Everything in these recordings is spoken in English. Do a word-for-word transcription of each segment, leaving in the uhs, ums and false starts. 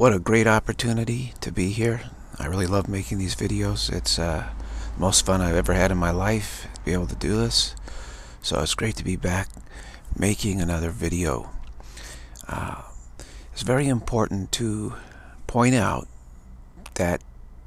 What a great opportunity to be here. I really love making these videos. It's uh, the most fun I've ever had in my life to be able to do this. So it's great to be back making another video. Uh, it's very important to point out that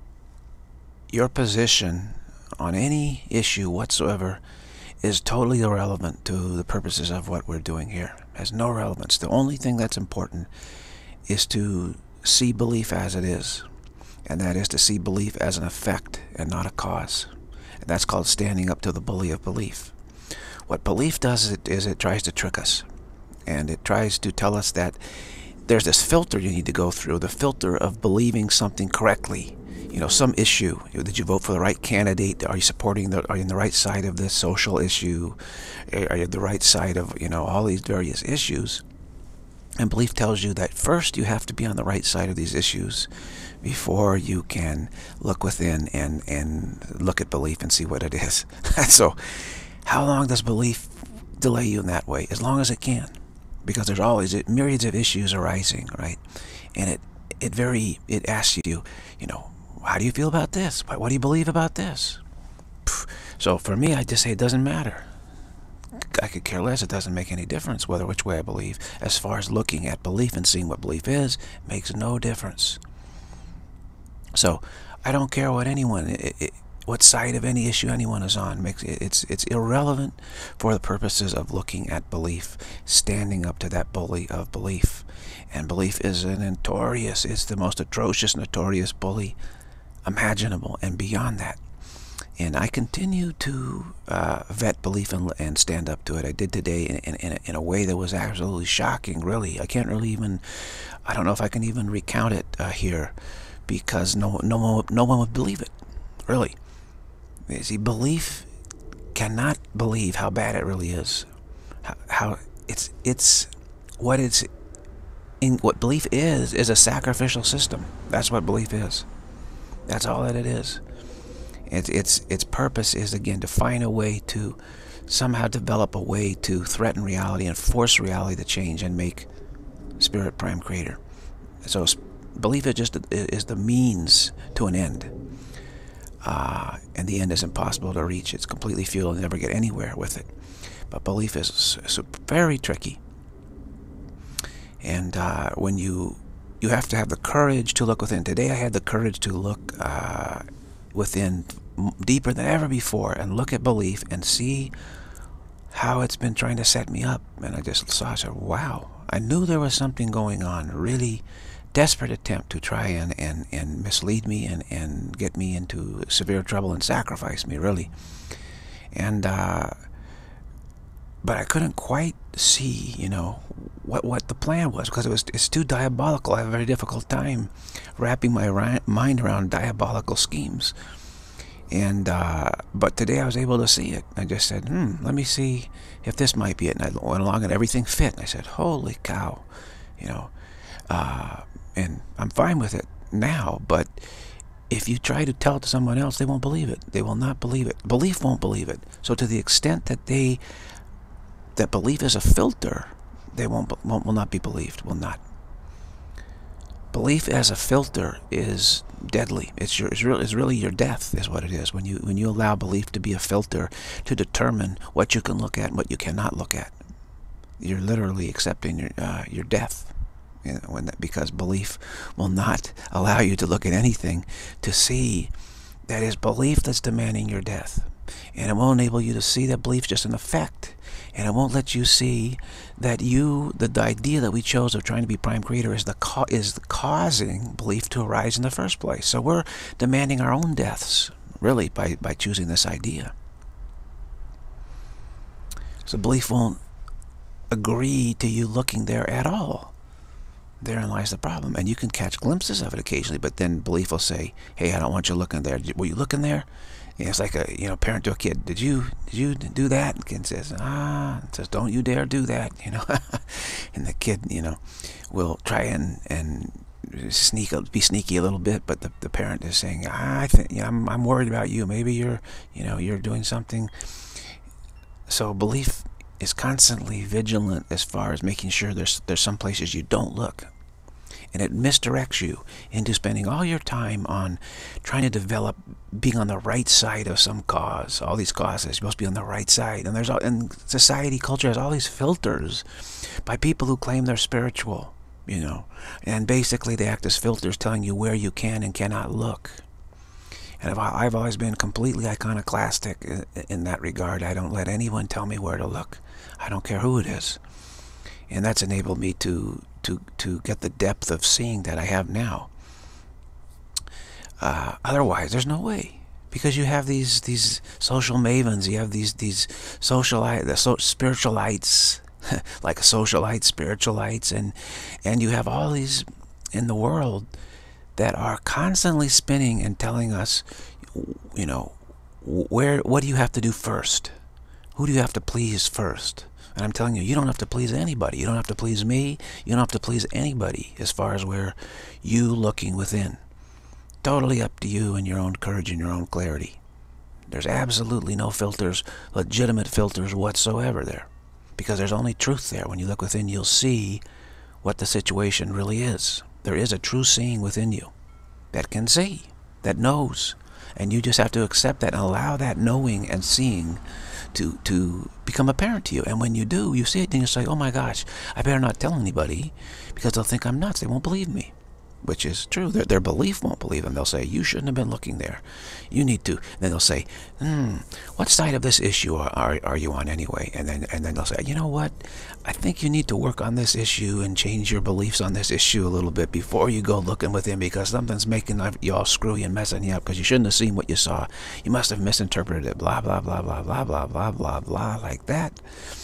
your position on any issue whatsoever is totally irrelevant to the purposes of what we're doing here. It has no relevance. The only thing that's important is to see belief as it is, and that is to see belief as an effect and not a cause. And that's called standing up to the bully of belief. What belief does it is it tries to trick us, and it tries to tell us that there's this filter you need to go through, the filter of believing something correctly. You know, some issue. Did you vote for the right candidate? Are you supporting the, are you on the right side of this social issue? Are you on the right side of, you know, all these various issues? And belief tells you that first you have to be on the right side of these issues before you can look within and, and look at belief and see what it is. So how long does belief delay you in that way? As long as it can. Because there's always myriads of issues arising, right? And it, it very, it asks you, you know, how do you feel about this? What do you believe about this? So for me, I just say it doesn't matter. I could care less. It doesn't make any difference whether which way I believe. As far as looking at belief and seeing what belief is, makes no difference. So I don't care what anyone, it, it, what side of any issue anyone is on. Makes it, it's it's irrelevant for the purposes of looking at belief, standing up to that bully of belief. And belief is a notorious, it's the most atrocious, notorious bully imaginable, and beyond that. And I continue to uh, vet belief and, and stand up to it. I did today in, in, in, a, in a way that was absolutely shocking, really. I can't really even, I don't know if I can even recount it uh, here, because no, no, one, no one would believe it, really. You see, belief cannot believe how bad it really is. How, how it's, it's, what it's, in, what belief is, is a sacrificial system. That's what belief is. That's all that it is. It's, it's, its purpose is, again, to find a way to somehow develop a way to threaten reality and force reality to change and make Spirit Prime Creator. So belief is just is the means to an end. Uh, and the end is impossible to reach. It's completely futile. You'll never get anywhere with it. But belief is very tricky. And uh, when you you have to have the courage to look within. Today I had the courage to look uh, within deeper than ever before and look at belief and see how it's been trying to set me up. And I just saw, I said, wow, I knew there was something going on, really desperate attempt to try and, and, and mislead me and, and get me into severe trouble and sacrifice me, really. And, uh, but I couldn't quite see, you know, what what the plan was, because it was it's too diabolical. I have a very difficult time wrapping my mind around diabolical schemes. And uh, but today I was able to see it. I just said, hmm, let me see if this might be it. And I went along and everything fit. And I said, holy cow, you know, uh, and I'm fine with it now. But if you try to tell it to someone else, they won't believe it. They will not believe it. Belief won't believe it. So to the extent that they that belief is a filter, they won't, won't will not be believed. Will not. Belief as a filter is deadly. It's your, it's really, it's really your death, is what it is. When you when you allow belief to be a filter to determine what you can look at and what you cannot look at, you're literally accepting your uh, your death. You know, when that, because belief will not allow you to look at anything to see that is belief that's demanding your death. And it won't enable you to see that belief's just an effect. And it won't let you see that you, the, the idea that we chose of trying to be Prime Creator is the co is the causing belief to arise in the first place. So we're demanding our own deaths, really, by, by choosing this idea. So belief won't agree to you looking there at all. Therein lies the problem. And you can catch glimpses of it occasionally, but then belief will say, hey, I don't want you looking there. Were you looking there? You know, it's like a you know parent to a kid. Did you did you do that? And the kid says, ah, it says, don't you dare do that. You know, and the kid you know will try and and sneak be sneaky a little bit, but the the parent is saying, ah, I think you know, I'm I'm worried about you. Maybe you're you know you're doing something. So belief is constantly vigilant as far as making sure there's there's some places you don't look. And it misdirects you into spending all your time on trying to develop being on the right side of some cause. All these causes, you're supposed to be on the right side. And there's all, and society, culture has all these filters by people who claim they're spiritual, you know. And basically they act as filters telling you where you can and cannot look. And I've, I've always been completely iconoclastic in, in that regard. I don't let anyone tell me where to look. I don't care who it is. And that's enabled me to to to get the depth of seeing that I have now. Uh, otherwise, there's no way, because you have these these social mavens, you have these these socialite, the so, spiritualites, like socialites, spiritualites, and and you have all these in the world that are constantly spinning and telling us, you know, where what do you have to do first? Who do you have to please first? And I'm telling you, you don't have to please anybody. You don't have to please me. You don't have to please anybody as far as where you looking within. Totally up to you and your own courage and your own clarity. There's absolutely no filters, legitimate filters whatsoever there. Because there's only truth there. When you look within, you'll see what the situation really is. There is a true seeing within you that can see, that knows. And you just have to accept that and allow that knowing and seeing to to become apparent to you. And when you do, you see it and you say, oh my gosh, I better not tell anybody because they'll think I'm nuts. They won't believe me. Which is true. Their, their belief won't believe them. They'll say, you shouldn't have been looking there. You need to. Then they'll say, hmm, what side of this issue are, are, are you on anyway? And then and then they'll say, you know what? I think you need to work on this issue and change your beliefs on this issue a little bit before you go looking within, because something's making you all screwy and messing you up because you shouldn't have seen what you saw. You must have misinterpreted it. Blah, blah, blah, blah, blah, blah, blah, blah, blah, like that.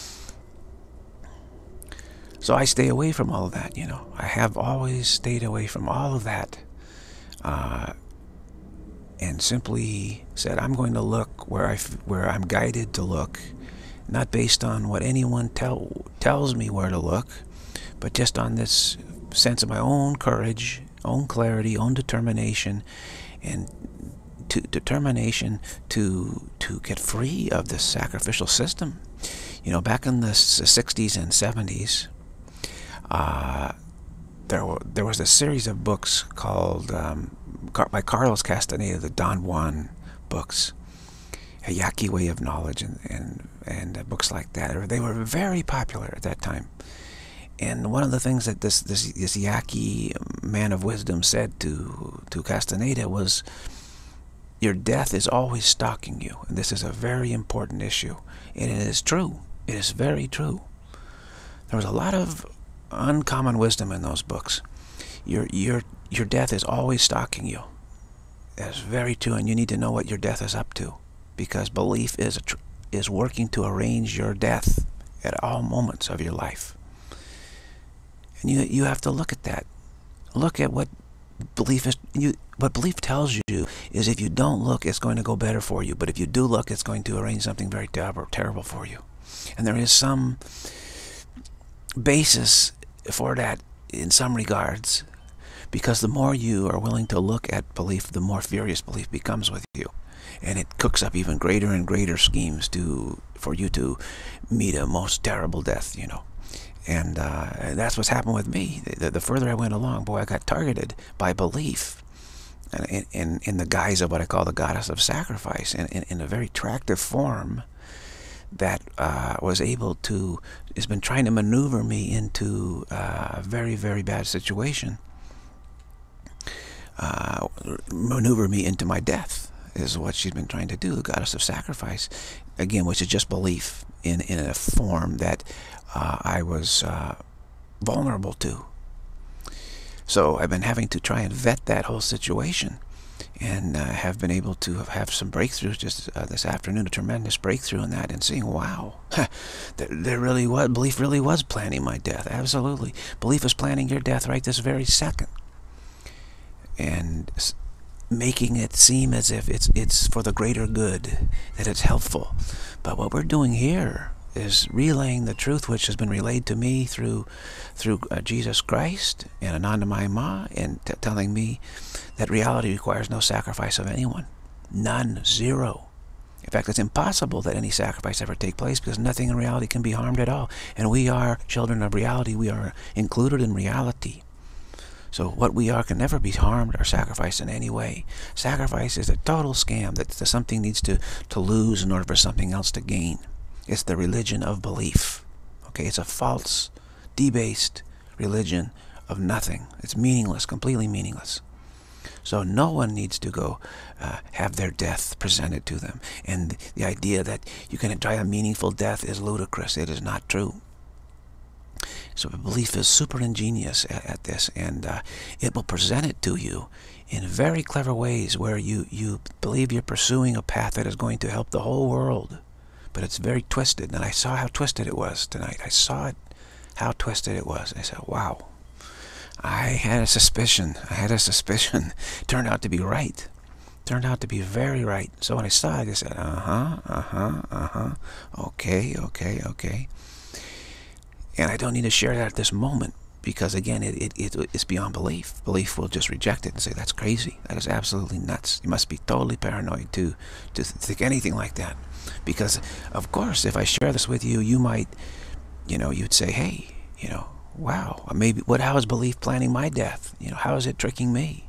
So I stay away from all of that, you know. I have always stayed away from all of that. Uh, and simply said, I'm going to look where, I f where I'm guided to look, not based on what anyone tell tells me where to look, but just on this sense of my own courage, own clarity, own determination, and to determination to to get free of this sacrificial system. You know, back in the sixties and seventies, Uh, there, were, there was a series of books called um, by Carlos Castaneda, the Don Juan books, A Yaqui Way of Knowledge, and and, and uh, books like that. They were very popular at that time. And one of the things that this this, this Yaqui man of wisdom said to to Castaneda was, your death is always stalking you, and this is a very important issue. And it is true. It is very true. There was a lot of uncommon wisdom in those books. Your your your death is always stalking you. That's very true, and you need to know what your death is up to, because belief is a tr is working to arrange your death at all moments of your life. And you you have to look at that. Look at what belief is. You what belief tells you is, if you don't look, it's going to go better for you. But if you do look, it's going to arrange something very terrible terrible for you. And there is some basis for that in some regards, because the more you are willing to look at belief, the more furious belief becomes with you, and it cooks up even greater and greater schemes to for you to meet a most terrible death, you know. And, uh, and that's what's happened with me. The, the further I went along, boy, I got targeted by belief in, in, in the guise of what I call the goddess of sacrifice, in, in, in a very attractive form that uh, was able to, has been trying to maneuver me into uh, a very, very bad situation. Uh, maneuver me into my death is what she's been trying to do, the goddess of sacrifice. Again, which is just belief in, in a form that uh, I was uh, vulnerable to. So I've been having to try and vet that whole situation, and uh, have been able to have some breakthroughs just uh, this afternoon, a tremendous breakthrough in that, and seeing, wow, there, there really was, belief really was planning my death. Absolutely. Belief is planning your death right this very second, and making it seem as if it's, it's for the greater good, that it's helpful. But what we're doing here is relaying the truth which has been relayed to me through through uh, Jesus Christ and Anandamayi Ma, and t telling me that reality requires no sacrifice of anyone. None. Zero. In fact, it's impossible that any sacrifice ever take place, because nothing in reality can be harmed at all. And we are children of reality. We are included in reality. So what we are can never be harmed or sacrificed in any way. Sacrifice is a total scam that something needs to, to lose in order for something else to gain. It's the religion of belief. Okay, it's a false, debased religion of nothing. It's meaningless, completely meaningless. So no one needs to go uh, have their death presented to them. And the idea that you can die a meaningful death is ludicrous. It is not true. So belief is super ingenious at, at this, and uh, it will present it to you in very clever ways where you, you believe you're pursuing a path that is going to help the whole world. But it's very twisted, and I saw how twisted it was tonight. I saw it, how twisted it was. I said, wow. I had a suspicion. I had a suspicion. Turned out to be right. Turned out to be very right. So when I saw it, I said, uh-huh, uh-huh, uh-huh. Okay, okay, okay. And I don't need to share that at this moment because, again, it, it, it, it's beyond belief. Belief will just reject it and say, that's crazy. That is absolutely nuts. You must be totally paranoid to, to think anything like that. Because, of course, if I share this with you, you might, you know, you'd say, hey, you know, wow, maybe what? How is belief planning my death? You know, how is it tricking me?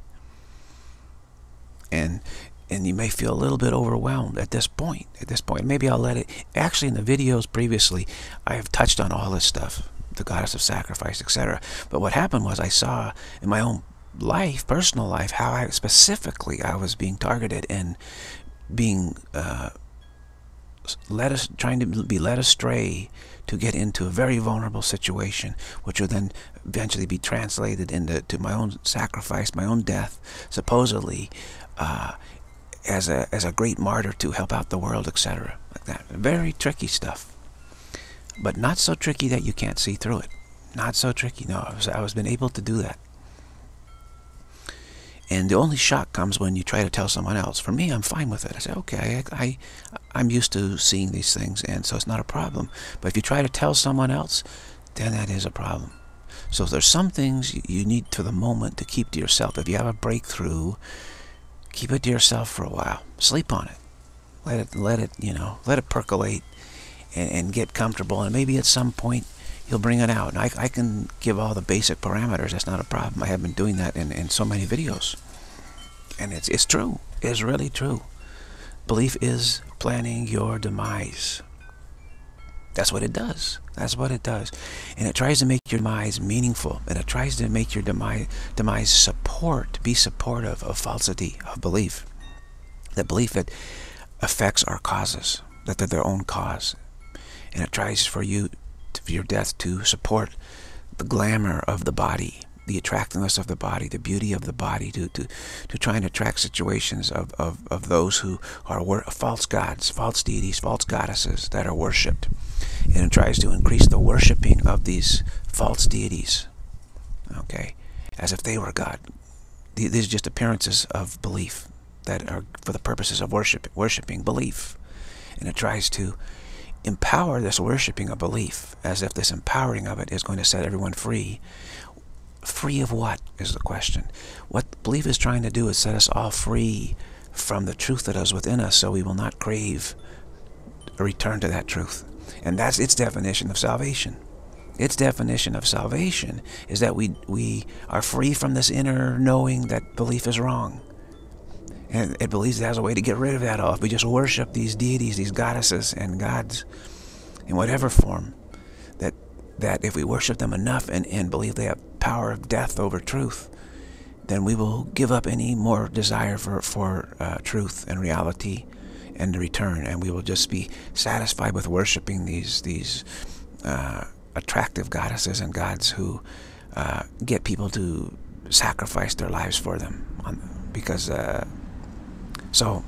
And and you may feel a little bit overwhelmed at this point. At this point, maybe I'll let it. Actually, in the videos previously, I have touched on all this stuff, the goddess of sacrifice, et cetera. But what happened was I saw in my own life, personal life, how I specifically I was being targeted and being uh, led us, trying to be led astray to get into a very vulnerable situation, which would then eventually be translated into to my own sacrifice, my own death, supposedly uh, as a as a great martyr to help out the world, et cetera. Like that. Very tricky stuff, but not so tricky that you can't see through it. Not so tricky. No, I was I was been able to do that. And the only shock comes when you try to tell someone else. For me, I'm fine with it. I say, okay, I, I, I'm used to seeing these things, and so it's not a problem. But if you try to tell someone else, then that is a problem. So there's some things you need to the moment to keep to yourself. If you have a breakthrough, keep it to yourself for a while. Sleep on it. Let it, let it, you know, let it percolate and, and get comfortable. And maybe at some point, you'll bring it out. And I, I can give all the basic parameters. That's not a problem. I have been doing that in, in so many videos. And it's, it's true. It's really true. Belief is planning your demise. That's what it does. That's what it does. And it tries to make your demise meaningful. And it tries to make your demise, demise support, be supportive of falsity, of belief. That belief that affects our causes, that they're their own cause. And it tries for you for your death to support the glamour of the body, the attractiveness of the body, the beauty of the body, to to, to try and attract situations of, of, of those who are wor false gods, false deities, false goddesses that are worshipped. And it tries to increase the worshipping of these false deities, okay, as if they were God. These are just appearances of belief that are for the purposes of worship, worshipping belief. And it tries to empower this worshipping of belief, as if this empowering of it is going to set everyone free. Free of what is the question. What belief is trying to do is set us all free from the truth that is within us, so we will not crave a return to that truth. And that's its definition of salvation. Its definition of salvation is that we, we are free from this inner knowing that belief is wrong. And it believes it has a way to get rid of that all. If we just worship these deities, these goddesses and gods in whatever form, that that if we worship them enough and, and believe they have power of death over truth, then we will give up any more desire for, for uh, truth and reality and the return. And we will just be satisfied with worshiping these, these uh, attractive goddesses and gods who uh, get people to sacrifice their lives for them. On, because... Uh, So,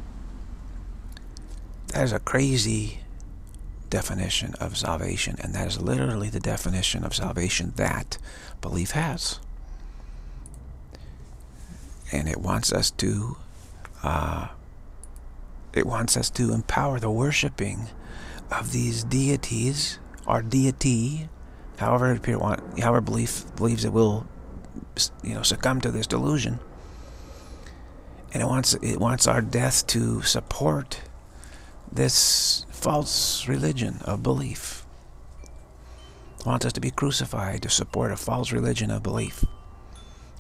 that is a crazy definition of salvation, and that is literally the definition of salvation that belief has. And it wants us to, uh, it wants us to empower the worshiping of these deities, or deity, however it appear, however belief believes it will, you know, succumb to this delusion. And it wants, it wants our death to support this false religion of belief. It wants us to be crucified to support a false religion of belief.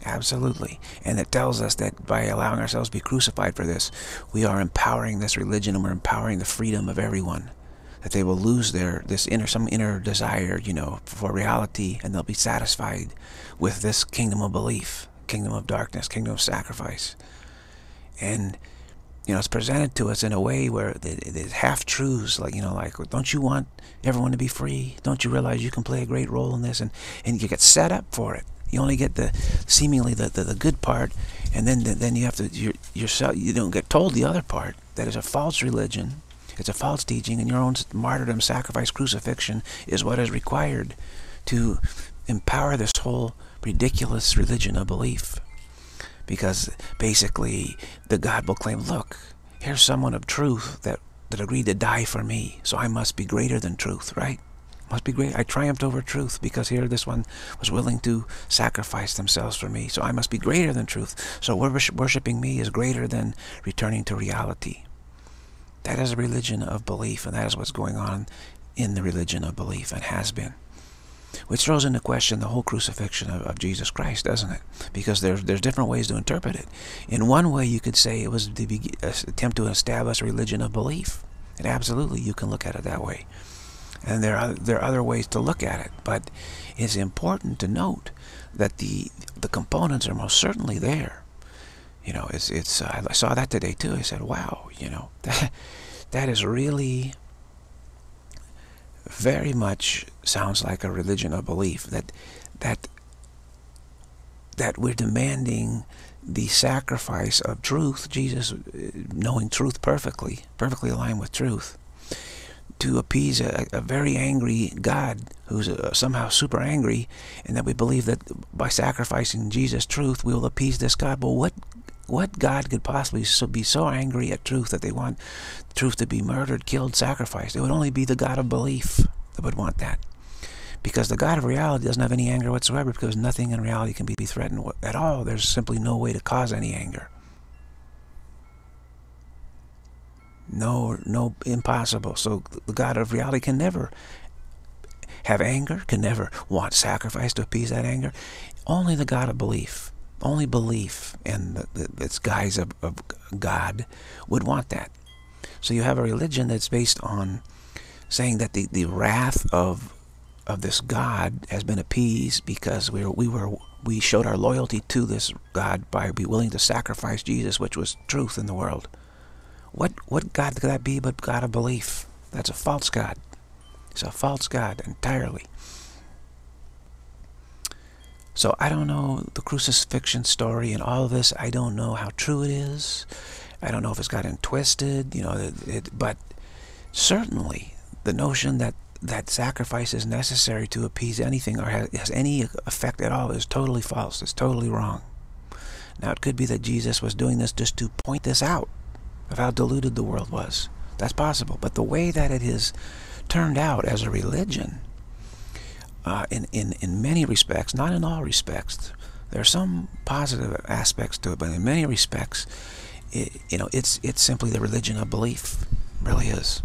Absolutely. And it tells us that by allowing ourselves to be crucified for this, we are empowering this religion, and we're empowering the freedom of everyone. That they will lose their this inner some inner desire, you know, for reality, and they'll be satisfied with this kingdom of belief, kingdom of darkness, kingdom of sacrifice. And you know, it's presented to us in a way where there's half-truths, like, you know, like, don't you want everyone to be free? Don't you realize you can play a great role in this? And, and you get set up for it. You only get the seemingly the, the, the good part, and then then you have to, you're, yourself, you don't get told the other part, that is a false religion. It's a false teaching, and your own martyrdom, sacrifice, crucifixion is what is required to empower this whole ridiculous religion of belief. Because basically the God will claim, look, here's someone of truth that, that agreed to die for me, so I must be greater than truth, right? Must be great. I triumphed over truth because here this one was willing to sacrifice themselves for me, so I must be greater than truth. So worshiping me is greater than returning to reality. That is a religion of belief, and that is what's going on in the religion of belief, and has been. Which throws into question the whole crucifixion of, of Jesus Christ, doesn't it? Because there's, there's different ways to interpret it. In one way, you could say it was the be, uh, attempt to establish a religion of belief. And absolutely, you can look at it that way. And there are, there are other ways to look at it. But it's important to note that the, the components are most certainly there. You know, it's, it's, uh, I saw that today too. I said, wow, you know, that, that is really very much sounds like a religion of belief, that that that we're demanding the sacrifice of truth, Jesus knowing truth perfectly, perfectly aligned with truth, to appease a, a very angry God who's uh, somehow super angry, and that we believe that by sacrificing Jesus' truth we will appease this God. But what what God could possibly so be so angry at truth that they want truth to be murdered, killed, sacrificed? It would only be the God of belief that would want that. Because the God of reality doesn't have any anger whatsoever, because nothing in reality can be threatened at all. There's simply no way to cause any anger. No, no, impossible. So the God of reality can never have anger, can never want sacrifice to appease that anger. Only the God of belief, only belief in the, the, its guise of, of God would want that. So you have a religion that's based on saying that the, the wrath of of this God has been appeased because we were, we were we showed our loyalty to this God by being willing to sacrifice Jesus, which was truth in the world. What what God could that be but God of belief? That's a false God. It's a false God entirely. So I don't know the crucifixion story and all of this. I don't know how true it is. I don't know if it's gotten twisted, you know, it, it, but certainly the notion that that sacrifice is necessary to appease anything or has, has any effect at all is totally false. It's totally wrong. Now, it could be that Jesus was doing this just to point this out of how deluded the world was. That's possible. But the way that it is turned out as a religion, uh, in, in, in many respects, not in all respects, there are some positive aspects to it, but in many respects, it, you know, it's, it's simply the religion of belief. It really is.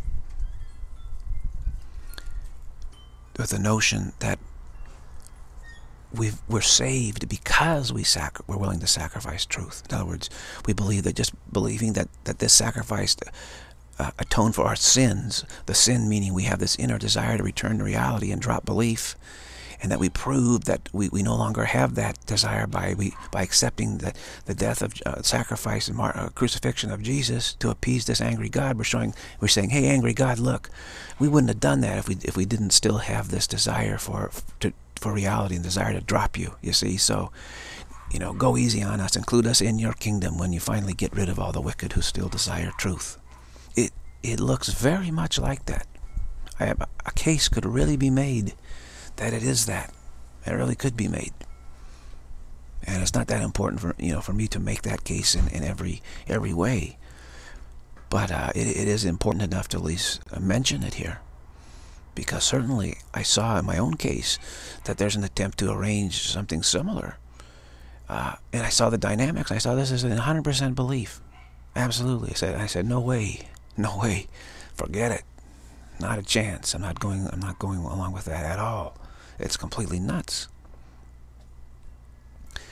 With the notion that we've, we're saved because we sac we're willing to sacrifice truth. In other words, we believe that just believing that, that this sacrifice uh, atoned for our sins, the sin meaning we have this inner desire to return to reality and drop belief, and that we prove that we, we no longer have that desire by we by accepting the, the death of uh, sacrifice and mar uh, crucifixion of Jesus to appease this angry God. We're showing we're saying, hey, angry God, look, we wouldn't have done that if we if we didn't still have this desire for to, for reality and desire to drop you. You see, so you know, go easy on us, include us in your kingdom when you finally get rid of all the wicked who still desire truth. It it looks very much like that. I have, a case could really be made that it is that. It really could be made. And it's not that important for you know for me to make that case in, in every every way. But uh, it, it is important enough to at least mention it here. Because certainly I saw in my own case that there's an attempt to arrange something similar. Uh, and I saw the dynamics. I saw this as a one hundred percent belief. Absolutely. I said, I said, no way. No way. Forget it. Not a chance. I'm not going, I'm not going along with that at all. It's completely nuts.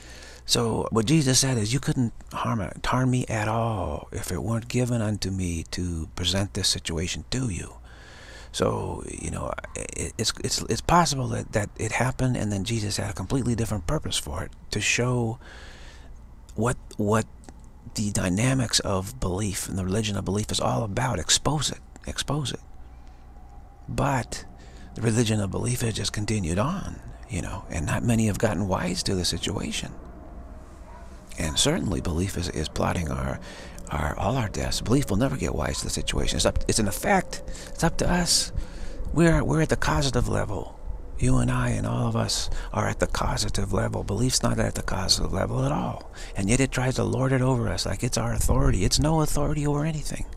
So what Jesus said is, you couldn't harm, harm me at all if it weren't given unto me to present this situation to you. So, you know, it, it's, it's, it's possible that, that it happened, and then Jesus had a completely different purpose for it, to show what, what the dynamics of belief and the religion of belief is all about. Expose it, expose it. But the religion of belief has just continued on, you know, and not many have gotten wise to the situation. And certainly belief is, is plotting our, our, all our deaths. Belief will never get wise to the situation. It's, up, it's an effect. It's up to us. We're, we're at the causative level. You and I and all of us are at the causative level. Belief's not at the causative level at all. And yet it tries to lord it over us like it's our authority. It's no authority over anything.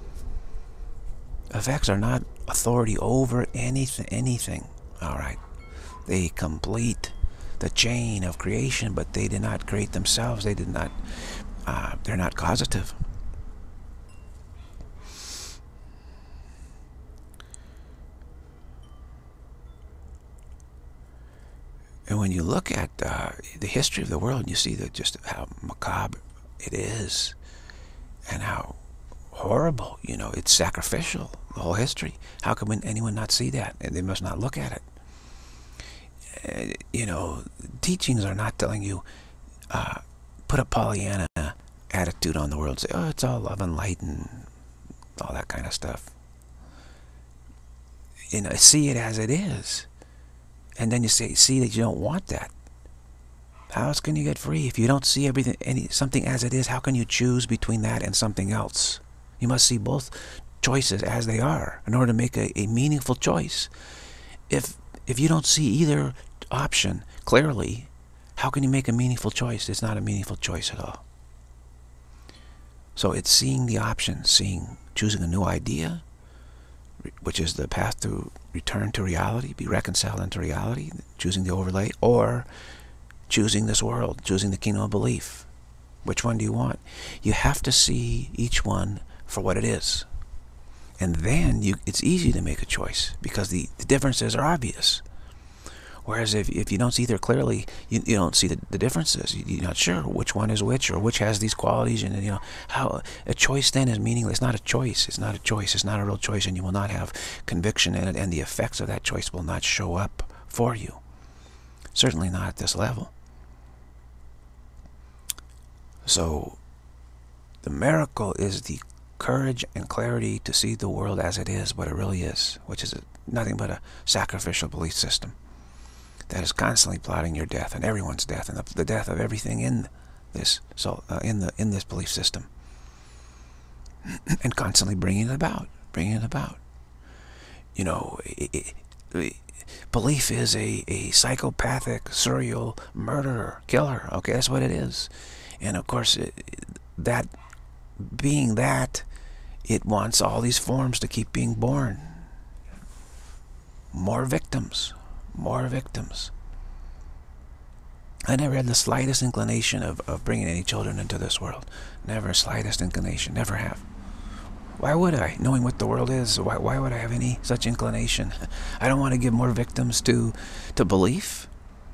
Effects are not authority over anything. anything. All right. They complete the chain of creation, but they did not create themselves. They did not, uh, they're not causative. And when you look at uh, the history of the world, you see that just how macabre it is, and how horrible, you know, it's sacrificial, the whole history. How can anyone not see that? And they must not look at it. Uh, you know, teachings are not telling you, uh, put a Pollyanna attitude on the world, say, oh, it's all love and light and all that kind of stuff. You know, see it as it is. And then you say, see that you don't want that. How else can you get free? If you don't see everything, any something as it is, how can you choose between that and something else? You must see both choices as they are in order to make a, a meaningful choice. If if you don't see either option clearly, how can you make a meaningful choice? It's not a meaningful choice at all. So it's seeing the options, seeing, choosing a new idea, which is the path to return to reality, be reconciled into reality, choosing the overlay, or choosing this world, choosing the kingdom of belief. Which one do you want? You have to see each one for what it is. And then you, it's easy to make a choice because the, the differences are obvious. Whereas if, if you don't see either clearly, you, you don't see the, the differences. You, you're not sure which one is which, or which has these qualities. And you know how a choice then is meaningless. It's not a choice. It's not a choice. It's not a real choice, and you will not have conviction in it, and the effects of that choice will not show up for you. Certainly not at this level. So the miracle is the courage and clarity to see the world as it is, what it really is, which is a, nothing but a sacrificial belief system that is constantly plotting your death and everyone's death and the, the death of everything in this so uh, in the in this belief system, and constantly bringing it about, bringing it about. You know, it, it, it, belief is a a psychopathic serial murderer, killer. Okay, that's what it is, and of course it, that being that, it wants all these forms to keep being born. More victims. More victims. I never had the slightest inclination of, of bringing any children into this world. Never slightest inclination. Never have. Why would I? Knowing what the world is, why, why would I have any such inclination? I don't want to give more victims to, to belief.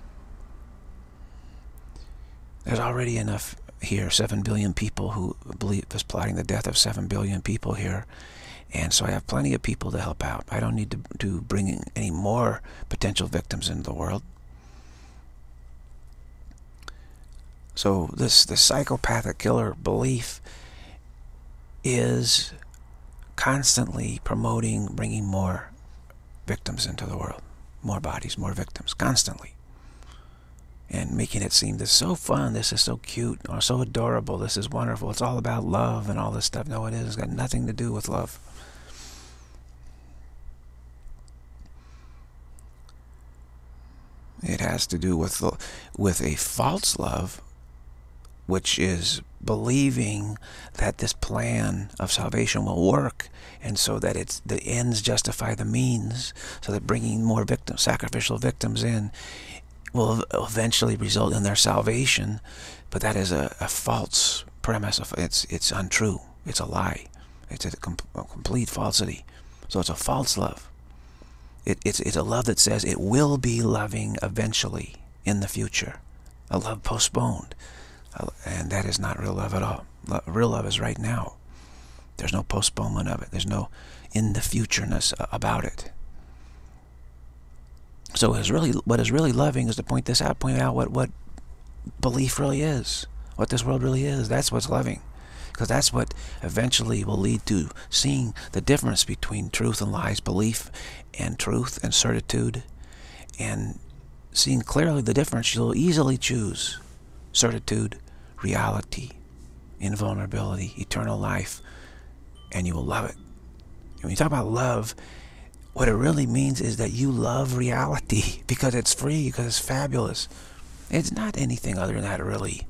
There's already enough here, seven billion people who believe is plotting the death of seven billion people here. And so I have plenty of people to help out. I don't need to, to bring in any more potential victims into the world. So this, this psychopathic killer belief is constantly promoting bringing more victims into the world. More bodies, more victims, constantly. And making it seem this is so fun, this is so cute, or so adorable, this is wonderful, it's all about love and all this stuff. No, it is. It's got nothing to do with love. It has to do with, with a false love, which is believing that this plan of salvation will work, and so that it's the ends justify the means, so that bringing more victims, sacrificial victims in, will eventually result in their salvation. But that is a, a false premise. Of, it's it's untrue. It's a lie. It's a, com a complete falsity. So it's a false love. It, it's, it's a love that says it will be loving eventually in the future. a love postponed. And that is not real love at all. Real love is right now. There's no postponement of it. There's no in the futureness about it. So is really, what is really loving is to point this out, point out what, what belief really is, what this world really is. That's what's loving. Because that's what eventually will lead to seeing the difference between truth and lies, belief and truth and certitude. And seeing clearly the difference, you'll easily choose certitude, reality, invulnerability, eternal life, and you will love it. And when you talk about love, what it really means is that you love reality because it's free, because it's fabulous. It's not anything other than that, really.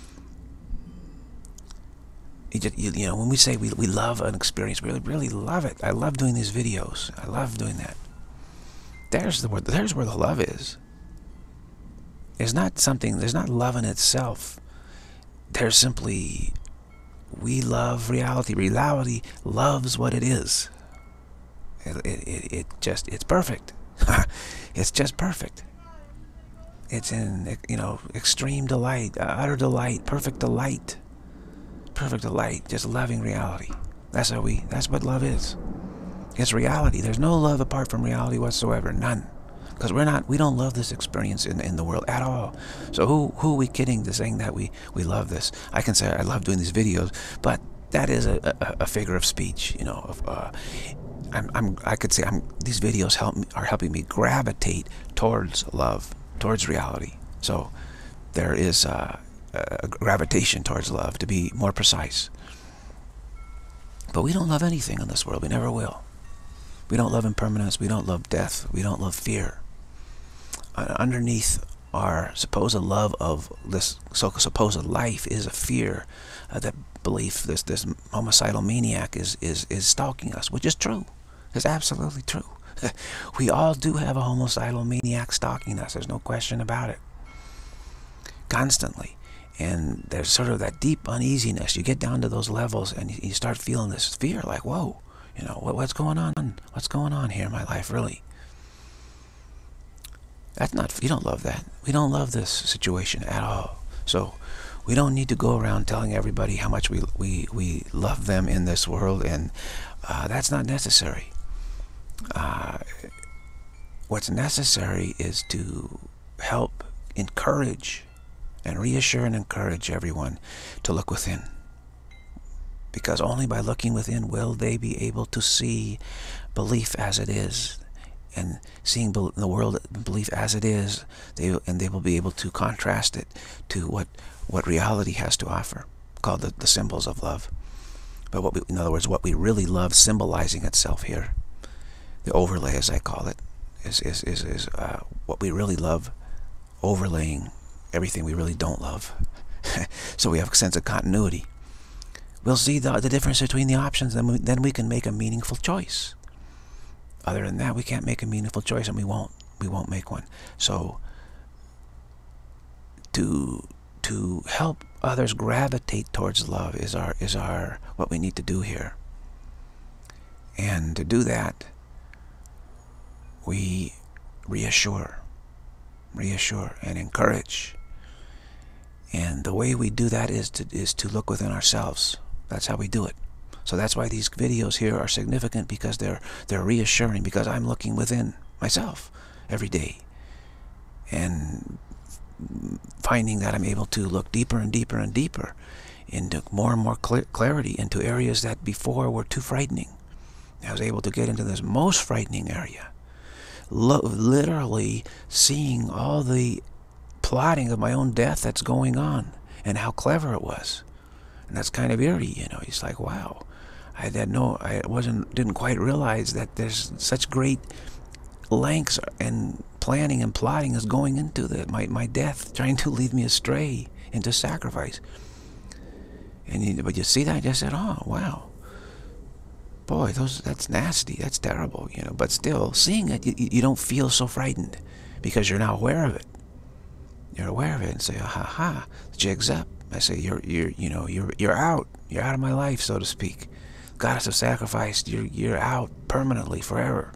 You, just, you, you know, when we say we, we love an experience, we really, really love it. I love doing these videos. I love doing that. There's the word. There's where the love is. There's not something. There's not love in itself. There's simply, we love reality. Reality loves what it is. It, it, it just, it's perfect. It's just perfect. It's in, you know, extreme delight, utter delight, perfect delight. Perfect delight, just loving reality. That's how we, that's what love is. It's reality. There's no love apart from reality whatsoever. None. Because we're not, we don't love this experience in, in the world at all. So who, who are we kidding to saying that we, we love this? I can say I love doing these videos, but that is a, a, a figure of speech, you know, of, uh, I'm, I'm, I could say I'm, these videos help me, are helping me gravitate towards love, towards reality. So there is uh, a gravitation towards love, to be more precise. But we don't love anything in this world. We never will. We don't love impermanence. We don't love death. We don't love fear. Uh, underneath our supposed love of this so supposed life is a fear uh, that belief this this homicidal maniac is is is stalking us, which is true. It's absolutely true. We all do have a homicidal maniac stalking us. There's no question about it. Constantly. And there's sort of that deep uneasiness. You get down to those levels and you, you start feeling this fear, like, whoa, you know, what, what's going on? What's going on here in my life, really? That's not, you don't love that. We don't love this situation at all. So we don't need to go around telling everybody how much we, we, we love them in this world, and uh, that's not necessary. Uh, what's necessary is to help encourage and reassure and encourage everyone to look within. Because only by looking within will they be able to see belief as it is. And seeing the world, belief as it is, they, and they will be able to contrast it to what, what reality has to offer, called the, the symbols of love. But what we, in other words, what we really love symbolizing itself here, the overlay, as I call it, is, is, is, is uh, what we really love overlaying everything we really don't love. So we have a sense of continuity. We'll see the, the difference between the options, and we, then we can make a meaningful choice. Other than that, we can't make a meaningful choice, and we won't. We won't make one. So to to help others gravitate towards love is our is our what we need to do here. And to do that, we reassure, reassure, and encourage. And the way we do that is to is to look within ourselves. That's how we do it. So that's why these videos here are significant, because they're they're reassuring, because I'm looking within myself every day and finding that I'm able to look deeper and deeper and deeper into more and more cl clarity into areas that before were too frightening. I was able to get into this most frightening area, Lo literally seeing all the plotting of my own death that's going on and how clever it was. And that's kind of eerie, you know. It's like, wow, I had no, I wasn't, didn't quite realize that there's such great lengths and planning and plotting is going into the, my, my death, trying to lead me astray into sacrifice. And you, but you see that, I just said, oh, wow. Boy, those, that's nasty, that's terrible, you know. But still, seeing it, you, you don't feel so frightened because you're now aware of it. You're aware of it and say, ha ha, the jig's up. I say, you're, you're, you know, you're, you're out. You're out of my life, so to speak. Goddess of sacrifice, you're, you're out permanently, forever.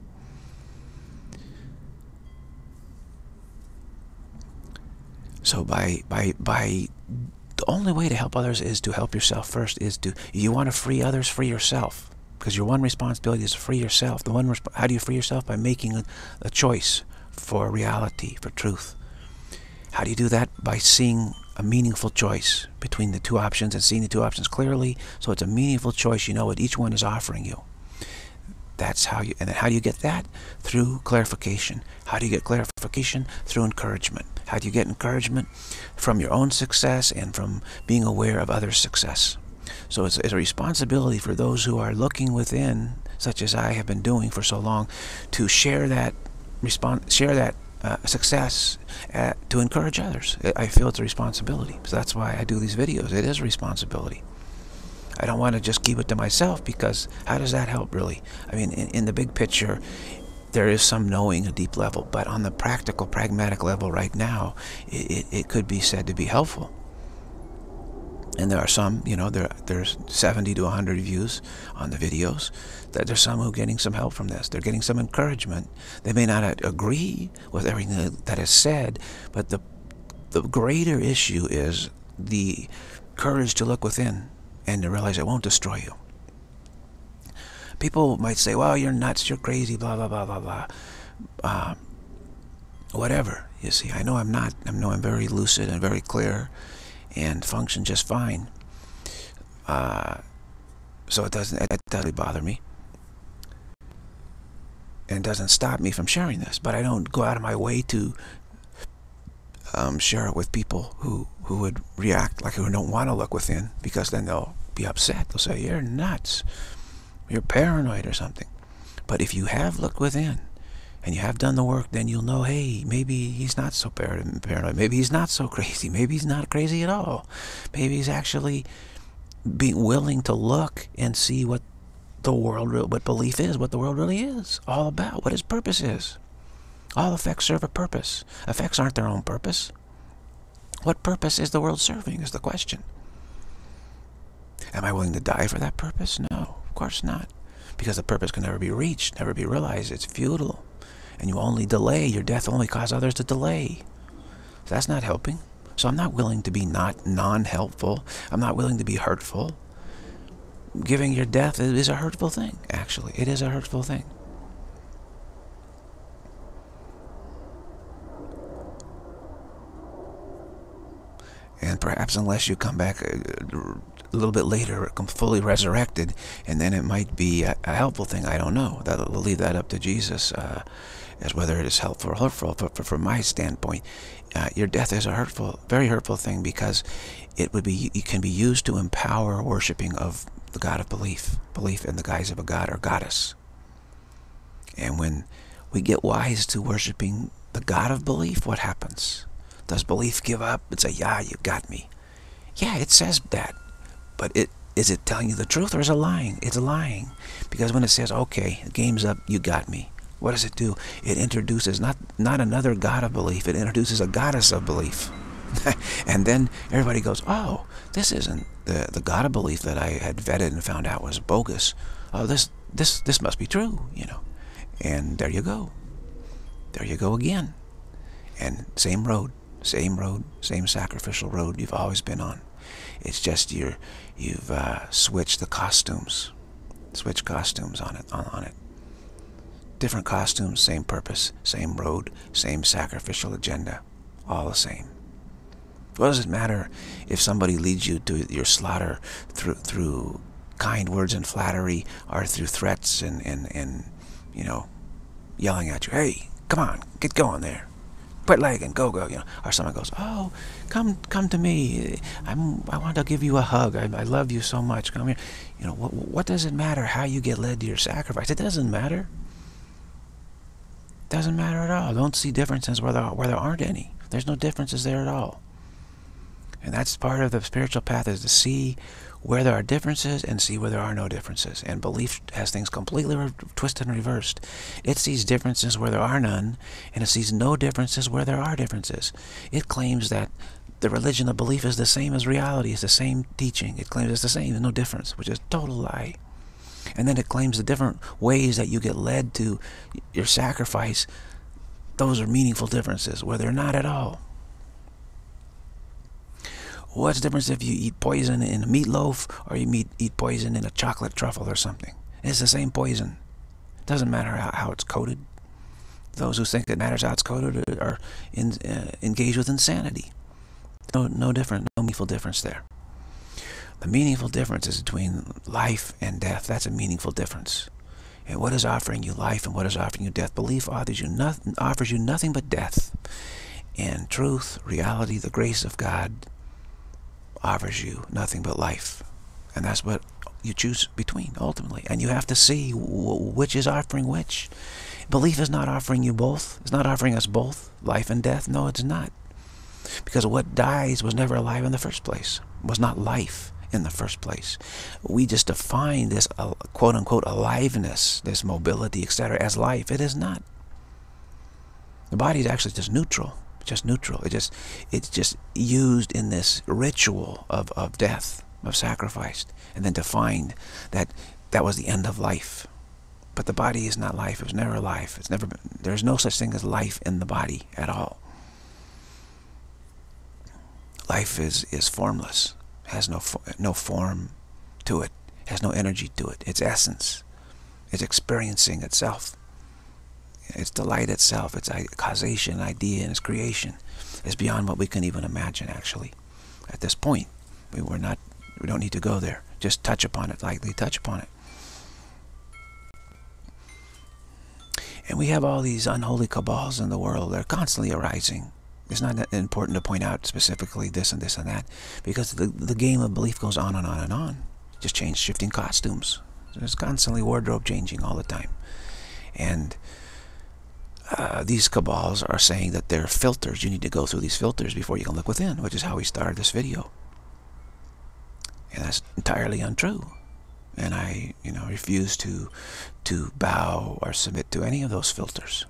So by by by the only way to help others is to help yourself first. Is to, you want to free others, free yourself, because your one responsibility is to free yourself. The one how do you free yourself? By making a, a choice for reality, for truth. How do you do that? By seeing a meaningful choice between the two options and seeing the two options clearly, so it's a meaningful choice. You know what each one is offering you. That's how you, and then how do you get that? Through clarification. How do you get clarification? Through encouragement. How do you get encouragement? From your own success and from being aware of others' success. So it's, it's a responsibility for those who are looking within, such as I have been doing for so long, to share that respond, share that uh, success uh, to encourage others. I feel it's a responsibility. So that's why I do these videos. It is a responsibility. I don't want to just keep it to myself, because how does that help, really? I mean, in, in the big picture, there is some knowing, a deep level, but on the practical, pragmatic level right now, it, it, it could be said to be helpful. And there are some, you know, there there's seventy to a hundred views on the videos. That there's some who are getting some help from this. They're getting some encouragement. They may not agree with everything that is said, but the the greater issue is the courage to look within and to realize it won't destroy you. People might say, well, you're nuts, you're crazy, blah, blah, blah, blah, blah. Uh, whatever, you see. I know I'm not. I know I'm very lucid and very clear and function just fine. Uh, so it doesn't, it doesn't bother me. And doesn't stop me from sharing this. But I don't go out of my way to um, share it with people who, who would react like who don't want to look within, because then they'll be upset. They'll say, you're nuts. You're paranoid or something. But if you have looked within and you have done the work, then you'll know, hey, maybe he's not so paranoid. Maybe he's not so crazy. Maybe he's not crazy at all. Maybe he's actually being willing to look and see what the world, what belief is, what the world really is all about, what his purpose is. All effects serve a purpose. Effects aren't their own purpose. What purpose is the world serving is the question. Am I willing to die for that purpose? No, of course not. Because the purpose can never be reached, never be realized. It's futile. And you only delay. Your death only causes others to delay. So that's not helping. So I'm not willing to be not non-helpful. I'm not willing to be hurtful. Giving your death is a hurtful thing, actually. It is a hurtful thing. And perhaps unless you come back a, a little bit later, fully resurrected, and then it might be a, a helpful thing. I don't know. That, we'll leave that up to Jesus uh, as whether it is helpful or hurtful. But from my standpoint, uh, your death is a hurtful, very hurtful thing, because it would be, it can be used to empower worshiping of the God of belief, belief in the guise of a god or goddess. And when we get wise to worshiping the God of belief, what happens? Does belief give up and say, yeah, you got me? Yeah, it says that. But it is it telling you the truth, or is it lying? It's lying. Because when it says, okay, the game's up, you got me, what does it do? It introduces not, not another God of belief. It introduces a goddess of belief. And then everybody goes, oh, this isn't the, the God of belief that I had vetted and found out was bogus. Oh, this, this, this must be true, you know. And there you go. There you go again. And same road. Same road, same sacrificial road you've always been on. It's just you're, you've uh, switched the costumes. Switch costumes on it, on, on it. Different costumes, same purpose, same road, same sacrificial agenda. All the same. What does it matter if somebody leads you to your slaughter through through kind words and flattery, or through threats and, and, and you know, yelling at you, hey, come on, get going there. Quit lagging, go, go, you know. Or someone goes, oh, come come to me. I'm, I want to give you a hug. I, I love you so much. Come here. You know, what, what does it matter how you get led to your sacrifice? It doesn't matter. Doesn't matter at all. Don't see differences where there, where there aren't any. There's no differences there at all. And that's part of the spiritual path, is to see where there are differences and see where there are no differences. And belief has things completely twisted and reversed. It sees differences where there are none, and it sees no differences where there are differences. It claims that the religion of belief is the same as reality, it's the same teaching. It claims it's the same, there's no difference, which is a total lie. And then it claims the different ways that you get led to your sacrifice, those are meaningful differences, where they're not at all. What's the difference if you eat poison in a meatloaf or you eat, eat poison in a chocolate truffle or something? It's the same poison. It doesn't matter how, how it's coated. Those who think it matters how it's coated are in, uh, engaged with insanity. No, no different, no meaningful difference there. The meaningful difference is between life and death. That's a meaningful difference. And what is offering you life and what is offering you death? Belief offers you nothing, offers you nothing but death. And truth, reality, the grace of God offers you nothing but life. And that's what you choose between, ultimately. And you have to see which is offering which. Belief is not offering you both. It's not offering us both, life and death. No, it's not. Because what dies was never alive in the first place. It was not life in the first place. We just define this uh, quote-unquote aliveness, this mobility, et cetera, as life. It is not. The body is actually just neutral. Just neutral. It just, it's just used in this ritual of, of death, of sacrifice, and then defined that that was the end of life. But the body is not life. It was never life. It's never been, there's no such thing as life in the body at all. Life is, is formless. Has no, no form to it. Has no energy to it. It's essence. It's experiencing itself. It's delight itself. It's causation, idea, and its creation. It's beyond what we can even imagine, actually. At this point, we were not, we don't need to go there. Just touch upon it, lightly touch upon it. And we have all these unholy cabals in the world. They're constantly arising. It's not important to point out specifically this and this and that, because the, the game of belief goes on and on and on. Just change, shifting costumes. There's constantly wardrobe changing all the time. And uh, these cabals are saying that they're filters. You need to go through these filters before you can look within, which is how we started this video. And that's entirely untrue. And I, you know, refuse to, to bow or submit to any of those filters.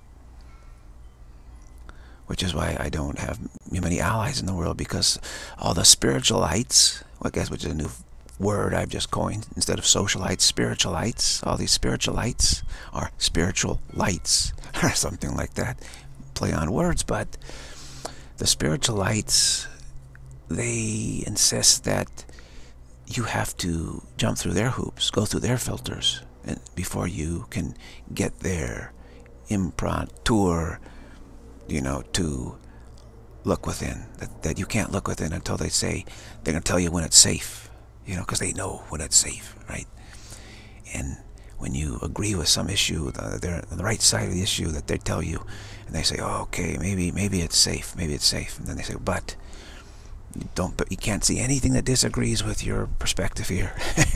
Which is why I don't have many allies in the world, because all the spiritualites, I guess, which is a new word I've just coined, instead of socialites, spiritualites, all these spiritualites are spiritual lights, or something like that. Play on words, but the spiritualites, they insist that you have to jump through their hoops, go through their filters, and before you can get their imprimatur, you know, to look within. That, that you can't look within until they say, they're going to tell you when it's safe, you know, because they know when it's safe, right? And when you agree with some issue, they're on the right side of the issue, that they tell you, and they say, oh, okay, maybe maybe it's safe, maybe it's safe. And then they say, but you don't, but you can't see anything that disagrees with your perspective here.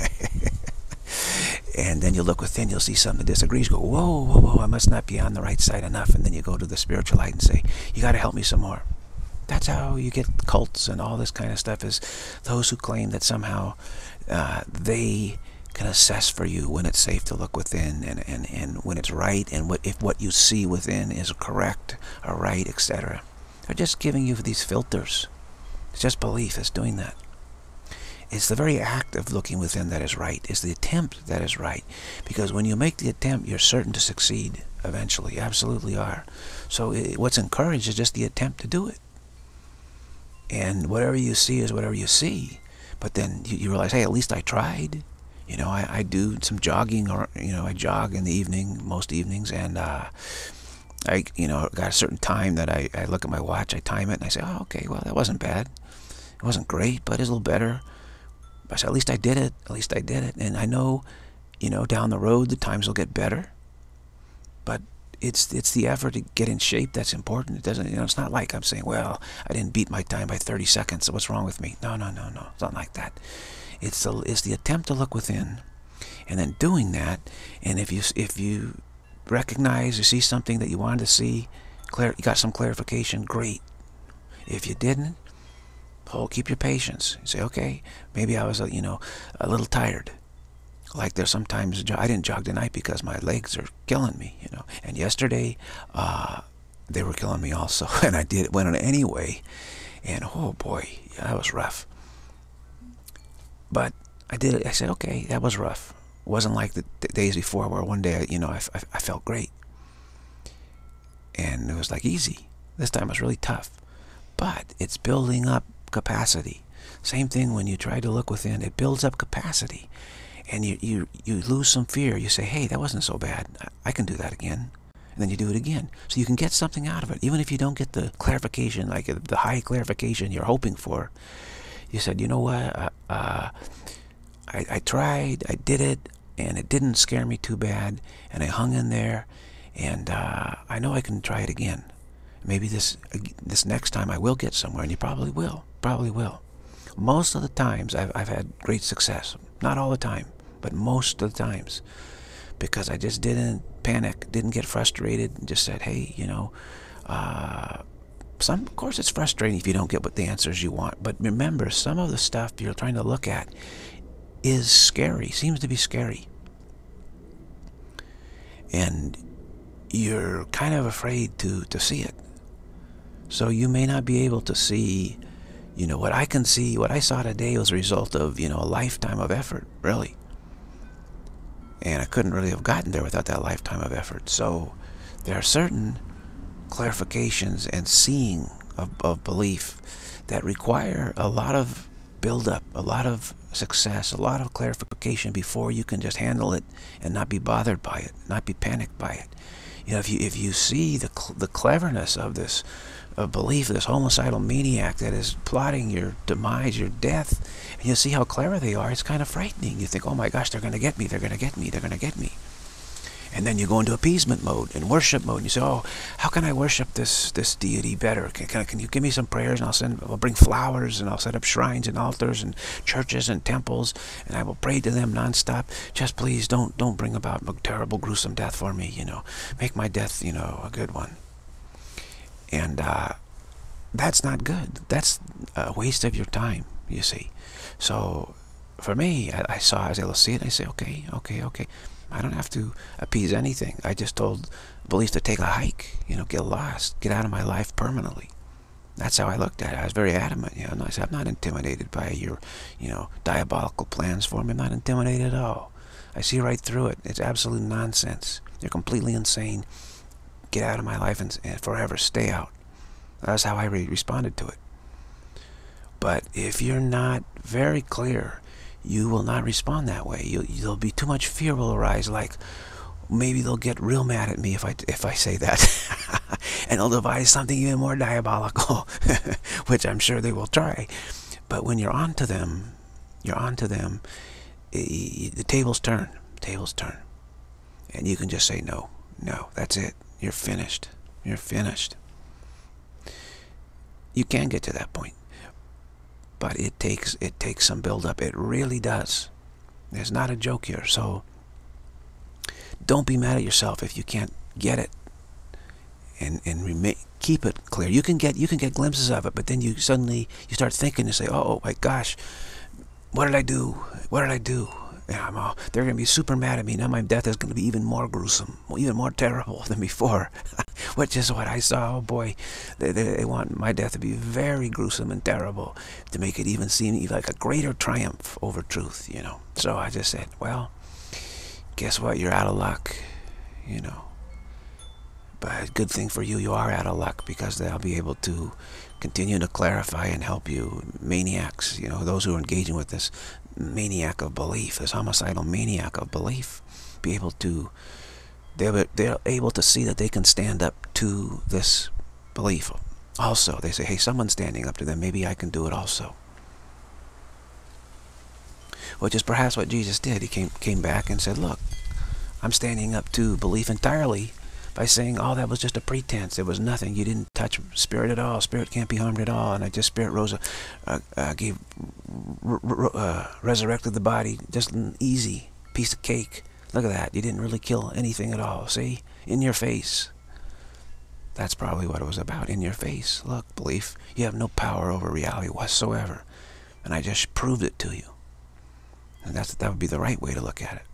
And then you look within, you'll see something that disagrees. Go, whoa, whoa, whoa, I must not be on the right side enough. And then you go to the spiritual light and say, you got to help me some more. That's how you get cults and all this kind of stuff, is those who claim that somehow uh, they can assess for you when it's safe to look within, and, and, and when it's right, and what if what you see within is correct or right, et cetera. They're just giving you these filters. It's just belief that's doing that. It's the very act of looking within that is right. It's the attempt that is right. Because when you make the attempt, you're certain to succeed eventually. You absolutely are. So it, what's encouraged is just the attempt to do it. And whatever you see is whatever you see. But then you, you realize, hey, at least I tried. You know, I, I do some jogging, or, you know, I jog in the evening, most evenings, and uh, I, you know, got a certain time that I, I look at my watch, I time it, and I say, oh, okay, well, that wasn't bad. It wasn't great, but it's a little better. I said, at least I did it. At least I did it. And I know, you know, down the road the times will get better. But it's it's the effort to get in shape that's important. It doesn't, you know, it's not like I'm saying, well, I didn't beat my time by thirty seconds, so what's wrong with me? No, no, no, no. It's not like that. It's the it's the attempt to look within, and then doing that. And if you if you recognize or see something that you wanted to see, clear, you got some clarification, great. If you didn't, oh, keep your patience. You say, okay, maybe I was, you know, a little tired. Like there's sometimes, I didn't jog tonight because my legs are killing me, you know. And yesterday, uh, they were killing me also. And I did, went on anyway. And oh boy, yeah, that was rough. But I did it. I said, okay, that was rough. It wasn't like the, the days before where one day, you know, I, I, I felt great. And it was like easy. This time it was really tough. But it's building up capacity. Same thing when you try to look within. It builds up capacity. And you, you, you lose some fear. You say, hey, that wasn't so bad. I can do that again. And then you do it again. So you can get something out of it. Even if you don't get the clarification, like the high clarification you're hoping for. You said, you know what? Uh, uh, I, I tried. I did it. And it didn't scare me too bad. And I hung in there. And uh, I know I can try it again. Maybe this this next time I will get somewhere. And you probably will. Probably will. Most of the times I've, I've had great success. Not all the time, but most of the times. Because I just didn't panic, didn't get frustrated, and just said, hey, you know, uh, some, of course it's frustrating if you don't get what the answers you want. But remember, some of the stuff you're trying to look at is scary, seems to be scary. And you're kind of afraid to, to see it. So you may not be able to see, you know, what I can see, what I saw today was a result of, you know, a lifetime of effort, really. And I couldn't really have gotten there without that lifetime of effort. So there are certain clarifications and seeing of, of belief that require a lot of build-up, a lot of success, a lot of clarification before you can just handle it and not be bothered by it, not be panicked by it. You know, if you if you see the cl the cleverness of this of belief, this homicidal maniac that is plotting your demise, your death, and you see how clever they are, it's kind of frightening. You think, oh my gosh, they're going to get me, they're going to get me, they're going to get me. And then you go into appeasement mode and worship mode, and you say, oh, how can I worship this this deity better? Can, can, can you give me some prayers, and I'll send, I'll bring flowers, and I'll set up shrines and altars and churches and temples, and I will pray to them nonstop. Just please don't don't bring about a terrible, gruesome death for me. You know, make my death, you know, a good one. And uh, that's not good. That's a waste of your time, you see. So for me, I, I saw, I was able to see it, and I say, okay, okay, okay. I don't have to appease anything. I just told belief to take a hike, you know, get lost, get out of my life permanently. That's how I looked at it. I was very adamant, you know, and I said, I'm not intimidated by your, you know, diabolical plans for me. I'm not intimidated at all. I see right through it. It's absolute nonsense. You're completely insane. Get out of my life and, and forever stay out. That's how I re responded to it. But if you're not very clear, you will not respond that way. You, there'll be too much fear will arise, like maybe they'll get real mad at me if I, if I say that. And they'll devise something even more diabolical, which I'm sure they will try. But when you're on to them, you're on to them, it, the tables turn, tables turn. And you can just say, no, no, that's it. You're finished. You're finished. You can get to that point. But it takes it takes some build-up. It really does. It's not a joke here. So don't be mad at yourself if you can't get it, and and remain, keep it clear. You can get you can get glimpses of it, but then you suddenly you start thinking and say, oh my gosh, what did I do? What did I do? Yeah, I'm all, they're going to be super mad at me. Now my death is going to be even more gruesome, even more terrible than before. Which is what I saw. Oh boy, they, they, they want my death to be very gruesome and terrible to make it even seem like a greater triumph over truth, you know. So I just said, well, guess what? You're out of luck, you know. But good thing for you, you are out of luck, because they'll be able to continue to clarify and help you. Maniacs, you know, those who are engaging with this maniac of belief, this homicidal maniac of belief, be able to, they're, they're able to see that they can stand up to this belief. Also, they say, hey, someone's standing up to them, maybe I can do it also. Which is perhaps what Jesus did. He came, came back and said, look, I'm standing up to belief entirely by saying, oh, that was just a pretense. It was nothing. You didn't touch spirit at all. Spirit can't be harmed at all. And I just, spirit rose, uh, uh, gave, uh, resurrected the body. Just an easy piece of cake. Look at that. You didn't really kill anything at all. See? In your face. That's probably what it was about. In your face. Look, belief, you have no power over reality whatsoever. And I just proved it to you. And that's, that would be the right way to look at it.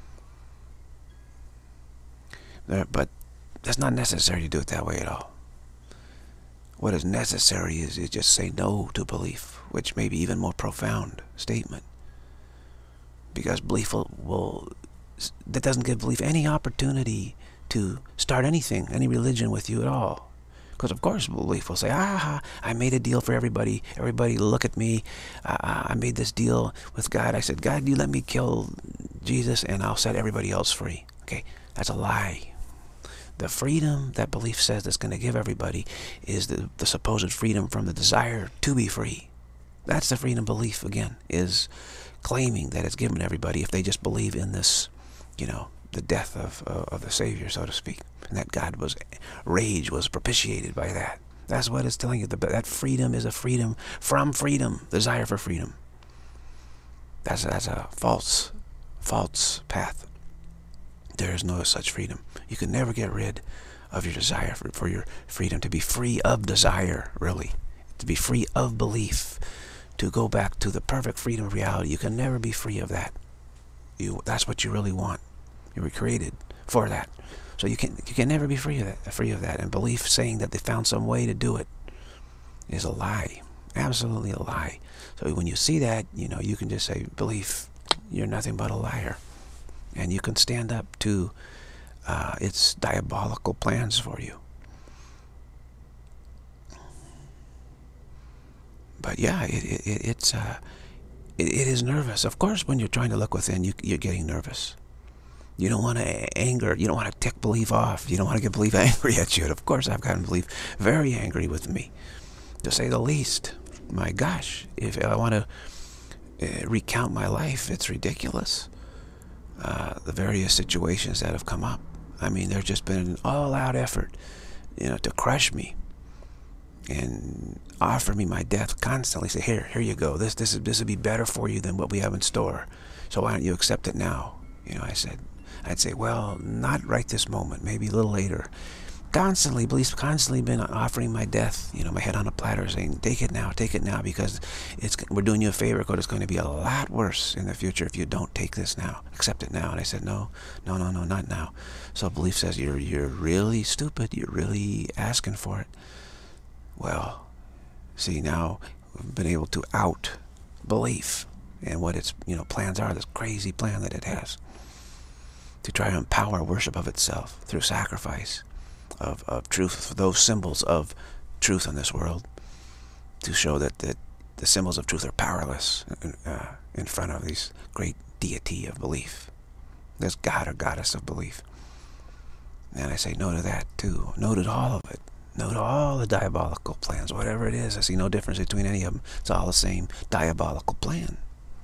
There, but that's not necessary to do it that way at all. What is necessary is to just say no to belief, which may be even more profound statement. Because belief will, will that doesn't give belief any opportunity to start anything, any religion with you at all. Because of course belief will say, ah, I made a deal for everybody. Everybody look at me. Uh, I made this deal with God. I said, God, you let me kill Jesus and I'll set everybody else free. Okay, that's a lie. The freedom that belief says that's going to give everybody is the, the supposed freedom from the desire to be free. That's the freedom belief, again, is claiming that it's given everybody if they just believe in this, you know, the death of, uh, of the Savior, so to speak. And that God was, rage was propitiated by that. That's what it's telling you. The, that freedom is a freedom from freedom, desire for freedom. That's, that's a false, false path. There is no such freedom. You can never get rid of your desire for, for your freedom, to be free of desire, really. To be free of belief. To go back to the perfect freedom of reality. You can never be free of that. You, that's what you really want. You were created for that. So you can you can never be free of that. Free of that. And belief saying that they found some way to do it is a lie. Absolutely a lie. So when you see that, you know, you can just say, belief, you're nothing but a liar. And you can stand up to uh, its diabolical plans for you. But yeah, it, it, it's uh, it, it is nervous. Of course, when you're trying to look within, you, you're getting nervous. You don't want to anger. You don't want to tick belief off. You don't want to get belief angry at you. And of course, I've gotten belief very angry with me, to say the least. My gosh, if I want to uh, recount my life, it's ridiculous. Uh, the various situations that have come up. I mean, there's just been an all-out effort, you know, to crush me and offer me my death constantly. Say, here, here you go. This, this is this would be better for you than what we have in store. So why don't you accept it now? You know, I said, I'd say, well, not right this moment. Maybe a little later. Constantly, belief's constantly been offering my death. You know, my head on a platter, saying, take it now, take it now, because it's we're doing you a favor. Because it's going to be a lot worse in the future if you don't take this now. Accept it now. And I said, no, no, no, no, not now. So belief says, you're you're really stupid. You're really asking for it. Well, see, now we've been able to out belief and what its you know plans are. This crazy plan that it has to try to empower worship of itself through sacrifice of of truth, those symbols of truth in this world, to show that the the symbols of truth are powerless in, uh, in front of this great deity of belief, this god or goddess of belief. And I say no to that too. No to all of it. No to all the diabolical plans, whatever it is. I see no difference between any of them. It's all the same diabolical plan.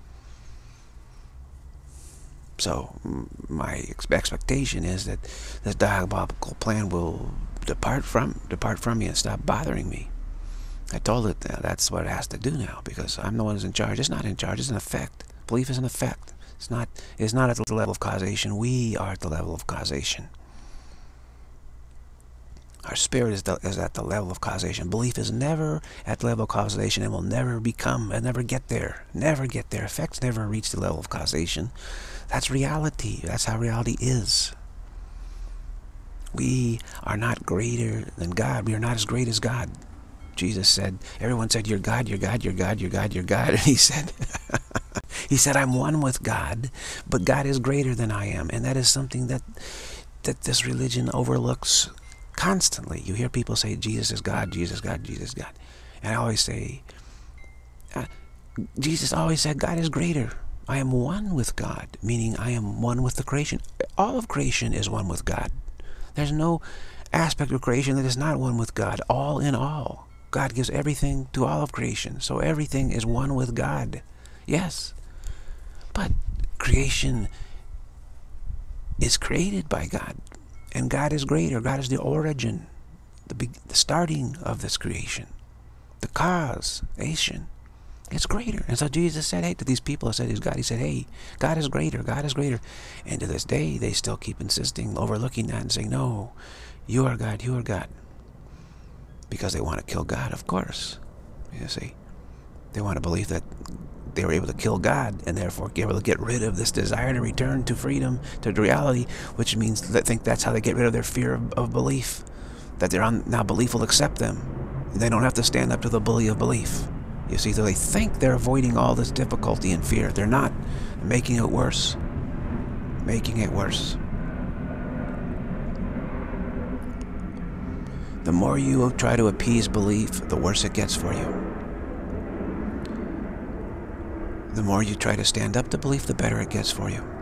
So my expectation is that this diabolical plan will depart from depart from me and stop bothering me. I told it that that's what it has to do now, because I'm the one who's in charge. It's not in charge. It's an effect. Belief is an effect. It's not. It's not at the level of causation. We are at the level of causation. Our spirit is, the, is at the level of causation. Belief is never at the level of causation and will never become, and never get there. Never get there. Effects never reach the level of causation. That's reality. That's how reality is. We are not greater than God. We are not as great as God. Jesus said, everyone said, you're God, you're God, you're God, you're God, you're God. And he said, he said, I'm one with God, but God is greater than I am. And that is something that, that this religion overlooks constantly. You hear people say, Jesus is God, Jesus is God, Jesus is God. And I always say, uh, Jesus always said, God is greater. I am one with God, meaning I am one with the creation. All of creation is one with God. There's no aspect of creation that is not one with God. All in all. God gives everything to all of creation. So everything is one with God. Yes. But creation is created by God. And God is greater. God is the origin, the, be the starting of this creation, the causation. It's greater. And so Jesus said, hey, to these people who said he's God, he said, hey, God is greater, God is greater. And to this day, they still keep insisting, overlooking that and saying, no, you are God, you are God. Because they want to kill God, of course. You see, they want to believe that they were able to kill God and therefore be able to get rid of this desire to return to freedom, to reality, which means they think that's how they get rid of their fear of, of belief, that they're on, now belief will accept them. They don't have to stand up to the bully of belief. You see, so they think they're avoiding all this difficulty and fear. They're not. They're making it worse. Making it worse. The more you try to appease belief, the worse it gets for you. The more you try to stand up to belief, the better it gets for you.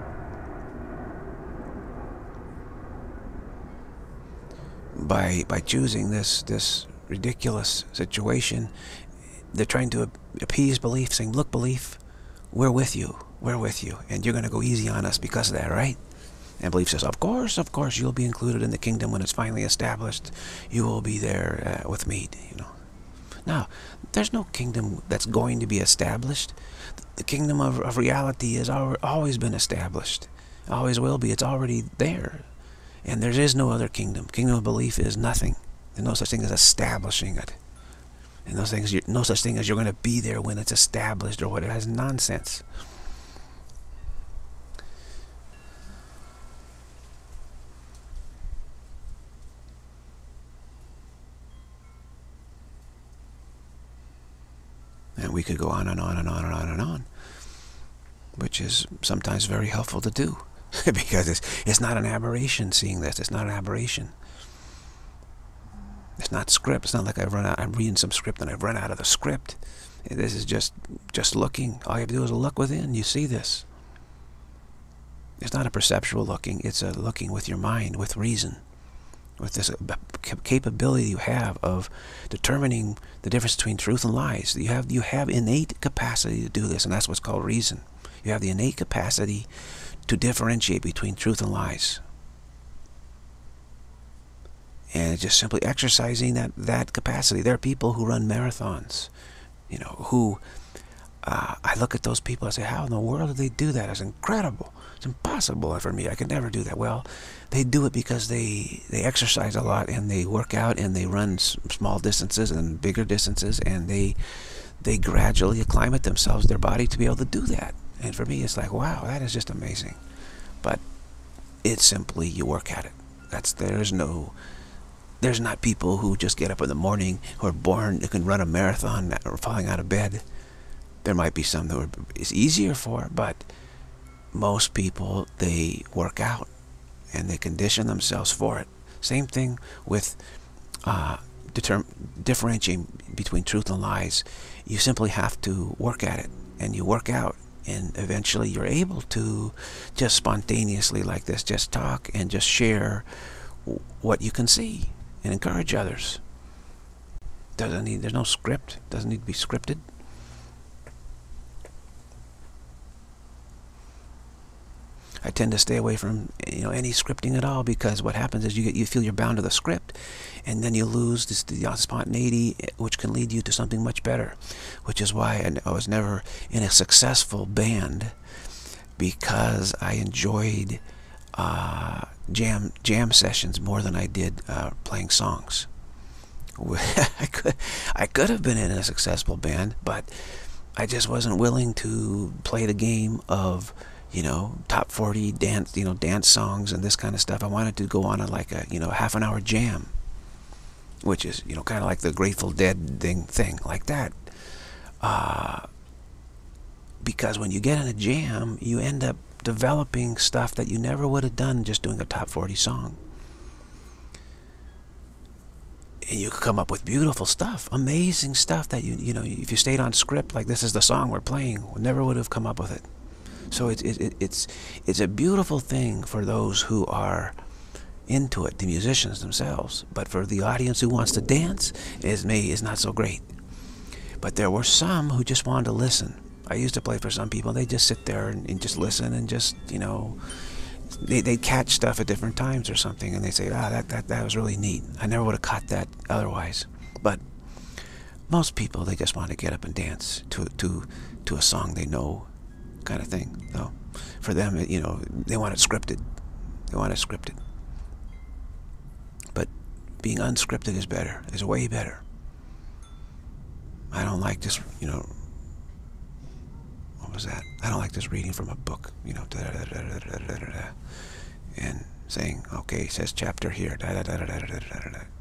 By by choosing this this ridiculous situation, they're trying to appease belief, saying, look, belief, we're with you, we're with you, and you're going to go easy on us because of that, right? And belief says, of course, of course, you'll be included in the kingdom when it's finally established. You will be there uh, with me, you know. Now, there's no kingdom that's going to be established. The kingdom of, of reality has always been established. Always will be. It's already there. And there is no other kingdom. Kingdom of belief is nothing. There's no such thing as establishing it. And no, things, no such thing as you're going to be there when it's established or what. It has nonsense. And we could go on and on and on and on and on, which is sometimes very helpful to do, because it's, it's not an aberration seeing this. It's not an aberration. It's not script. It's not like I've run out, I'm reading some script and I've run out of the script. This is just, just looking. All you have to do is look within. You see this. It's not a perceptual looking. It's a looking with your mind, with reason, with this capability you have of determining the difference between truth and lies. You have, you have innate capacity to do this, and that's what's called reason. You have the innate capacity to differentiate between truth and lies. And it's just simply exercising that, that capacity. There are people who run marathons, you know, who, uh, I look at those people, I say, how in the world do they do that? It's incredible. It's impossible for me. I could never do that. Well, they do it because they, they exercise a lot, and they work out, and they run small distances and bigger distances, and they, they gradually acclimate themselves, their body, to be able to do that. And for me, it's like, wow, that is just amazing. But it's simply, you work at it. That's, there's no... There's not people who just get up in the morning who are born, who can run a marathon or falling out of bed. There might be some that it's easier for, but most people, they work out and they condition themselves for it. Same thing with uh, differentiating between truth and lies. You simply have to work at it, and you work out, and eventually you're able to just spontaneously like this, just talk and just share what you can see and encourage others. Doesn't need, there's no script, doesn't need to be scripted. I tend to stay away from, you know, any scripting at all, because what happens is you get, you feel you're bound to the script, and then you lose this, the spontaneity, which can lead you to something much better. Which is why I was never in a successful band, because I enjoyed uh, jam jam sessions more than I did uh, playing songs. I could I could have been in a successful band, but I just wasn't willing to play the game of, you know, top forty dance, you know, dance songs and this kind of stuff. I wanted to go on a, like a, you know, half an hour jam, which is, you know, kind of like the Grateful Dead thing, thing like that. Uh, because when you get in a jam, you end up developing stuff that you never would have done just doing a top forty song. And you could come up with beautiful stuff, amazing stuff that you, you know, if you stayed on script, like this is the song we're playing, we never would have come up with it. So it's it, it's it's a beautiful thing for those who are into it, the musicians themselves. But for the audience who wants to dance, is may is not so great. But there were some who just wanted to listen. I used to play for some people. They just sit there and, and just listen and just, you know, they they catch stuff at different times or something, and they say, ah, that that that was really neat. I never would have caught that otherwise. But most people, they just want to get up and dance to to to a song they know, kind of thing. So for them, you know, they want it scripted. They want it scripted. But being unscripted is better. Is way better. I don't like just, you know, what was that? I don't like just reading from a book, you know, da, da, da, da, da, da, da, da, and saying, okay, it says chapter here, da, da, da, da, da, da, da, da.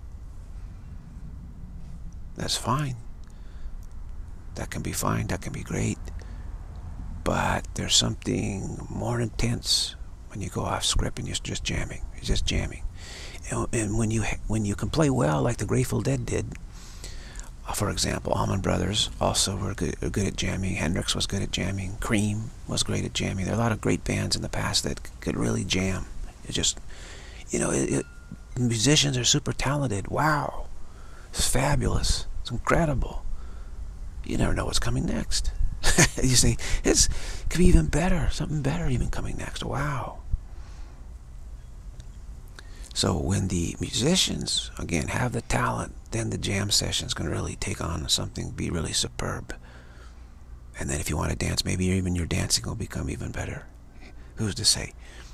That's fine. That can be fine. That can be great. But there's something more intense when you go off script and you're just jamming. You're just jamming. And when you when you can play well like the Grateful Dead did, for example, Allman Brothers also were good, were good at jamming. Hendrix was good at jamming. Cream was great at jamming. There are a lot of great bands in the past that could really jam. It just, you know, it, it, musicians are super talented. Wow, it's fabulous. It's incredible. You never know what's coming next. You see, it's could be even better. Something better even coming next. Wow. So when the musicians, again, have the talent, then the jam sessions can really take on something, be really superb. And then if you want to dance, maybe even your dancing will become even better. Who's to say?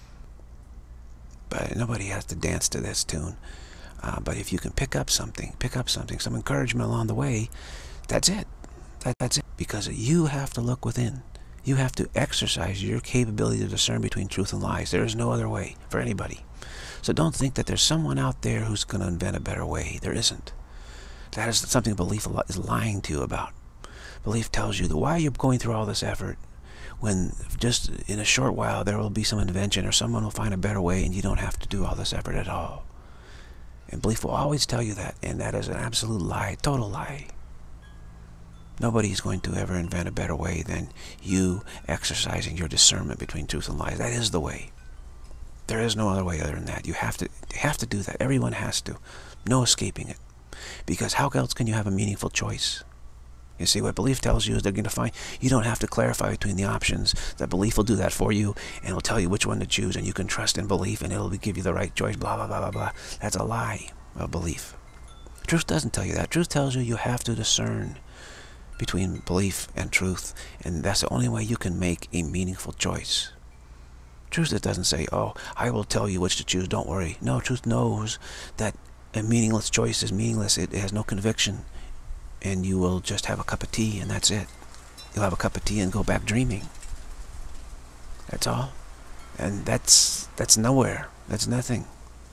But nobody has to dance to this tune. Uh, but if you can pick up something, pick up something, some encouragement along the way, that's it. That, that's it. Because you have to look within. You have to exercise your capability to discern between truth and lies. There is no other way for anybody. So don't think that there's someone out there who's going to invent a better way. There isn't. That is something belief is lying to you about. Belief tells you that why you're going through all this effort when just in a short while there will be some invention or someone will find a better way and you don't have to do all this effort at all. And belief will always tell you that, and that is an absolute lie, total lie. Nobody's going to ever invent a better way than you exercising your discernment between truth and lies. That is the way. There is no other way other than that. You have to you have to do that. Everyone has to. No escaping it. Because how else can you have a meaningful choice? You see, what belief tells you is they're going to find, you don't have to clarify between the options. That belief will do that for you, and it'll tell you which one to choose, and you can trust in belief, and it'll give you the right choice, blah, blah, blah, blah, blah. That's a lie of belief. Truth doesn't tell you that. Truth tells you you have to discern between belief and truth, and that's the only way you can make a meaningful choice. Truth that doesn't say, oh, I will tell you which to choose, don't worry. No, truth knows that a meaningless choice is meaningless. It has no conviction. And you will just have a cup of tea, and that's it. You'll have a cup of tea and go back dreaming. That's all. And that's that's nowhere. That's nothing.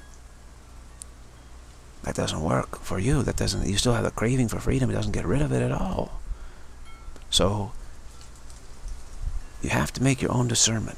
That doesn't work for you. That doesn't. You still have a craving for freedom. It doesn't get rid of it at all. So you have to make your own discernment.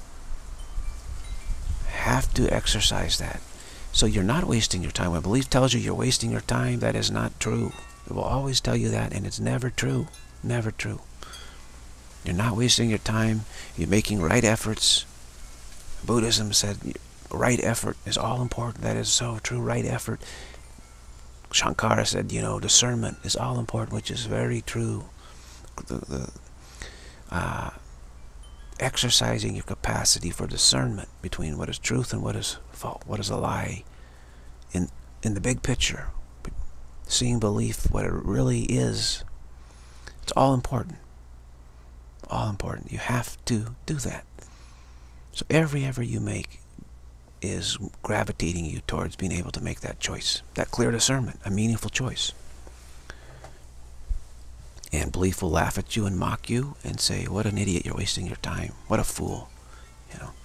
Have to exercise that. So you're not wasting your time. When belief tells you you're wasting your time, that is not true. It will always tell you that, and it's never true. Never true. You're not wasting your time. You're making right efforts. Buddhism said right effort is all important. That is so true. Right effort. Shankara said, you know, discernment is all important, which is very true. The, the, uh, exercising your capacity for discernment between what is truth and what is false, what is a lie, in in the big picture, seeing belief what it really is. It's all important. All important. You have to do that. So every effort you make is gravitating you towards being able to make that choice, that clear discernment, a meaningful choice. And belief will laugh at you and mock you and say, what an idiot, you're wasting your time. What a fool. You know.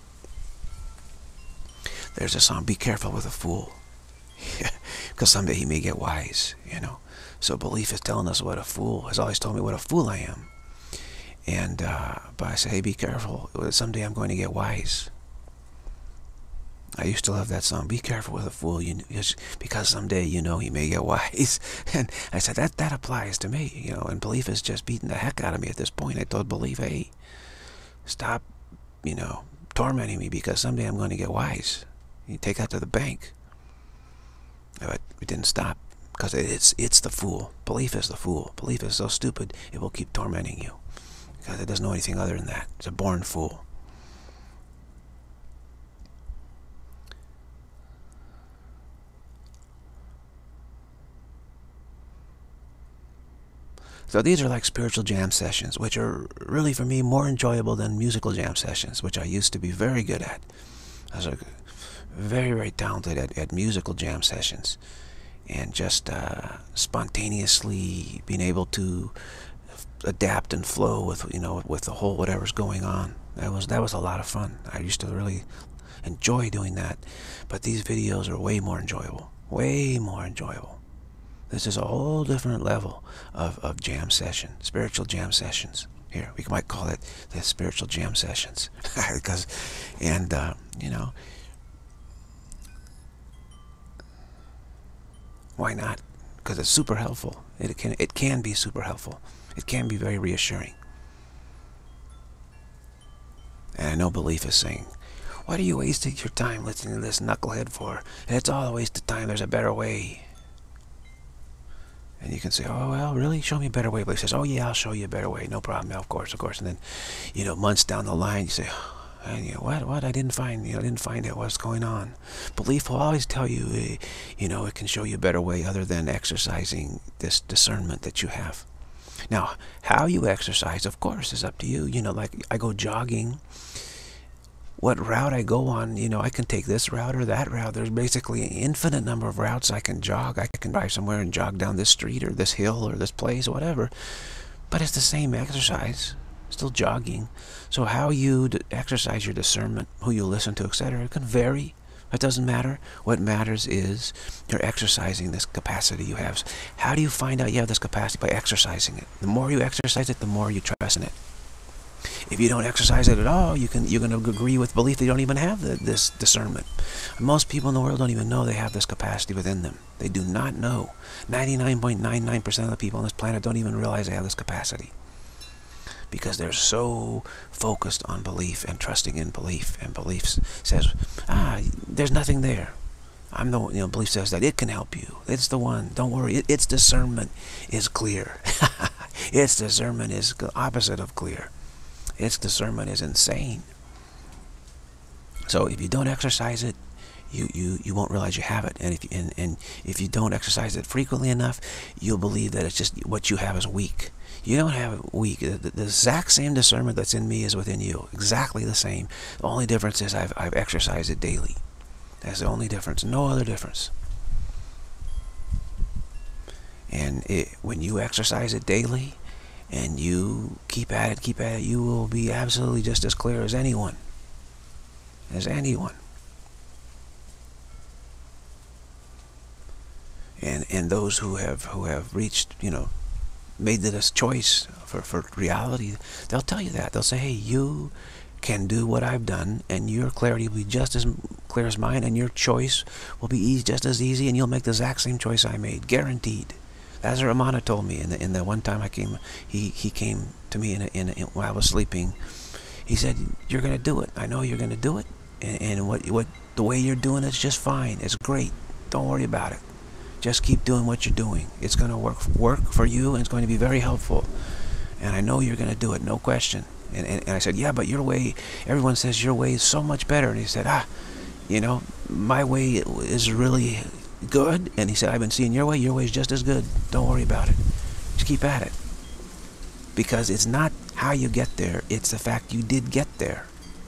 There's a song, be careful with a fool. Because someday he may get wise, you know. So belief is telling us what a fool, has always told me what a fool I am. And, uh, but I say, hey, be careful. Someday I'm going to get wise. I used to love that song, be careful with a fool, you, because someday, you know, he may get wise. And I said, that, that applies to me, you know, and belief is just beating the heck out of me at this point. I told belief, hey, stop, you know, tormenting me, because someday I'm going to get wise. You take that to the bank. But it didn't stop, because it's, it's the fool. Belief is the fool. Belief is so stupid, it will keep tormenting you, because it doesn't know anything other than that. It's a born fool. So these are like spiritual jam sessions, which are really, for me, more enjoyable than musical jam sessions, which I used to be very good at. I was like very, very talented at, at musical jam sessions, and just uh, spontaneously being able to adapt and flow with, you know, with the whole whatever's going on. That was that was a lot of fun. I used to really enjoy doing that. But these videos are way more enjoyable, way more enjoyable. This is a whole different level of, of jam session, spiritual jam sessions. Here, we might call it the spiritual jam sessions. because, and, uh, you know, Why not? Because it's super helpful. It can, it can be super helpful. It can be very reassuring. And I know belief is saying, what are you wasting your time listening to this knucklehead for? It's all a waste of time. There's a better way. And you can say, oh, well, really? Show me a better way. But he says, oh, yeah, I'll show you a better way. No problem. Yeah, of course, of course. And then, you know, months down the line, you say, and you know, what, what? I didn't find, you know, I didn't find it. What's going on? Belief will always tell you, you know, it can show you a better way other than exercising this discernment that you have. Now, how you exercise, of course, is up to you. You know, like I go jogging. What route I go on, you know, I can take this route or that route. There's basically an infinite number of routes I can jog. I can drive somewhere and jog down this street or this hill or this place or whatever. But it's the same exercise, still jogging. So how you exercise your discernment, who you listen to, et cetera, it can vary. It doesn't matter. What matters is you're exercising this capacity you have. How do you find out you have this capacity? By exercising it. The more you exercise it, the more you trust in it. If you don't exercise it at all, you can, you're going to agree with belief they don't even have the, this discernment. Most people in the world don't even know they have this capacity within them. They do not know. ninety-nine point nine nine percent of the people on this planet don't even realize they have this capacity. Because they're so focused on belief and trusting in belief. And belief says, ah, there's nothing there. I'm the, you know, belief says that it can help you. It's the one. Don't worry. It, its discernment is clear. Its discernment is the opposite of clear. Its discernment is insane. So if you don't exercise it, you, you, you won't realize you have it. And if, you, and, and if you don't exercise it frequently enough, you'll believe that it's just what you have is weak. You don't have it weak. The, the, the exact same discernment that's in me is within you. Exactly the same. The only difference is I've, I've exercised it daily. That's the only difference. No other difference. And it, when you exercise it daily, and you keep at it, keep at it, you will be absolutely just as clear as anyone. As anyone. And and those who have who have reached, you know, made this choice for, for reality, they'll tell you that. They'll say, hey, you can do what I've done, and your clarity will be just as clear as mine, and your choice will be easy, just as easy, and you'll make the exact same choice I made. Guaranteed. As Ramana told me in the in the one time I came, he he came to me in a, in, a, in while I was sleeping. He said, "You're gonna do it. I know you're gonna do it, and, and what what the way you're doing it's just fine. It's great. Don't worry about it. Just keep doing what you're doing. It's gonna work work for you, and it's going to be very helpful. And I know you're gonna do it, no question." And, and and I said, "Yeah, but your way. Everyone says your way is so much better." And he said, "Ah, you know, my way is really good." And he said, I've been seeing your way. Your way is just as good. Don't worry about it. Just keep at it. Because it's not how you get there. It's the fact you did get there.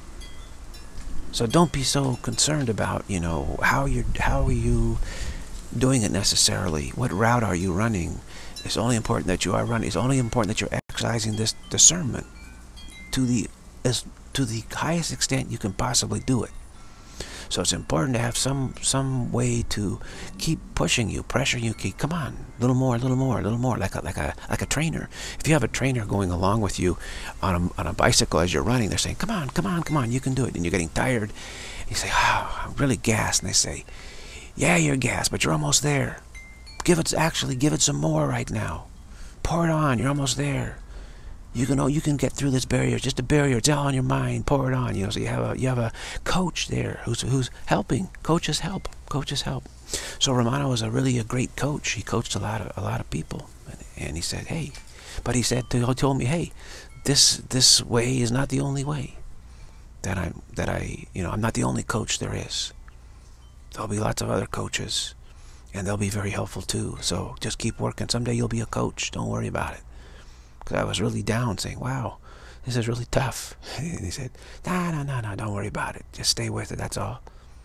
So don't be so concerned about, you know, how you're, how are you doing it necessarily. What route are you running? It's only important that you are running. It's only important that you're exercising this discernment to the, as, to the highest extent you can possibly do it. So it's important to have some some way to keep pushing you, pressuring you. Keep, come on, a little more, a little more, a little more, like a like a like a trainer. If you have a trainer going along with you on a on a bicycle as you're running, they're saying, "Come on, come on, come on, you can do it." And you're getting tired. You say, "Oh, I'm really gassed." And they say, "Yeah, you're gassed, but you're almost there. Give it actually give it some more right now. Pour it on. You're almost there. You can, oh, you can get through this barrier. It's just a barrier. It's all in your mind. Pour it on. You know, so you have a you have a coach there who's who's helping. Coaches help. Coaches help. So Ramana was a really a great coach. He coached a lot of a lot of people, and, and he said, hey, but he said to, he told me, hey, this this way is not the only way. That I that I you know I'm not the only coach there is. There'll be lots of other coaches, and they'll be very helpful too. So just keep working. Someday you'll be a coach. Don't worry about it. Because I was really down, saying, wow, this is really tough. And he said, no, no, no, no, don't worry about it. Just stay with it, that's all.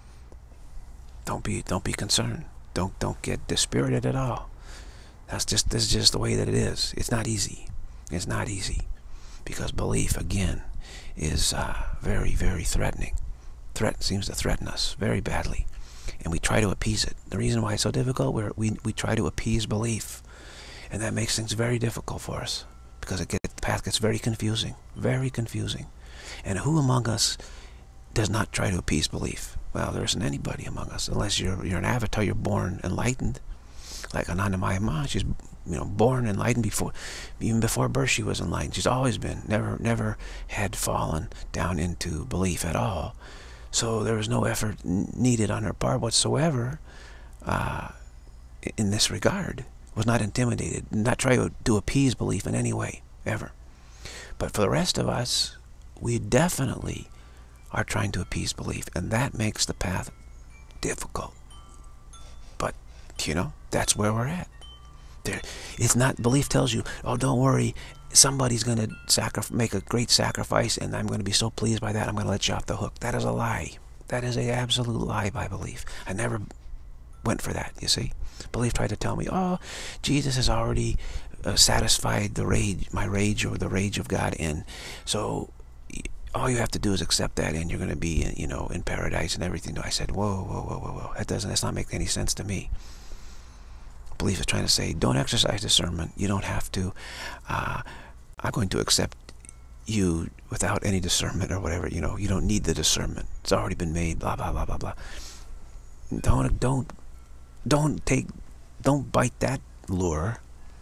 Don't be don't be concerned. Don't don't get dispirited at all. That's just this is just the way that it is. It's not easy. It's not easy. Because belief, again, is uh, very, very threatening. Threat seems to threaten us very badly. And we try to appease it. The reason why it's so difficult, we're, we, we try to appease belief. And that makes things very difficult for us. Because it gets, the path gets very confusing, very confusing. And who among us does not try to appease belief? Well, there isn't anybody among us, unless you're you're an avatar, you're born enlightened. like Anandamayi Ma. She's, you know, born enlightened before, even before birth she was enlightened. She's always been, never, never had fallen down into belief at all. So there was no effort needed on her part whatsoever uh, in this regard. Was not intimidated, not try to, to appease belief in any way, ever. But for the rest of us, we definitely are trying to appease belief, and that makes the path difficult. But, you know, that's where we're at. There, it's not, belief tells you, oh, don't worry, somebody's going to sacri- make a great sacrifice, and I'm going to be so pleased by that, I'm going to let you off the hook. That is a lie. That is an absolute lie by belief. I never went for that, you see. Belief tried to tell me, oh, Jesus has already uh, satisfied the rage, my rage, or the rage of God, and so all you have to do is accept that, and you're going to be, you know, in paradise and everything. I said, whoa, whoa, whoa, whoa, whoa. That doesn't, that's not making any sense to me. Belief is trying to say, don't exercise discernment. You don't have to. Uh, I'm going to accept you without any discernment or whatever. You know, you don't need the discernment. It's already been made. Blah blah blah blah blah. Don't don't don't take don't bite that lure.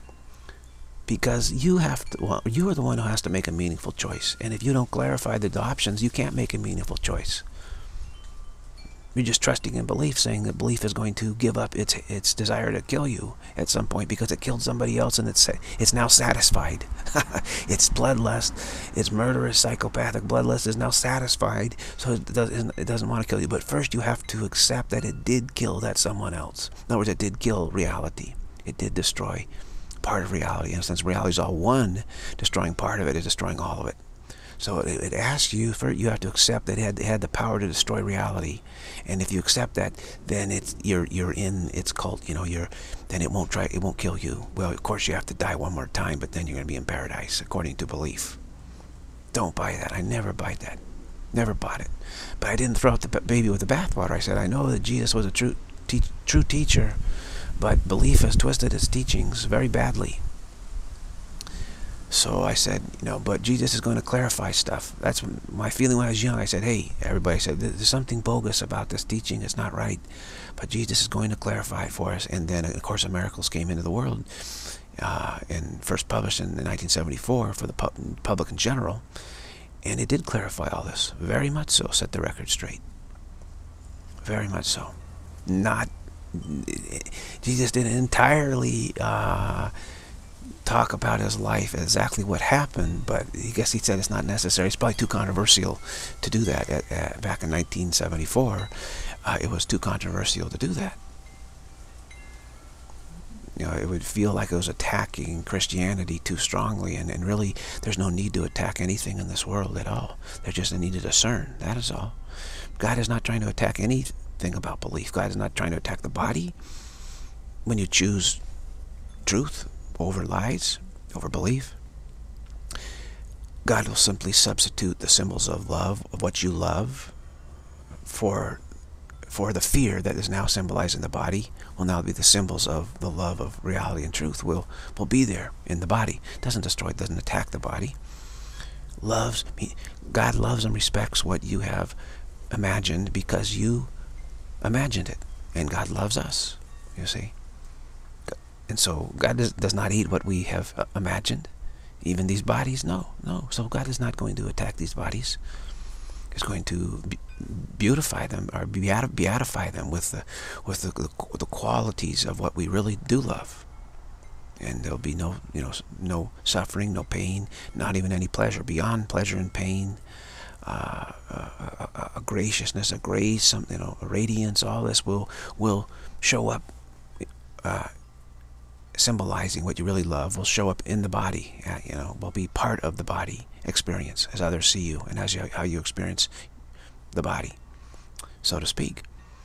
Because you have to. Well, you are the one who has to make a meaningful choice. And if you don't clarify the options, you can't make a meaningful choice. You're just trusting in belief, saying that belief is going to give up its its desire to kill you at some point because it killed somebody else, and it's it's now satisfied. Its bloodlust, its murderous, psychopathic bloodlust is now satisfied, so it doesn't it doesn't want to kill you. But first, you have to accept that it did kill that someone else. In other words, it did kill reality. It did destroy part of reality. In a sense, reality is all one. Destroying part of it is destroying all of it. So it, it asks you, for, you have to accept that it had, it had the power to destroy reality, and if you accept that, then it's you're you're in its cult. You know, you're then it won't try, it won't kill you. Well, of course you have to die one more time, but then you're going to be in paradise according to belief. Don't buy that. I never buy that. Never bought it. But I didn't throw out the baby with the bathwater. I said I know that Jesus was a true te true teacher, but belief has twisted his teachings very badly. So I said, you know, but Jesus is going to clarify stuff. That's my feeling when I was young. I said, hey, everybody said, there's something bogus about this teaching. It's not right. But Jesus is going to clarify it for us. And then A Course of Miracles came into the world, uh, and first published in nineteen seventy-four for the pub public in general. And it did clarify all this. Very much so. Set the record straight. Very much so. Not, Jesus didn't entirely... Uh, talk about his life, exactly what happened, but I guess he said it's not necessary. It's probably too controversial to do that. At, at, back in nineteen seventy-four, uh, it was too controversial to do that. You know, it would feel like it was attacking Christianity too strongly, and, and really, there's no need to attack anything in this world at all. There's just a need to discern. That is all. God is not trying to attack anything about belief. God is not trying to attack the body. When you choose truth over lies, over belief, God will simply substitute the symbols of love, of what you love, for for the fear that is now symbolized in the body will now be the symbols of the love of reality and truth will will be there in the body. It doesn't destroy, it doesn't attack the body. Loves, God loves and respects what you have imagined because you imagined it, and God loves us, you see. And so God does, does not eat what we have uh, imagined. Even these bodies, no, no. So God is not going to attack these bodies. He's going to be beautify them, or beati beatify them with the with the, the the qualities of what we really do love. And there'll be no, you know, no suffering, no pain, not even any pleasure. Beyond pleasure and pain, uh, a, a, a graciousness, a grace, some, you know, a radiance. All this will will show up. Uh, symbolizing what you really love will show up in the body, uh, you know, will be part of the body experience as others see you and as you, how you experience the body, so to speak.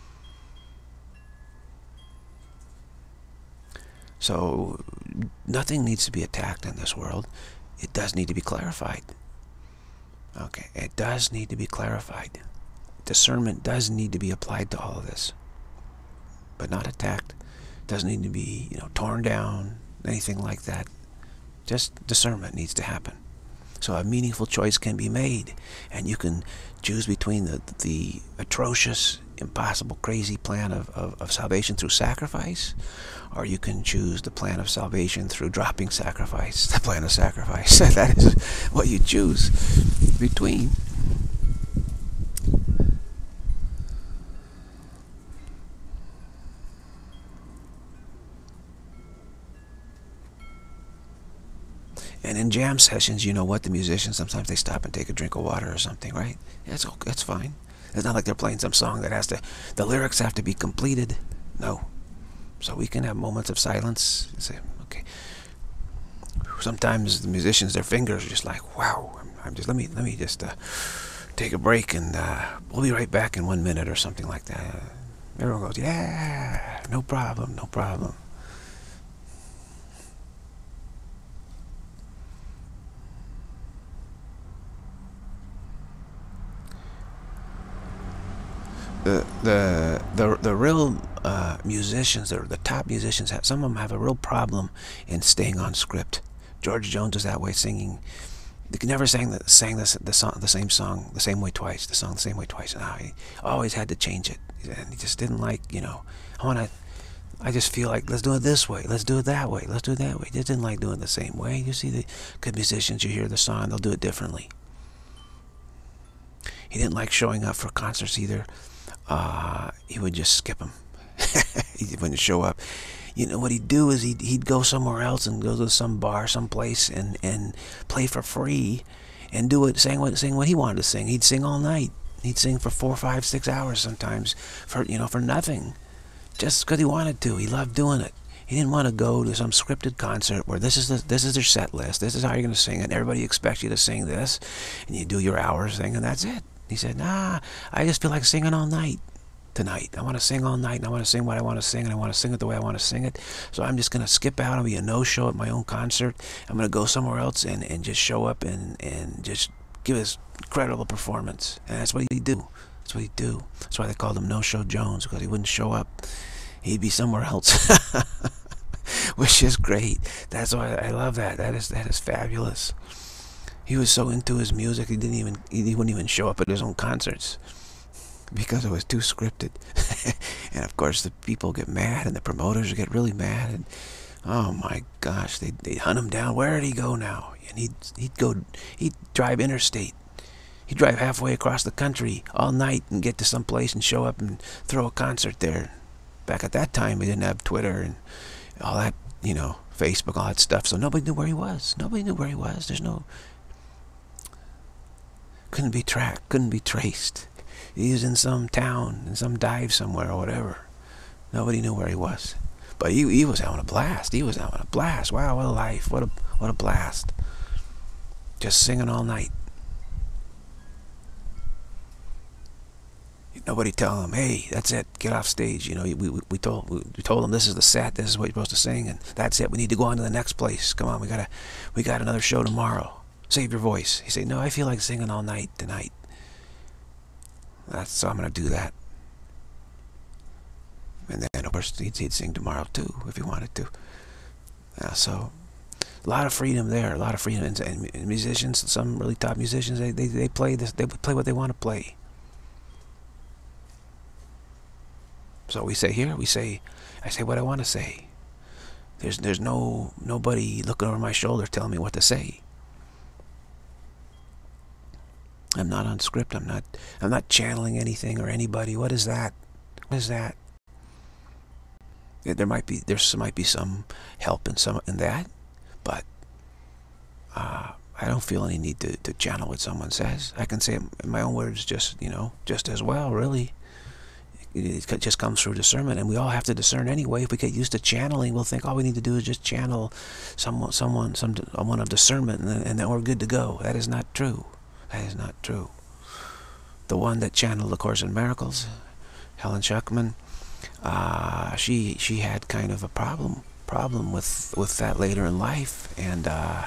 So nothing needs to be attacked in this world. It does need to be clarified. Okay, it does need to be clarified. Discernment does need to be applied to all of this, but not attacked. Doesn't need to be, you know, torn down, anything like that. Just discernment needs to happen. So a meaningful choice can be made, and you can choose between the the atrocious, impossible, crazy plan of, of, of salvation through sacrifice, or you can choose the plan of salvation through dropping sacrifice, the plan of sacrifice. That is what you choose between. And in jam sessions, you know what, the musicians, sometimes they stop and take a drink of water or something, right? That's okay, that's fine. It's not like they're playing some song that has to, the lyrics have to be completed. No. So we can have moments of silence and say, okay. Sometimes the musicians, their fingers are just like, wow, I'm, I'm just, let me, let me just uh, take a break, and uh, we'll be right back in one minute or something like that. Uh, everyone goes, yeah, no problem, no problem. The, the the the real uh, musicians, the, the top musicians, have, some of them have a real problem in staying on script. George Jones was that way, singing. They never sang the sang the the song the same song the same way twice. The song the same way twice. No, he always had to change it, and he just didn't like, you know. I want to. I just feel like, let's do it this way, let's do it that way, let's do it that way. He just didn't like doing it the same way. You see the good musicians, you hear the song, they'll do it differently. He didn't like showing up for concerts either. Uh, he would just skip them. He wouldn't show up. You know what he'd do is he'd, he'd go somewhere else and go to some bar, someplace, and, and play for free and do it, sing what, sing what he wanted to sing. He'd sing all night. He'd sing for four, five, six hours sometimes for, you know, for nothing. Just because he wanted to. He loved doing it. He didn't want to go to some scripted concert where this is the, this is their set list. This is how you're going to sing it. And everybody expects you to sing this. And you do your hours thing, and that's it. He said, nah, I just feel like singing all night tonight. I want to sing all night, and I want to sing what I want to sing, and I want to sing it the way I want to sing it. So I'm just going to skip out and be a no-show at my own concert. I'm going to go somewhere else and, and just show up and, and just give his incredible performance. And that's what he'd do. That's what he'd do. That's why they called him No-Show Jones, because he wouldn't show up. He'd be somewhere else. Which is great. That's why I love that. That is, that is fabulous. He was so into his music, he didn't even, he wouldn't even show up at his own concerts because it was too scripted. And of course the people get mad, and the promoters get really mad, and oh my gosh, they they hunt him down. Where did he go now? And he'd he'd go, he'd drive interstate. He'd drive halfway across the country all night and get to some place and show up and throw a concert there. Back at that time, we didn't have Twitter and all that, you know, Facebook, all that stuff, so nobody knew where he was. Nobody knew where he was. There's no, couldn't be tracked, couldn't be traced. He was in some town, in some dive somewhere or whatever. Nobody knew where he was. But he, he was having a blast. He was having a blast. Wow, what a life. What a, what a blast. Just singing all night. Nobody telling him, hey, that's it, get off stage. You know, we, we, we told we, we told him this is the set, this is what you're supposed to sing, and that's it. We need to go on to the next place. Come on, we gotta, we got another show tomorrow. Save your voice. He said, no, I feel like singing all night tonight. That's, so I'm going to do that. And then, of course, he'd, he'd sing tomorrow, too, if he wanted to. Yeah, so, a lot of freedom there, a lot of freedom. And, and musicians, some really top musicians, they, they, they play this, they play what they want to play. So we say here, we say, I say what I want to say. There's, there's no, nobody looking over my shoulder telling me what to say. I'm not on script. I'm not. I'm not channeling anything or anybody. What is that? What is that? There might be. There might be some help in some in that, but uh, I don't feel any need to to channel what someone says. I can say it in my own words, just you know, just as well. Really, it, it just comes through discernment, and we all have to discern anyway. If we get used to channeling, we'll think all we need to do is just channel someone, someone, some someone of discernment, and then, and then we're good to go. That is not true. That is not true. The one that channeled A Course in Miracles, Helen Schucman, uh, she she had kind of a problem problem with with that later in life, and uh,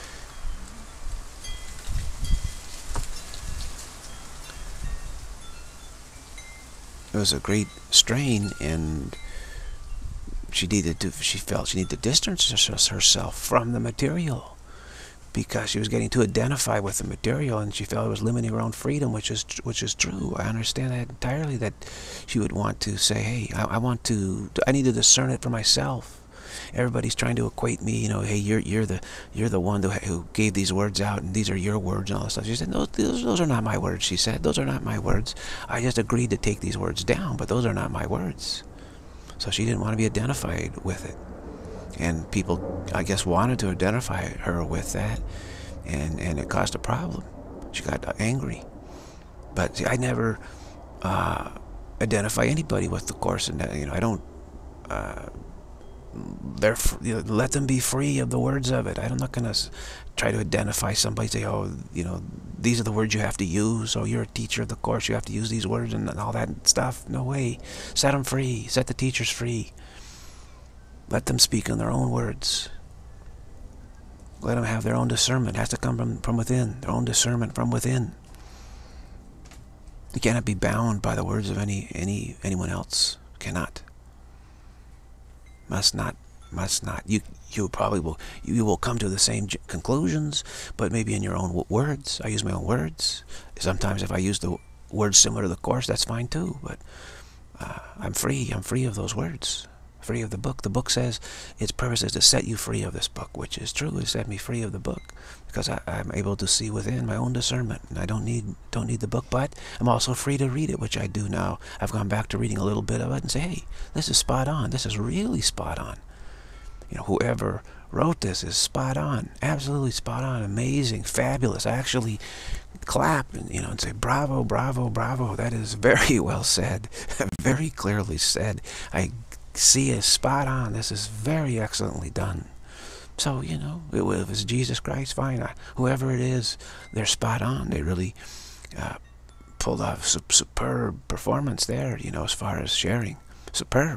it was a great strain, and she needed to. She felt she needed to distance herself from the material. because she was getting too identified with the material, and she felt it was limiting her own freedom, which is which is true. I understand that entirely, that she would want to say, hey, I, I want to, I need to discern it for myself. Everybody's trying to equate me, you know, hey, you're you're the you're the one who, who gave these words out, and these are your words and all this stuff. She said, no, those, those are not my words, she said. Those are not my words. I just agreed to take these words down, but those are not my words. So she didn't want to be identified with it. And people, I guess, wanted to identify her with that, and, and it caused a problem. She got angry. But see, I never uh, identify anybody with the Course, and you know, I don't. Uh, they're you know, let them be free of the words of it. I'm not going to try to identify somebody. Say, oh, you know, these are the words you have to use. Oh, you're a teacher of the Course. You have to use these words and all that stuff. No way. Set them free. Set the teachers free. Let them speak in their own words. Let them have their own discernment. It has to come from, from within. Their own discernment from within. You cannot be bound by the words of any any anyone else. Cannot. Must not. Must not. You you probably will. You will come to the same conclusions, but maybe in your own words. I use my own words. Sometimes if I use the words similar to the Course, that's fine too. But uh, I'm free. I'm free of those words. Free of the book. The book says its purpose is to set you free of this book, which is true. It set me free of the book because I, I'm able to see within my own discernment, and I don't need don't need the book. But I'm also free to read it, which I do now. I've gone back to reading a little bit of it and say, hey, this is spot on. This is really spot on. You know, whoever wrote this is spot on, absolutely spot on, amazing, fabulous. I actually clap and you know and say bravo, bravo, bravo. That is very well said, very clearly said. I see is spot on. This is very excellently done. So, you know, if it's Jesus Christ, fine. Whoever it is, they're spot on. They really uh, pulled off su superb performance there, you know, as far as sharing. Superb.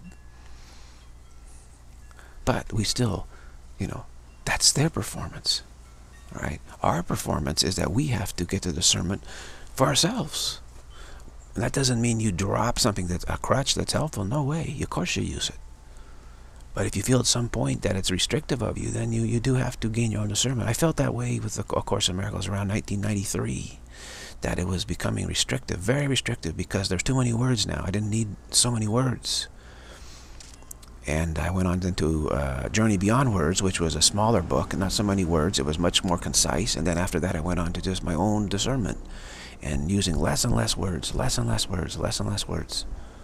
But we still, you know, that's their performance. All right? Our performance is that we have to get the discernment for ourselves. And that doesn't mean you drop something that's a crutch that's helpful. No way. Of course you use it. But if you feel at some point that it's restrictive of you, then you, you do have to gain your own discernment. I felt that way with the A Course in Miracles around nineteen ninety-three. That it was becoming restrictive, very restrictive, because there's too many words now. I didn't need so many words. And I went on into uh, Journey Beyond Words, which was a smaller book, not so many words. It was much more concise. And then after that, I went on to just my own discernment. And using less and less words, less and less words, less and less words.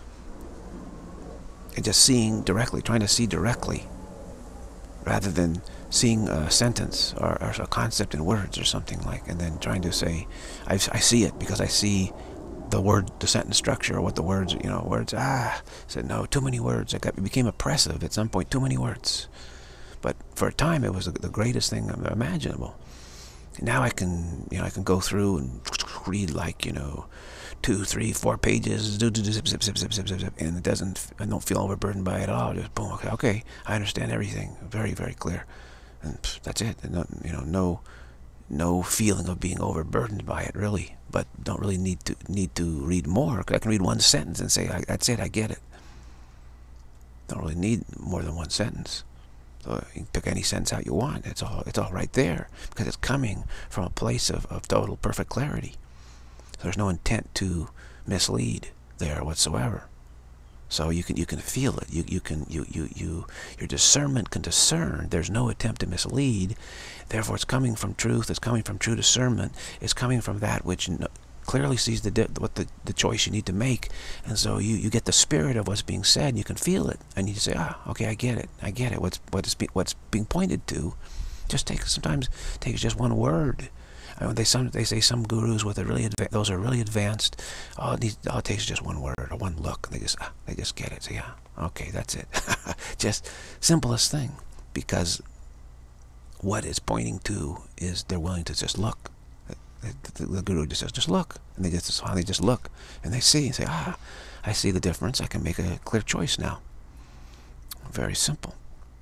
And just seeing directly, trying to see directly, rather than seeing a sentence or, or a concept in words or something like, and then trying to say, I, I see it because I see the word, the sentence structure, or what the words, you know, words, ah, I said, no, too many words. It, got, it became oppressive at some point, too many words. But for a time, it was the, the greatest thing imaginable. Now I can, you know, I can go through and read like, you know, two, three, four pages, zip, zip, zip, zip, zip, zip, zip, and it doesn't, I don't feel overburdened by it at all. Just boom, okay, okay, I understand everything, very, very clear, and pff, that's it. And no, you know, no, no feeling of being overburdened by it really, but don't really need to need to read more. I can read one sentence and say, I, that's it, I get it. Don't really need more than one sentence. So you can pick any sentence out you want. It's all it's all right there because it's coming from a place of, of total perfect clarity. So there's no intent to mislead there whatsoever. So you can you can feel it. You you can you you you your discernment can discern. There's no attempt to mislead. Therefore, it's coming from truth. It's coming from true discernment. It's coming from that which no, clearly sees the what the the choice you need to make. And so you you get the spirit of what's being said. And you can feel it, and you say, ah, okay, I get it. I get it. What's what is be, what's being pointed to? Just take sometimes takes just one word. I mean, they some they say some gurus with a really adva those are really advanced. All it, needs, all it takes is just one word or one look. They just ah, they just get it. So yeah, okay, that's it. Just simplest thing, because what it's pointing to is they're willing to just look. The, the, the guru just says, just look, and they just they just look, and they see and say, ah, I see the difference. I can make a clear choice now. Very simple.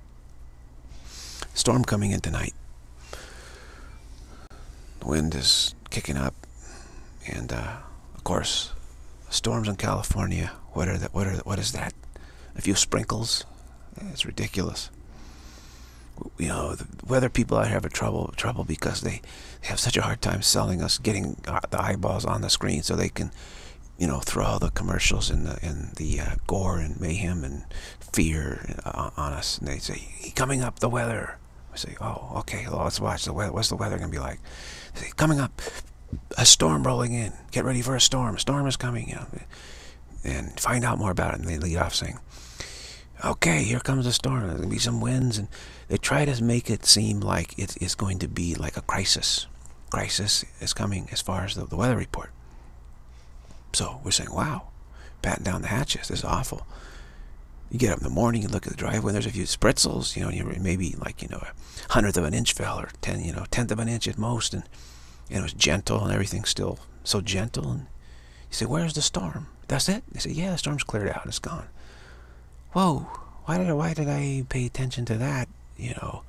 Storm coming in tonight. The wind is kicking up, and uh, of course, storms in California. What are that? What are what is that? A few sprinkles? It's ridiculous. You know, the weather people out here have a trouble trouble because they, they have such a hard time selling us, getting the eyeballs on the screen so they can, you know, throw all the commercials and the and the uh, gore and mayhem and fear uh, on us. And they say, "Coming up, the weather." I say, "Oh, okay. Well, let's watch the weather. What's the weather gonna be like?" They say, "Coming up, a storm rolling in. Get ready for a storm. A storm is coming." You know, and find out more about it. And they lead off saying, "Okay, here comes a storm. There's gonna be some winds," and they try to make it seem like it is going to be like a crisis. Crisis is coming as far as the, the weather report. So we're saying, "Wow, batten down the hatches. This is awful." You get up in the morning, you look at the driveway, and there's a few spritzels. You know, you maybe like you know a hundredth of an inch fell, or ten, you know, tenth of an inch at most, and, and it was gentle, and everything's still so gentle. And you say, "Where's the storm? That's it?" They say, "Yeah, the storm's cleared out. It's gone." Whoa! Why did I, why did I pay attention to that? You know.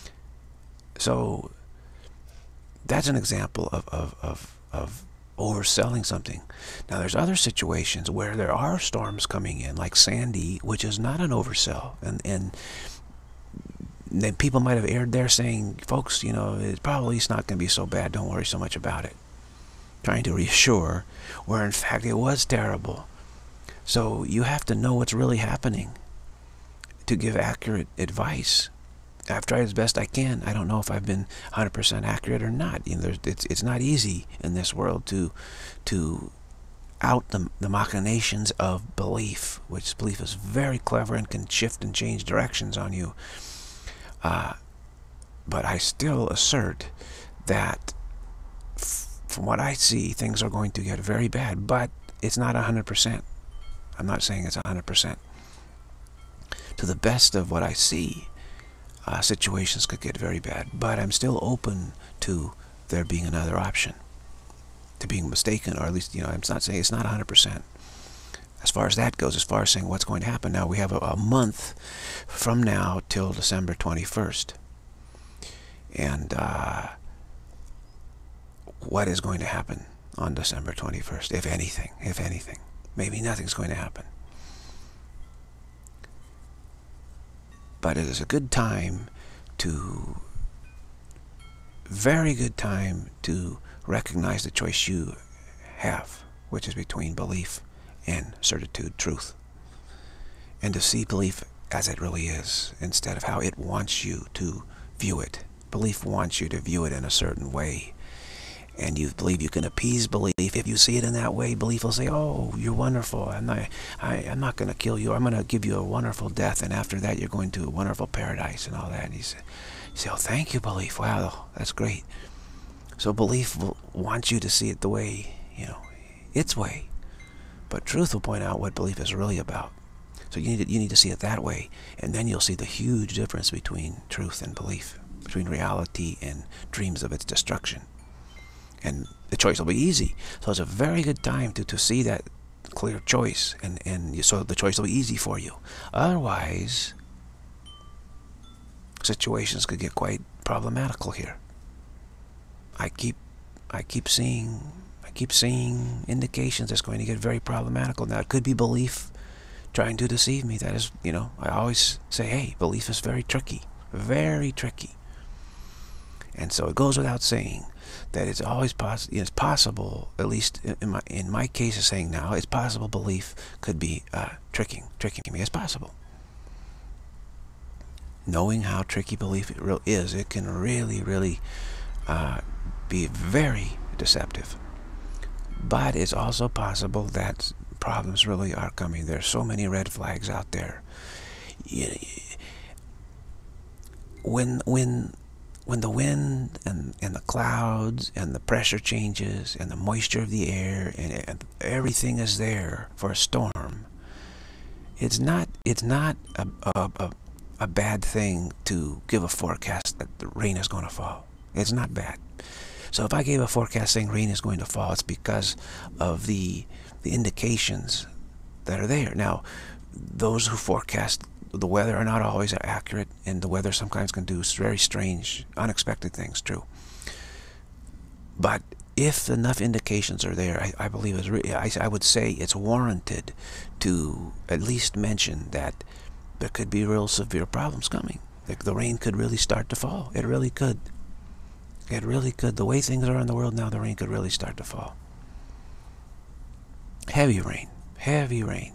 So that's an example of of of, of overselling something. Now there's other situations where there are storms coming in, like Sandy, which is not an oversell, and and then people might have aired there saying, "Folks, you know, it's probably it's not going to be so bad. Don't worry so much about it," trying to reassure, where in fact it was terrible. So you have to know what's really happening to give accurate advice. I've tried as best I can. I don't know if I've been one hundred percent accurate or not. You know, there's, it's it's not easy in this world to to out the, the machinations of belief, which belief is very clever and can shift and change directions on you. Uh, but I still assert that f from what I see, things are going to get very bad, but it's not one hundred percent. I'm not saying it's one hundred percent. To the best of what I see, Uh, situations could get very bad, but I'm still open to there being another option, to being mistaken, or at least, you know, I'm not saying it's not one hundred percent. As far as that goes, as far as saying what's going to happen, now we have a, a month from now till December twenty-first. And uh, what is going to happen on December twenty-first, if anything, if anything? Maybe nothing's going to happen. But it is a good time to, very good time to recognize the choice you have, which is between belief and certitude, truth. And to see belief as it really is, instead of how it wants you to view it. Belief wants you to view it in a certain way. And you believe you can appease belief. If you see it in that way, belief will say, "Oh, you're wonderful. I'm not, I, I'm not going to kill you. I'm going to give you a wonderful death, and after that, you're going to a wonderful paradise," and all that. And you say, you say, "Oh, thank you, belief. Wow, that's great." So belief will want you to see it the way, you know, its way. But truth will point out what belief is really about. So you need to, you need to see it that way, and then you'll see the huge difference between truth and belief, between reality and dreams of its destruction. And the choice will be easy. So it's a very good time to, to see that clear choice, and, and you, so the choice will be easy for you. Otherwise, situations could get quite problematical here. I keep I keep seeing I keep seeing indications it's going to get very problematical. Now it could be belief trying to deceive me. That is, you know, I always say, hey, belief is very tricky. Very tricky. And so it goes without saying that it's always poss it's possible, at least in my in my case of saying now, it's possible belief could be uh, tricking, tricking me. It's possible. Knowing how tricky belief it real is, it can really, really uh, be very deceptive. But it's also possible that problems really are coming. There's so many red flags out there. When when When the wind and, and the clouds and the pressure changes and the moisture of the air and, and everything is there for a storm, it's not it's not a, a, a, a bad thing to give a forecast that the rain is going to fall. It's not bad. So if I gave a forecast saying rain is going to fall, it's because of the the indications that are there. Now, those who forecast the weather are not always accurate, and the weather sometimes can do very strange, unexpected things, true. But if enough indications are there, I, I believe it's re I, I would say it's warranted to at least mention that there could be real severe problems coming. The, the rain could really start to fall. It really could. It really could. The way things are in the world now, the rain could really start to fall. Heavy rain. Heavy rain.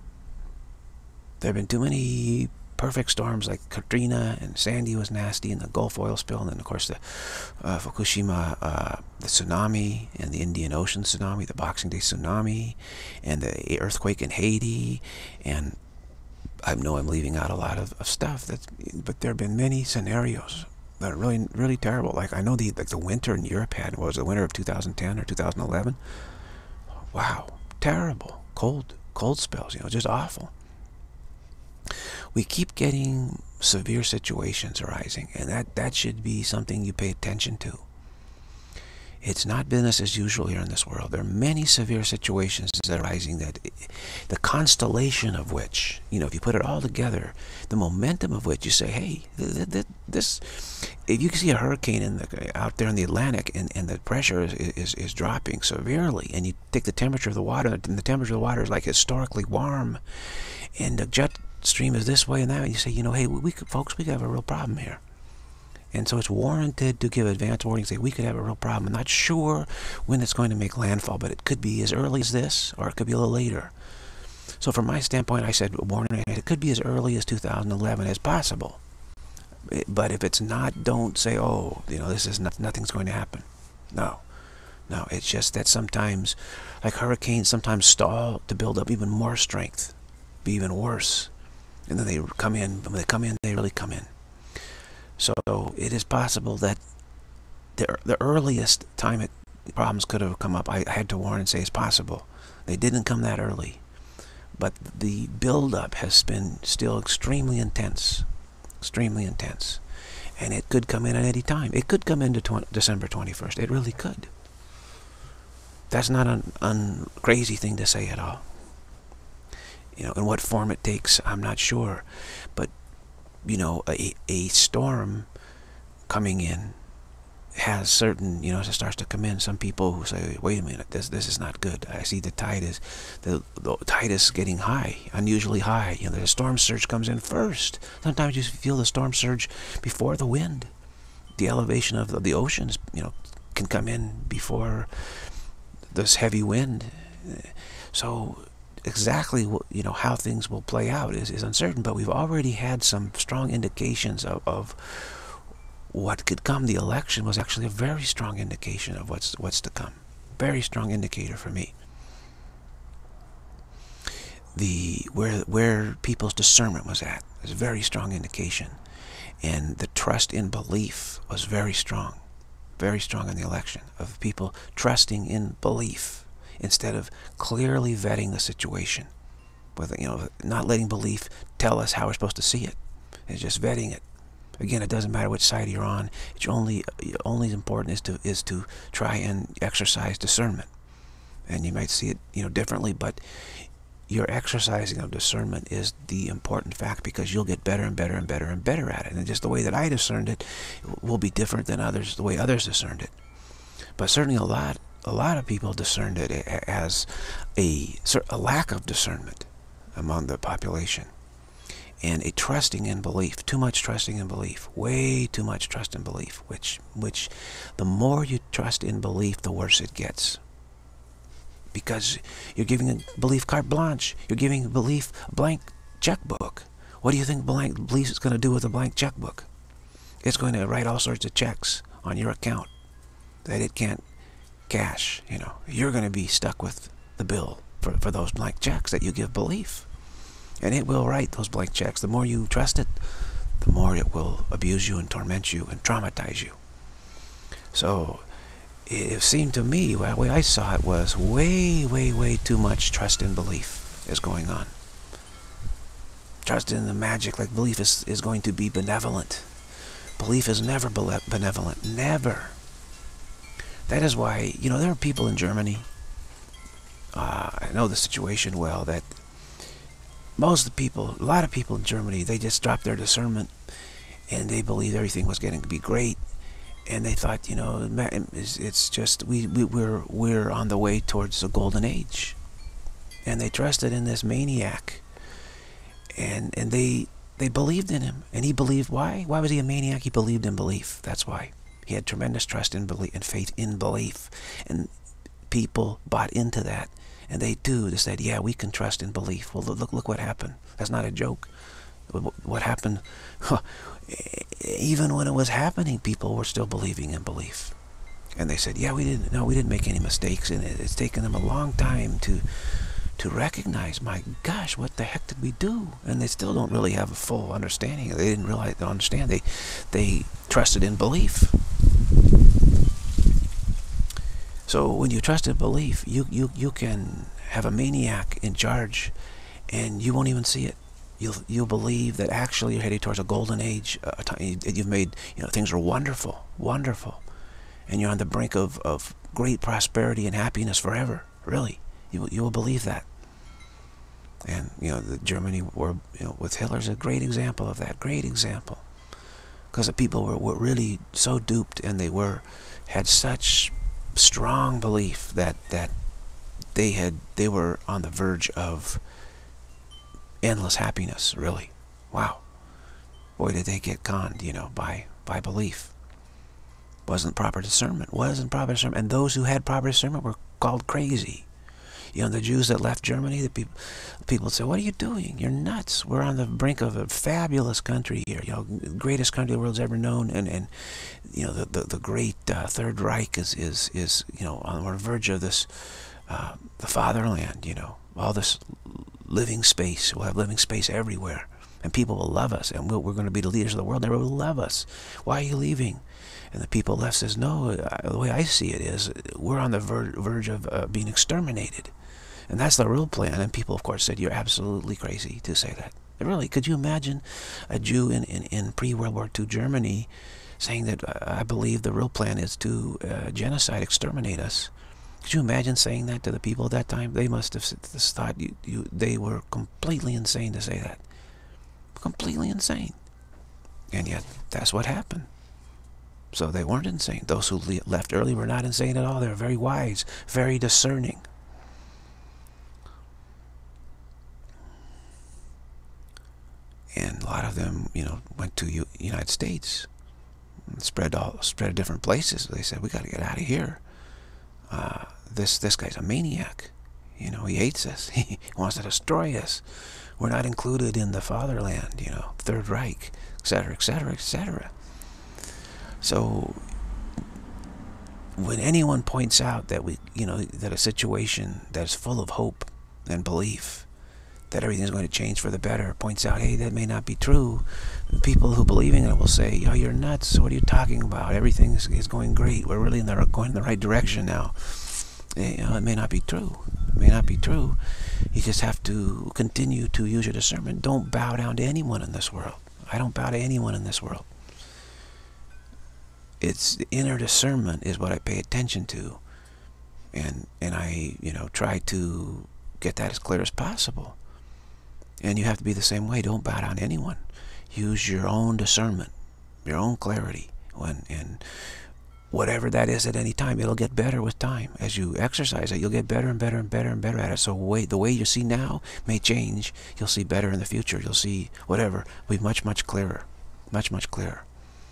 There have been too many perfect storms like Katrina, and Sandy was nasty, and the Gulf oil spill, and then of course the uh, Fukushima, uh, the tsunami, and the Indian Ocean tsunami, the Boxing Day tsunami, and the earthquake in Haiti, and I know I'm leaving out a lot of, of stuff, that's, but there have been many scenarios that are really, really terrible. Like I know the like the winter in Europe had, what was it, the winter of two thousand ten or two thousand eleven? Wow, terrible, cold, cold spells, you know, just awful. We keep getting severe situations arising, and that, that should be something you pay attention to. It's not business as usual here in this world. There are many severe situations that are arising, that the constellation of which, you know, if you put it all together, the momentum of which, you say, hey, this, if you can see a hurricane in the, out there in the Atlantic, and, and the pressure is, is, is dropping severely, and you take the temperature of the water, and the temperature of the water is like historically warm, and the jet stream is this way and that way, you say, you know, hey, we could, folks, we could have a real problem here. And so it's warranted to give advance warning, say we could have a real problem. I'm not sure when it's going to make landfall, but it could be as early as this, or it could be a little later. So from my standpoint, I said warning, it could be as early as two thousand eleven as possible. But if it's not, don't say, oh, you know, this is not, nothing's going to happen. No. No, it's just that sometimes, like hurricanes, sometimes stall to build up even more strength, be even worse. And then they come in, when they come in, they really come in. So it is possible that the, the earliest time it, problems could have come up, I, I had to warn and say it's possible. They didn't come that early. But the buildup has been still extremely intense. Extremely intense. And it could come in at any time. It could come into December twenty-first. It really could. That's not an un crazy thing to say at all. You know, in what form it takes, I'm not sure. But, you know, a, a storm coming in has certain, you know, as it starts to come in, some people who say, wait a minute, this this is not good. I see the tide is, the, the tide is getting high, unusually high. You know, the storm surge comes in first. Sometimes you feel the storm surge before the wind. The elevation of the, the oceans, you know, can come in before this heavy wind. So exactly what, you know, how things will play out is, is uncertain, but we've already had some strong indications of, of what could come. The election was actually a very strong indication of what's what's to come. Very strong indicator for me. The where where people's discernment was at was a very strong indication, and the trust in belief was very strong, very strong in the election, of people trusting in belief instead of clearly vetting the situation, with, you know, not letting belief tell us how we're supposed to see it. It's just vetting it. Again, it doesn't matter which side you're on. It's only only important is to is to try and exercise discernment. And you might see it, you know, differently, but your exercising of discernment is the important fact, because you'll get better and better and better and better at it. And just the way that I discerned it will be different than others, the way others discerned it. But certainly a lot a lot of people discerned it as a a lack of discernment among the population. And a trusting in belief, too much trusting in belief, way too much trust in belief, which, which the more you trust in belief, the worse it gets. Because you're giving a belief carte blanche. You're giving belief a blank checkbook. What do you think blank belief is going to do with a blank checkbook? It's going to write all sorts of checks on your account that it can't cash. You know, you're going to be stuck with the bill for, for those blank checks that you give belief. And it will write those blank checks. The more you trust it, the more it will abuse you and torment you and traumatize you. So it seemed to me, the way I saw it, was way, way, way too much trust in belief is going on. Trust in the magic, like belief is, is going to be benevolent. Belief is never benevolent. Never. That is why, you know, there are people in Germany, uh, I know the situation well, that most of the people, a lot of people in Germany, they just dropped their discernment and they believed everything was getting to be great. And they thought, you know, it's just, we, we, we're, we're on the way towards the golden age. And they trusted in this maniac. And, and they, They believed in him, and he believed. Why? Why was he a maniac? He believed in belief. That's why. He had tremendous trust in belief and faith in belief. And people bought into that. And they too, they said, yeah, we can trust in belief. Well, look, look what happened. That's not a joke. What happened? Even when it was happening, people were still believing in belief. And they said, yeah, we didn't, no, we didn't make any mistakes in it. It's taken them a long time to to recognize, my gosh, what the heck did we do? And they still don't really have a full understanding. They didn't realize, they don't understand. They, they trusted in belief. So when you trust in belief, you, you, you can have a maniac in charge and you won't even see it. You'll, you'll believe that actually you're headed towards a golden age. A time, you've made, you know, things are wonderful, wonderful. And you're on the brink of, of great prosperity and happiness forever. Really. You, you will believe that. And, you know, the Germany war, you know, with Hitler's a great example of that. Great example. Because the people were, were really so duped, and they were, had such strong belief that, that they had, they were on the verge of endless happiness, really. Wow. Boy, did they get conned, you know, by, by belief. Wasn't proper discernment. Wasn't proper discernment. And those who had proper discernment were called crazy. You know, the Jews that left Germany, the people, the people would say, what are you doing? You're nuts. We're on the brink of a fabulous country here. You know, greatest country the world's ever known. And, and you know, the, the, the great uh, Third Reich is, is, is, you know, on the verge of this, uh, the fatherland, you know, all this living space. We'll have living space everywhere. And people will love us. And we'll, we're going to be the leaders of the world. Everyone will love us. Why are you leaving? And the people left says, no, the way I see it is, we're on the ver verge of uh, being exterminated. And that's the real plan. And people, of course, said, you're absolutely crazy to say that. And really, could you imagine a Jew in, in, in pre-World War Two Germany saying that, uh, I believe the real plan is to uh, genocide, exterminate us? Could you imagine saying that to the people at that time? They must have thought you, you, they were completely insane to say that. Completely insane. And yet, that's what happened. So they weren't insane. Those who left early were not insane at all. They were very wise, very discerning. And a lot of them, you know, went to U United States, and spread all spread different places. They said, we got to get out of here. Uh, this this guy's a maniac. You know, he hates us. He wants to destroy us. We're not included in the fatherland. You know, Third Reich, et cetera, et cetera, et cetera. So when anyone points out that we, you know, that a situation that is full of hope and belief, that everything's going to change for the better, points out, hey, that may not be true. The people who believe in it will say, oh, you're nuts. What are you talking about? Everything is, is going great. We're really in the, going in the right direction now. You know, it may not be true. It may not be true. You just have to continue to use your discernment. Don't bow down to anyone in this world. I don't bow to anyone in this world. It's the inner discernment is what I pay attention to. And, and I, you know, try to get that as clear as possible. And you have to be the same way. Don't bow down to anyone. Use your own discernment, your own clarity. When, and whatever that is at any time, it'll get better with time. As you exercise it, you'll get better and better and better and better at it. So way, the way you see now may change. You'll see better in the future. You'll see whatever. Will be much, much clearer. Much, much clearer.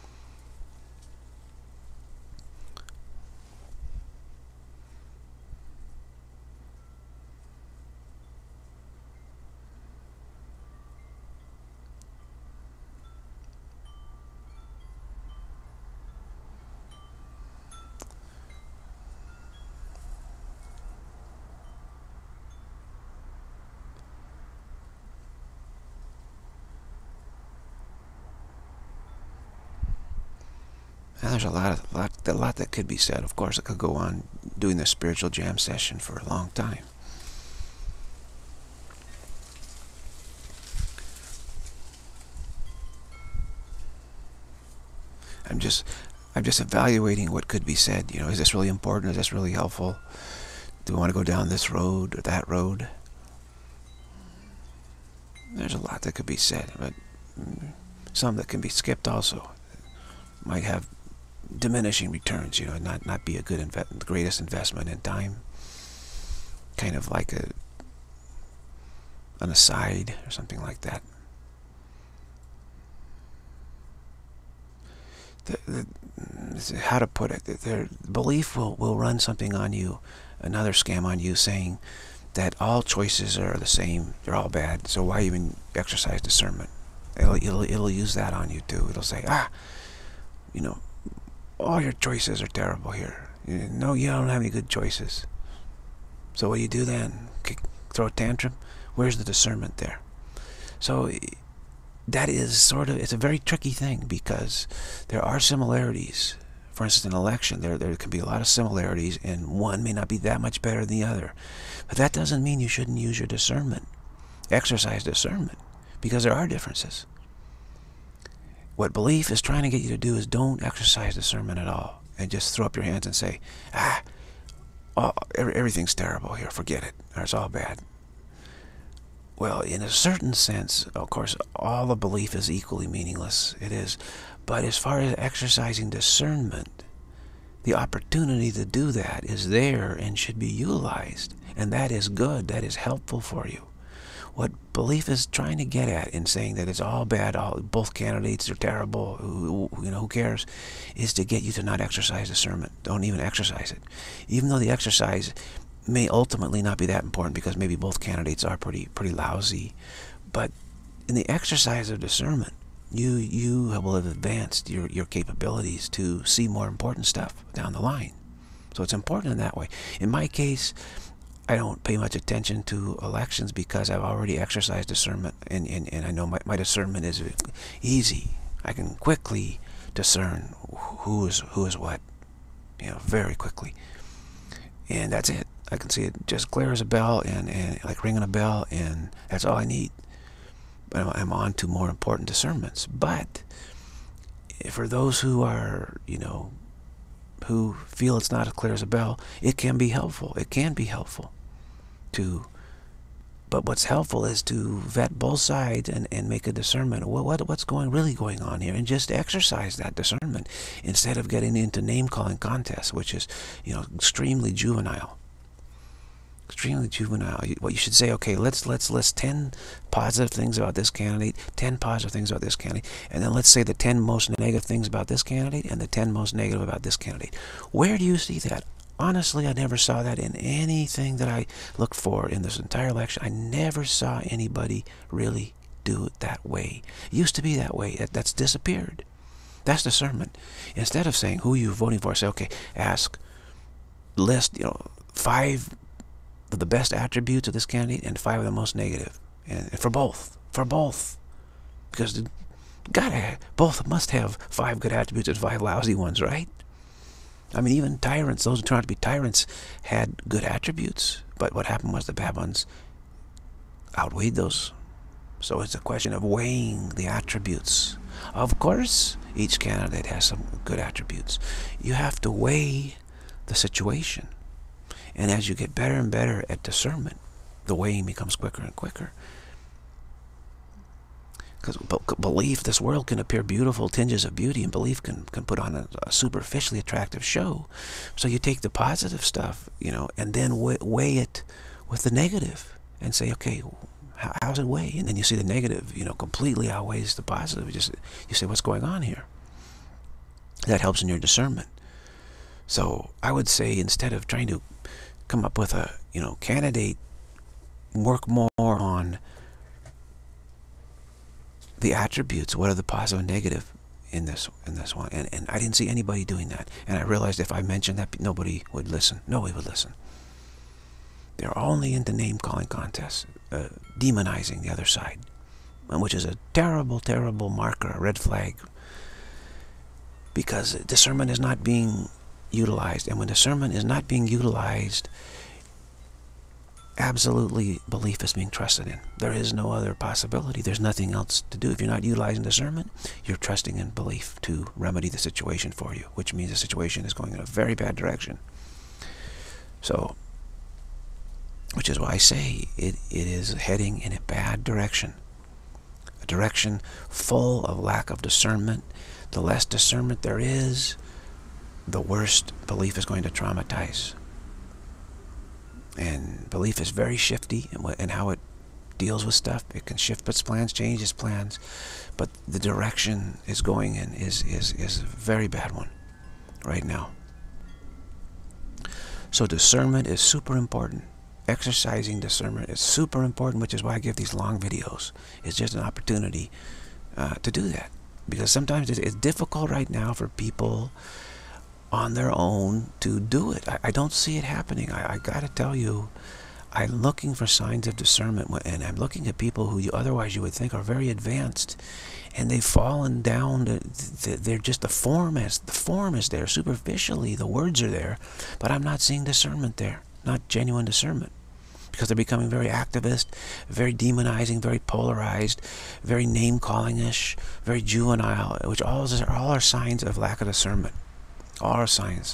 And there's a lot, of, lot, a lot that could be said. Of course, I could go on doing this spiritual jam session for a long time. I'm just, I'm just evaluating what could be said. You know, is this really important? Is this really helpful? Do we want to go down this road or that road? There's a lot that could be said, but some that can be skipped also. Might have diminishing returns, you know, not not be a good inve the greatest investment in time. Kind of like a an aside or something like that. the, the, how to put it, their belief will, will run something on you, another scam on you, saying that all choices are the same, they're all bad, so why even exercise discernment? It'll, it'll, it'll use that on you too. It'll say, ah, you know, all your choices are terrible here. No, you don't have any good choices. So what do you do then? Kick, throw a tantrum? Where's the discernment there? So that is sort of, it's a very tricky thing, because there are similarities. For instance, in an election, there, there can be a lot of similarities, and one may not be that much better than the other. But that doesn't mean you shouldn't use your discernment. Exercise discernment, because there are differences. What belief is trying to get you to do is don't exercise discernment at all, and just throw up your hands and say, ah, oh, everything's terrible here, forget it, or it's all bad. Well, in a certain sense, of course, all of belief is equally meaningless. It is. But as far as exercising discernment, the opportunity to do that is there and should be utilized. And that is good. That is helpful for you. What belief is trying to get at in saying that it's all bad, all, both candidates are terrible, who, you know, who cares, is to get you to not exercise discernment. Don't even exercise it. Even though the exercise may ultimately not be that important, because maybe both candidates are pretty pretty lousy, but in the exercise of discernment, you you will have advanced your your capabilities to see more important stuff down the line. So it's important in that way. In my case, I don't pay much attention to elections because I've already exercised discernment, and, and, and I know my, my discernment is easy. I can quickly discern who is who is what, you know, very quickly. And that's it. I can see it just clear as a bell, and, and like ringing a bell, and that's all I need. But I'm on to more important discernments. But for those who are, you know, who feel it's not as clear as a bell, it can be helpful. It can be helpful to, but what's helpful is to vet both sides and, and make a discernment. Well, what what's going really going on here, and just exercise that discernment instead of getting into name-calling contests, which is, you know, extremely juvenile. Extremely juvenile. What you should say, okay, let's let's list ten positive things about this candidate, ten positive things about this candidate, and then let's say the ten most negative things about this candidate and the ten most negative about this candidate. Where do you see that? Honestly, I never saw that in anything that I looked for in this entire election. I never saw anybody really do it that way. It used to be that way. That, that's disappeared. That's discernment. Instead of saying who you're voting for, say, okay, ask, list, you know, five the best attributes of this candidate and five of the most negative, and for both, for both, because gotta both must have five good attributes and five lousy ones, right? I mean, even tyrants, those who turn out to be tyrants, had good attributes, but what happened was the bad ones outweighed those. So it's a question of weighing the attributes. Of course, each candidate has some good attributes. You have to weigh the situation. And as you get better and better at discernment, the weighing becomes quicker and quicker. Because belief, this world can appear beautiful, tinges of beauty, and belief can, can put on a, a superficially attractive show. So you take the positive stuff, you know, and then weigh, weigh it with the negative and say, okay, how, how's it weigh? And then you see the negative, you know, completely outweighs the positive. You just, you say, what's going on here? That helps in your discernment. So I would say, instead of trying to come up with a, you know, candidate, work more on the attributes. What are the positive and negative in this in this one? And and I didn't see anybody doing that. And I realized if I mentioned that, nobody would listen. Nobody would listen. They're only into name-calling contests, uh, demonizing the other side, which is a terrible, terrible marker, a red flag, because discernment is not being utilized. And when discernment is not being utilized, absolutely belief is being trusted in. There is no other possibility. There's nothing else to do. If you're not utilizing discernment, you're trusting in belief to remedy the situation for you, which means the situation is going in a very bad direction. So, which is why I say it, it is heading in a bad direction. A direction full of lack of discernment. The less discernment there is, the worst belief is going to traumatize. And belief is very shifty in, what, in how it deals with stuff. It can shift its plans, change its plans, but the direction is going in is is is a very bad one right now. So discernment is super important. Exercising discernment is super important, which is why I give these long videos. It's just an opportunity uh, to do that, because sometimes it's difficult right now for people on their own to do it. I, I don't see it happening. I, I got to tell you, I'm looking for signs of discernment, and I'm looking at people who you otherwise you would think are very advanced, and they've fallen down to, they're just, the form is, the form is there superficially, the words are there, but I'm not seeing discernment there, not genuine discernment, because they're becoming very activist, very demonizing, very polarized, very name-calling-ish, very juvenile, which all are, all are signs of lack of discernment. All are signs.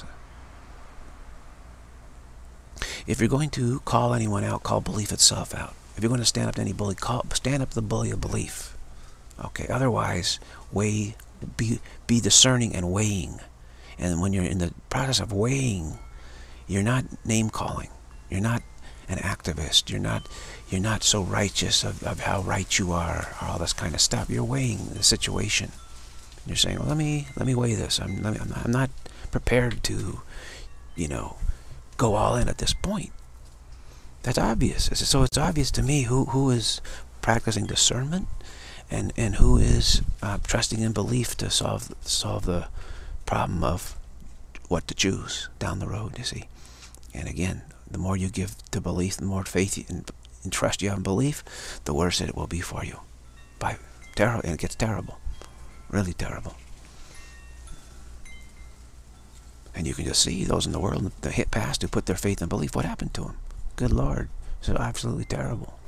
If you're going to call anyone out, call belief itself out. If you're going to stand up to any bully, call, stand up to the bully of belief. Okay, otherwise, weigh, be, be discerning and weighing. And when you're in the process of weighing, you're not name-calling. You're not an activist. You're not, you're not so righteous of, of how right you are, or all this kind of stuff. You're weighing the situation. You're saying, well, let me, let me weigh this. I'm, let me, I'm, not, I'm not prepared to, you know, go all in at this point. That's obvious. So it's obvious to me who, who is practicing discernment and, and who is uh, trusting in belief to solve, solve the problem of what to choose down the road, you see. And again, the more you give to belief, the more faith and, and trust you have in belief, the worse it will be for you. By terror, and it gets terrible. Really terrible. And you can just see those in the world, the hit past, who put their faith and belief. What happened to them? Good Lord. So absolutely terrible.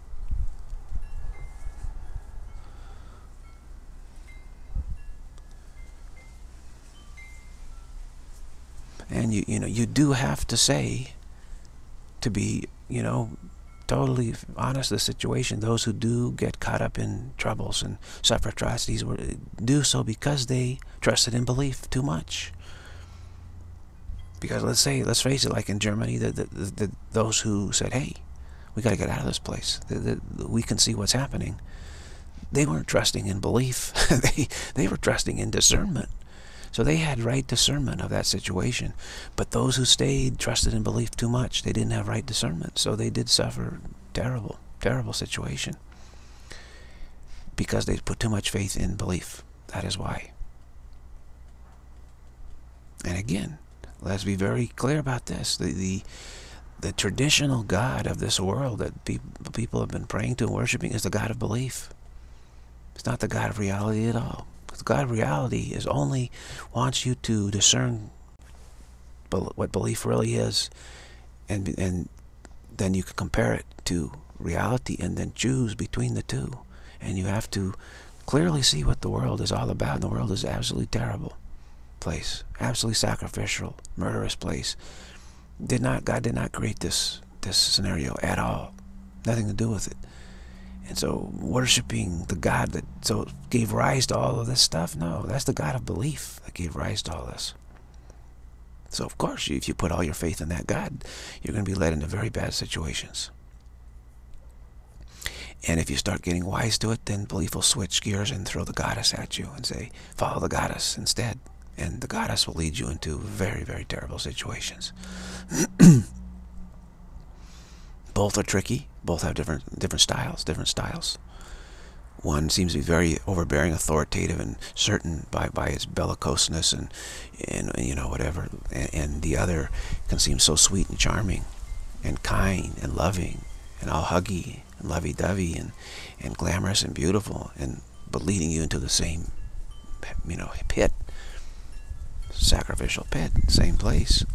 And you, you know, you do have to say, to be, you know, totally honest with the situation, those who do get caught up in troubles and suffer atrocities do so because they trusted in belief too much. Because let's say, let's face it, like in Germany, the, the, the, the, those who said, hey, we got to get out of this place, the, the, we can see what's happening, they weren't trusting in belief. they, they were trusting in discernment. So they had right discernment of that situation. But those who stayed trusted in belief too much. They didn't have right discernment. So they did suffer terrible, terrible situation. Because they put too much faith in belief. That is why. And again, let's be very clear about this. The, the, the traditional God of this world that pe people have been praying to and worshiping is the God of belief. It's not the God of reality at all. The God of reality is only wants you to discern what belief really is, and and then you can compare it to reality and then choose between the two. And you have to clearly see what the world is all about. And the world is absolutely terrible place, absolutely sacrificial, murderous place. Did not God did not create this this scenario at all. Nothing to do with it. And so worshiping the God that so gave rise to all of this stuff, no, that's the God of belief that gave rise to all this. So of course, if you put all your faith in that God, you're going to be led into very bad situations. And if you start getting wise to it, then belief will switch gears and throw the goddess at you and say, follow the goddess instead. And the goddess will lead you into very, very terrible situations. Both are tricky. Both have different different styles, different styles. One seems to be very overbearing, authoritative, and certain by, by its bellicoseness and, and, you know, whatever. And, and the other can seem so sweet and charming and kind and loving and all huggy and lovey-dovey and, and glamorous and beautiful, and but leading you into the same, you know, pit, sacrificial pit, same place.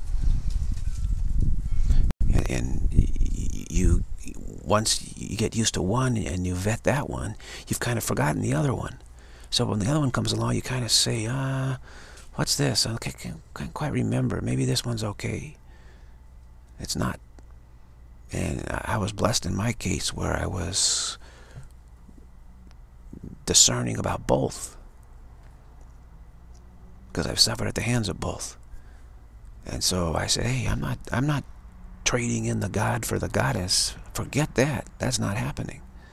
And, and you, once you get used to one and you vet that one, you've kind of forgotten the other one. So when the other one comes along, you kind of say, ah, uh, what's this? I can't, can't quite remember. Maybe this one's okay. It's not. And I was blessed in my case where I was discerning about both, because I've suffered at the hands of both. And so I said, hey, I'm not, I'm not trading in the God for the goddess. Forget that. That's not happening.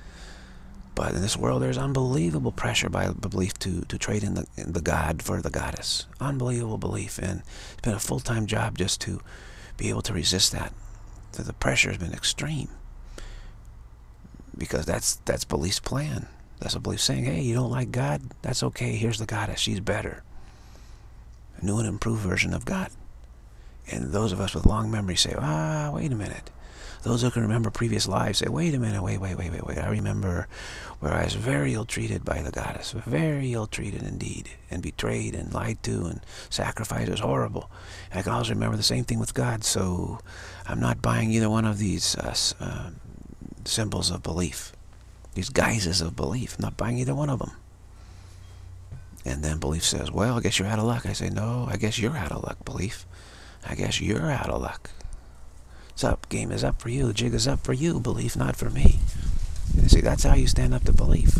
But in this world, there's unbelievable pressure by belief to, to trade in the, in the God for the goddess. Unbelievable belief. And it's been a full-time job just to be able to resist that. So the pressure has been extreme. Because that's that's belief's plan. That's a belief saying, hey, you don't like God? That's okay. Here's the goddess. She's better. A new and improved version of God. And those of us with long memory say, ah, wait a minute. Those who can remember previous lives say, wait a minute, wait, wait, wait, wait, wait. I remember where I was very ill-treated by the goddess. Very ill-treated indeed. And betrayed and lied to and sacrificed. It was horrible. And I can also remember the same thing with God. So I'm not buying either one of these uh, uh, symbols of belief. These guises of belief. I'm not buying either one of them. And then belief says, well, I guess you're out of luck. I say, no, I guess you're out of luck, belief. I guess you're out of luck. It's up. Game is up for you. The jig is up for you, belief, not for me. You see, that's how you stand up to belief.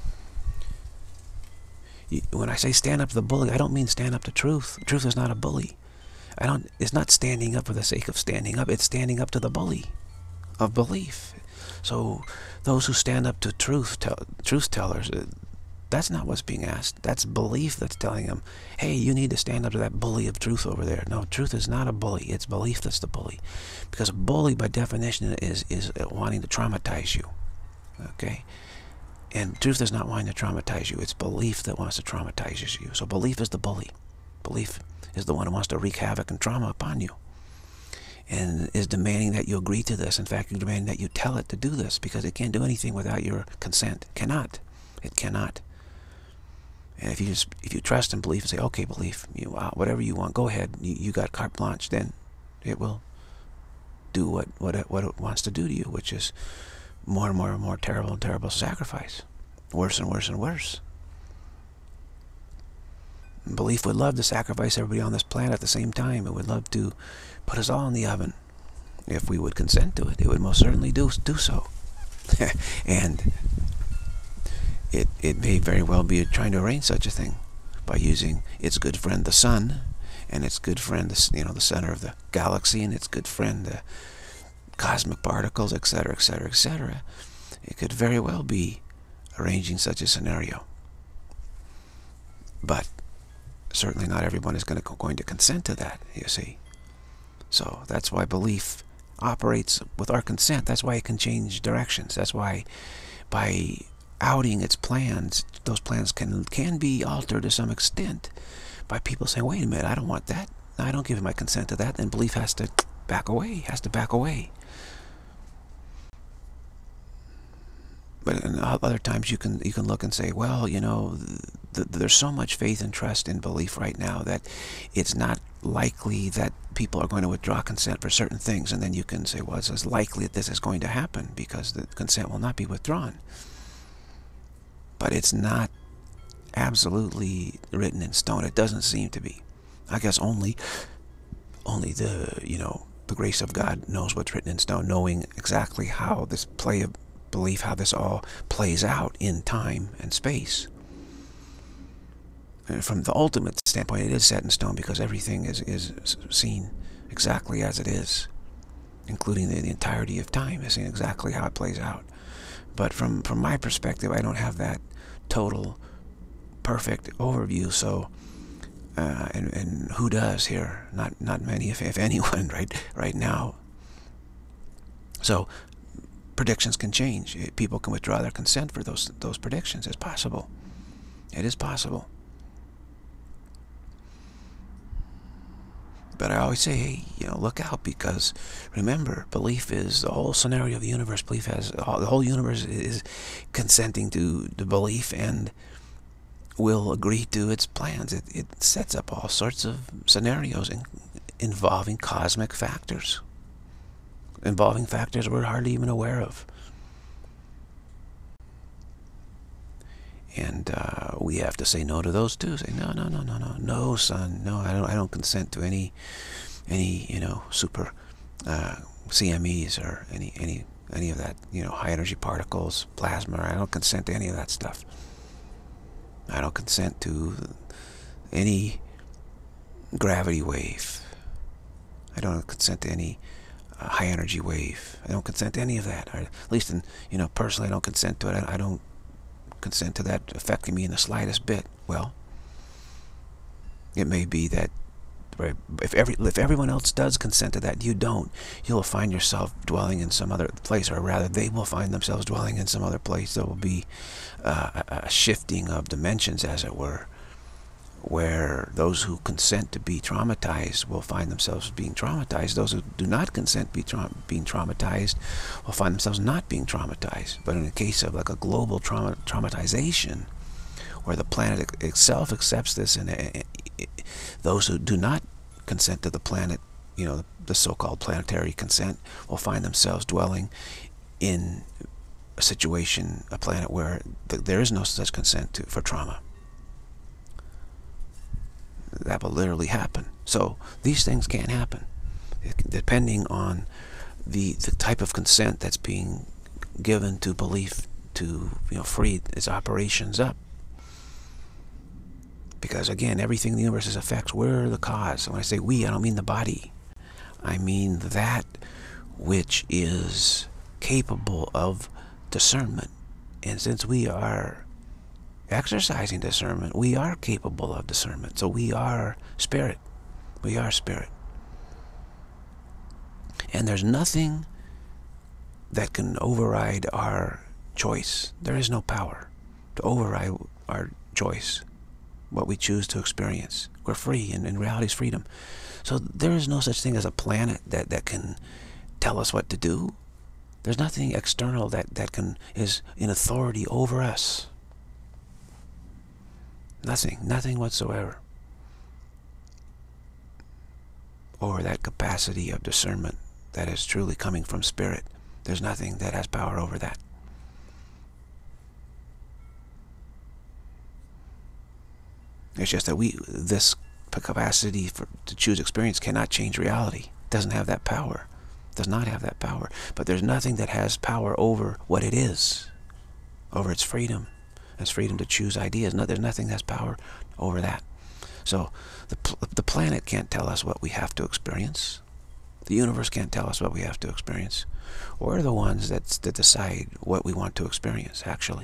You, when I say stand up to the bully, I don't mean stand up to truth. Truth is not a bully. I don't. It's not standing up for the sake of standing up. It's standing up to the bully of belief. So those who stand up to truth, tell, truth tellers, that's not what's being asked. That's belief that's telling them, hey, you need to stand up to that bully of truth over there. No, truth is not a bully. It's belief that's the bully. Because a bully, by definition, is, is wanting to traumatize you. Okay? And truth is not wanting to traumatize you. It's belief that wants to traumatize you. So belief is the bully. Belief is the one who wants to wreak havoc and trauma upon you. And is demanding that you agree to this. In fact, you're demanding that you tell it to do this, because it can't do anything without your consent. It cannot. It cannot. And if you just, if you trust and believe and say, okay, belief, you, uh, whatever you want, go ahead. You, you got carte blanche. Then it will do what what it, what it wants to do to you, which is more and more and more terrible and terrible sacrifice, worse and worse and worse. And belief would love to sacrifice everybody on this planet at the same time. It would love to put us all in the oven if we would consent to it. It would most certainly do do so. And It, it may very well be trying to arrange such a thing by using its good friend the sun, and its good friend the, you know, the center of the galaxy, and its good friend the cosmic particles, et cetera, et cetera, et cetera. It could very well be arranging such a scenario. But certainly not everyone is going to, going to consent to that, you see. So that's why belief operates with our consent. That's why it can change directions. That's why by outing its plans, those plans can can be altered to some extent by people saying, wait a minute, I don't want that. I don't give my consent to that. Then belief has to back away, has to back away. But in other times you can you can look and say, well, you know, th th there's so much faith and trust in belief right now that it's not likely that people are going to withdraw consent for certain things. And then you can say, well, it's as likely that this is going to happen because the consent will not be withdrawn. But it's not absolutely written in stone. It doesn't seem to be. I guess only, only the, you know, the grace of God knows what's written in stone, knowing exactly how this play of belief, how this all plays out in time and space. And from the ultimate standpoint, it is set in stone because everything is, is seen exactly as it is, including the, the entirety of time is seen exactly how it plays out. But from, from my perspective, I don't have that total, perfect overview. So, uh, and, and who does here? Not not many, if, if anyone, right right now. So, predictions can change. People can withdraw their consent for those those predictions. It's possible. It is possible. But I always say, hey, you know, look out, because remember, belief is the whole scenario of the universe. Belief has, the whole universe is consenting to the belief and will agree to its plans. It, it sets up all sorts of scenarios in, involving cosmic factors, involving factors we're hardly even aware of. And uh, we have to say no to those too. Say no, no, no, no, no, no, son, no. I don't. I don't consent to any, any, you know, super uh, C M Es or any, any, any of that. You know, high energy particles, plasma. I don't consent to any of that stuff. I don't consent to any gravity wave. I don't consent to any uh, high energy wave. I don't consent to any of that. Or at least, in, you know, personally, I don't consent to it. I, I don't consent to that affecting me in the slightest bit. Well, it may be that if every if everyone else does consent to that, you don't, you'll find yourself dwelling in some other place, or rather they will find themselves dwelling in some other place. There will be uh, a, a shifting of dimensions, as it were, where those who consent to be traumatized will find themselves being traumatized. Those who do not consent to be tra being traumatized will find themselves not being traumatized. But in the case of like a global trauma traumatization, where the planet itself accepts this, and uh, those who do not consent to the planet, you know, the so-called planetary consent, will find themselves dwelling in a situation, a planet where th there is no such consent to, for trauma. That will literally happen. So these things can happen, depending on the the type of consent that's being given to belief to, you know, free its operations up. Because again, everything in the universe is effects. We're the cause. And when I say we, I don't mean the body. I mean that which is capable of discernment. And since we are exercising discernment, we are capable of discernment. So we are spirit. We are spirit. And there's nothing that can override our choice. There is no power to override our choice, what we choose to experience. We're free, and in reality is freedom. So there is no such thing as a planet that, that can tell us what to do. There's nothing external that, that can is in authority over us. Nothing, nothing whatsoever. Or that capacity of discernment that is truly coming from spirit. There's nothing that has power over that. It's just that we, this capacity for, to choose experience cannot change reality. It doesn't have that power. It does not have that power. But there's nothing that has power over what it is, over its freedom. Its freedom to choose ideas. No, there's nothing that has power over that. So the, the planet can't tell us what we have to experience. The universe can't tell us what we have to experience. We're the ones that, that decide what we want to experience, actually.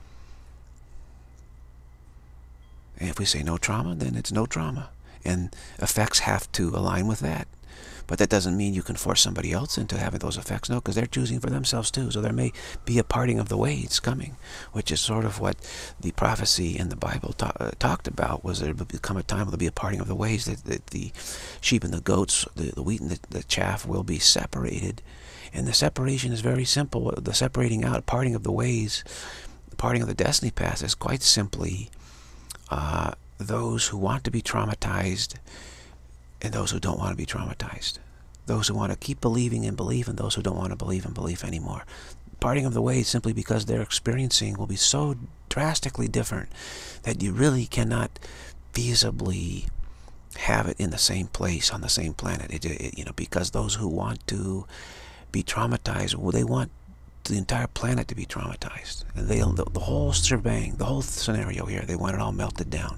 And if we say no trauma, then it's no trauma. And effects have to align with that. But that doesn't mean you can force somebody else into having those effects. No, because they're choosing for themselves too. So there may be a parting of the ways coming, which is sort of what the prophecy in the Bible ta uh, talked about, was there will become a time where there will be a parting of the ways, that, that the sheep and the goats, the, the wheat and the, the chaff will be separated. And the separation is very simple. The separating out, parting of the ways, the parting of the destiny path is quite simply Uh, those who want to be traumatized and those who don't want to be traumatized. Those who want to keep believing in belief and those who don't want to believe in belief anymore. Parting of the ways simply because their experiencing will be so drastically different that you really cannot feasibly have it in the same place, on the same planet. It, it, you know, because those who want to be traumatized, well, they want the entire planet to be traumatized. And they, the, the whole shebang, the whole scenario here, they want it all melted down.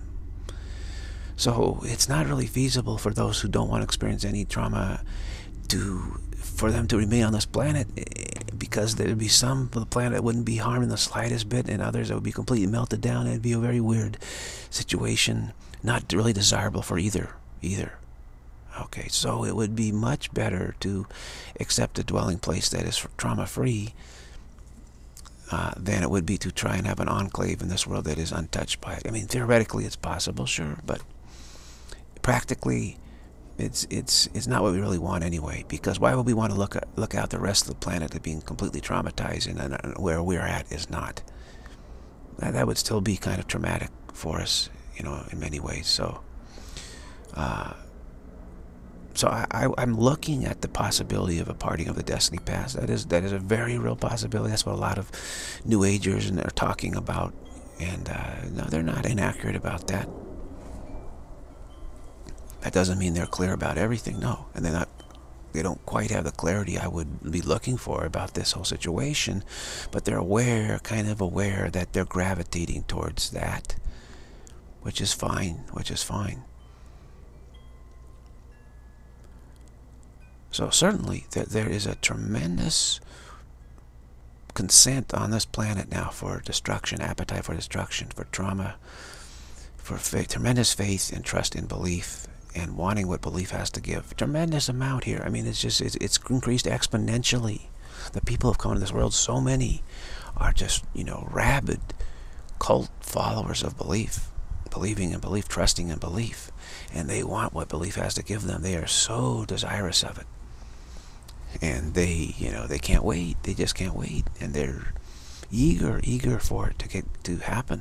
So it's not really feasible for those who don't want to experience any trauma to, for them to remain on this planet, because there would be some of the planet that wouldn't be harmed in the slightest bit, and others that would be completely melted down. It'd be a very weird situation, not really desirable for either, either. Okay, so it would be much better to accept a dwelling place that is trauma-free uh, than it would be to try and have an enclave in this world that is untouched by it. I mean, theoretically it's possible, sure, but practically it's it's it's not what we really want anyway. Because why would we want to look at, look out the rest of the planet at being completely traumatized, and, and where we're at is not? That, that would still be kind of traumatic for us, you know, in many ways. So. Uh, So I, I, I'm looking at the possibility of a parting of the destiny path. That is that is a very real possibility. That's what a lot of New Agers are talking about, and uh, no, they're not inaccurate about that. That doesn't mean they're clear about everything. No, and they're not. They don't quite have the clarity I would be looking for about this whole situation, but they're aware, kind of aware, that they're gravitating towards that, which is fine. Which is fine. So certainly there, there is a tremendous consent on this planet now for destruction, appetite for destruction, for trauma, for faith, tremendous faith and trust in belief, and wanting what belief has to give. Tremendous amount here. I mean, it's just, it's, it's increased exponentially. The people who have come into this world, so many, are just, you know, rabid cult followers of belief, believing in belief, trusting in belief, and they want what belief has to give them. They are so desirous of it, and they, you know, they can't wait. They just can't wait, and they're eager, eager for it to get to happen.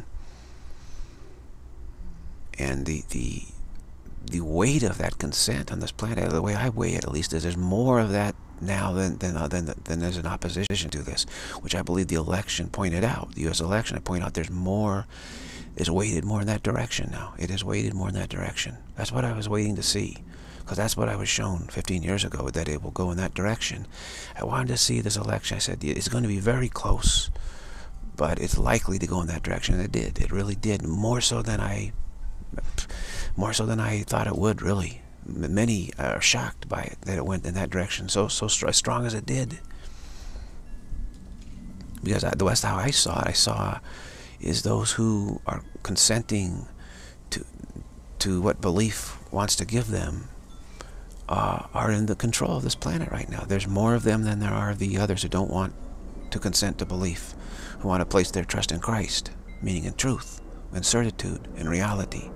And the the the weight of that consent on this planet, the way I weigh it at least, is there's more of that now than than uh, than, than there's an opposition to this, which I believe the election pointed out. The U S election, I point out, there's more, is weighted more in that direction now. It is weighted more in that direction. That's what I was waiting to see, because that's what I was shown fifteen years ago, that it will go in that direction. I wanted to see this election. I said it's going to be very close, but it's likely to go in that direction. And it did. It really did, more so than I. More so than I thought it would, really. Many are shocked by it, that it went in that direction so so st strong as it did. Because I, the West, how I saw it, I saw is those who are consenting to to what belief wants to give them uh, are in the control of this planet right now. There's more of them than there are of the others who don't want to consent to belief, who want to place their trust in Christ, meaning in truth, in certitude, in reality.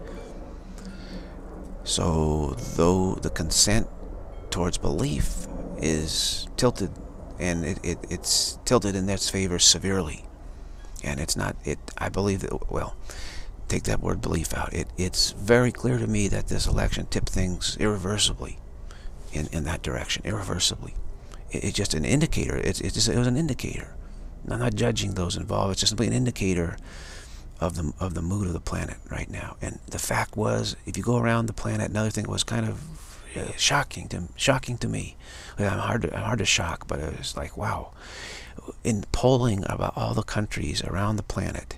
So, though the consent towards belief is tilted, and it, it, it's tilted in its favor severely, and it's not, it, I believe that, well, take that word belief out, it, it's very clear to me that this election tipped things irreversibly in, in that direction, irreversibly. It, it's just an indicator, it's, it's just, it was an indicator. I'm not judging those involved, it's just simply an indicator of the of the mood of the planet right now. And the fact was, if you go around the planet, another thing was kind of uh, shocking to shocking to me. I'm hard to, I'm hard to shock, but it was like, wow. In polling about all the countries around the planet,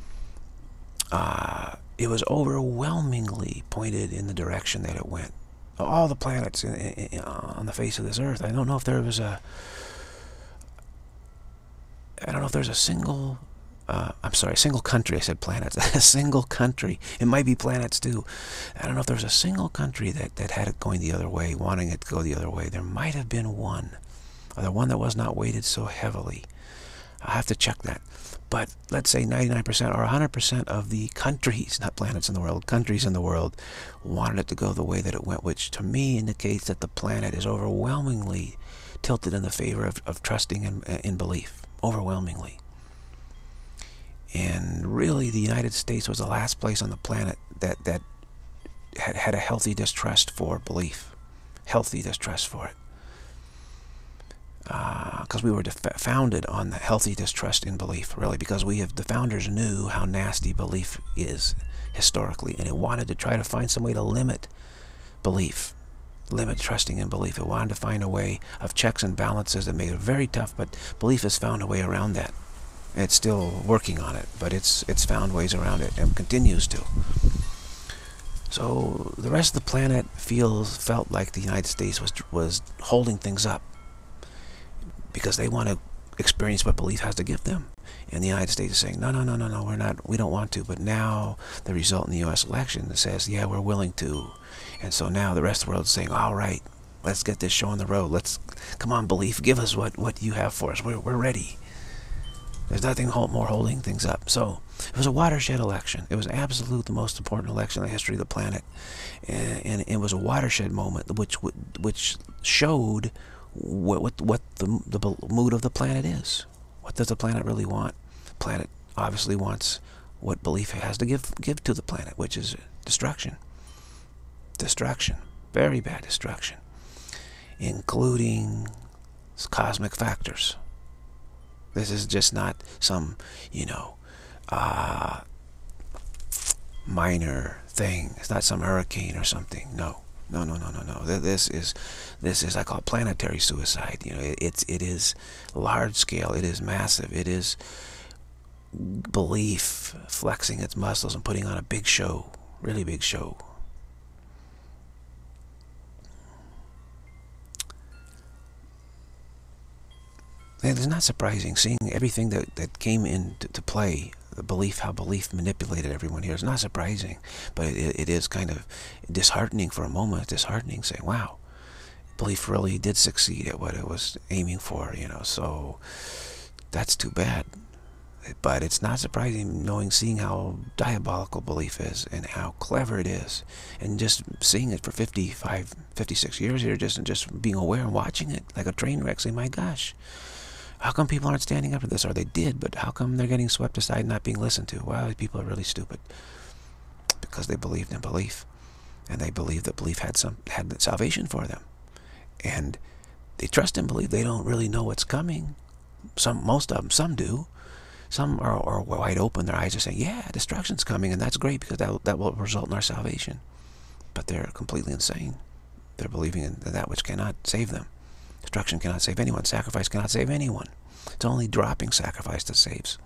uh, it was overwhelmingly pointed in the direction that it went. All the planets in, in, on the face of this earth. I don't know if there was a. I don't know if there's a single. Uh, I'm sorry, a single country. I said planets. A single country. It might be planets too. I don't know if there's a single country that, that had it going the other way, wanting it to go the other way. There might have been one. Or the one that was not weighted so heavily. I'll have to check that. But let's say ninety-nine percent or one hundred percent of the countries, not planets in the world, countries in the world, wanted it to go the way that it went, which to me indicates that the planet is overwhelmingly tilted in the favor of, of trusting in, in belief. Overwhelmingly. And really, the United States was the last place on the planet that, that had, had a healthy distrust for belief. Healthy distrust for it. Because uh, we were founded on the healthy distrust in belief, really. Because we have, the founders knew how nasty belief is historically. And it wanted to try to find some way to limit belief. Limit trusting in belief. It wanted to find a way of checks and balances that made it very tough. But belief has found a way around that. It's still working on it, but it's it's found ways around it and continues to. So the rest of the planet feels felt like the United States was was holding things up because they want to experience what belief has to give them, and the United States is saying no, no, no, no, no, we're not, we don't want to. But now the result in the U S election says, yeah, we're willing to, and so now the rest of the world is saying, all right, let's get this show on the road. Let's come on, belief, give us what what you have for us. We're we're ready. There's nothing more holding things up. So it was a watershed election. It was absolutely the most important election in the history of the planet, and, and it was a watershed moment, which which showed what what, what the, the mood of the planet is. What does the planet really want? The planet obviously wants what belief has to give give to the planet, which is destruction. Destruction, very bad destruction, including cosmic factors. This is just not some, you know, uh, minor thing. It's not some hurricane or something. No, no, no, no, no, no. This is, this is, I call it planetary suicide. You know, it, it's, it is large scale. It is massive. It is belief flexing its muscles and putting on a big show, really big show. And it's not surprising seeing everything that, that came into to play, the belief, how belief manipulated everyone here. It's not surprising, but it, it is kind of disheartening for a moment, disheartening, saying, wow, belief really did succeed at what it was aiming for, you know, so that's too bad. But it's not surprising knowing, seeing how diabolical belief is and how clever it is, and just seeing it for fifty-five, fifty-six years here, just just being aware and watching it like a train wreck, saying, my gosh, how come people aren't standing up to this? Or they did, but how come they're getting swept aside and not being listened to? Well, people are really stupid because they believed in belief, and they believed that belief had some had salvation for them, and they trust in belief. They don't really know what's coming. Some, most of them, some do. Some are, are wide open. Their eyes are saying, yeah, destruction's coming, and that's great because that, that will result in our salvation. But they're completely insane. They're believing in that which cannot save them. Destruction cannot save anyone. Sacrifice cannot save anyone. It's only dropping sacrifice that saves.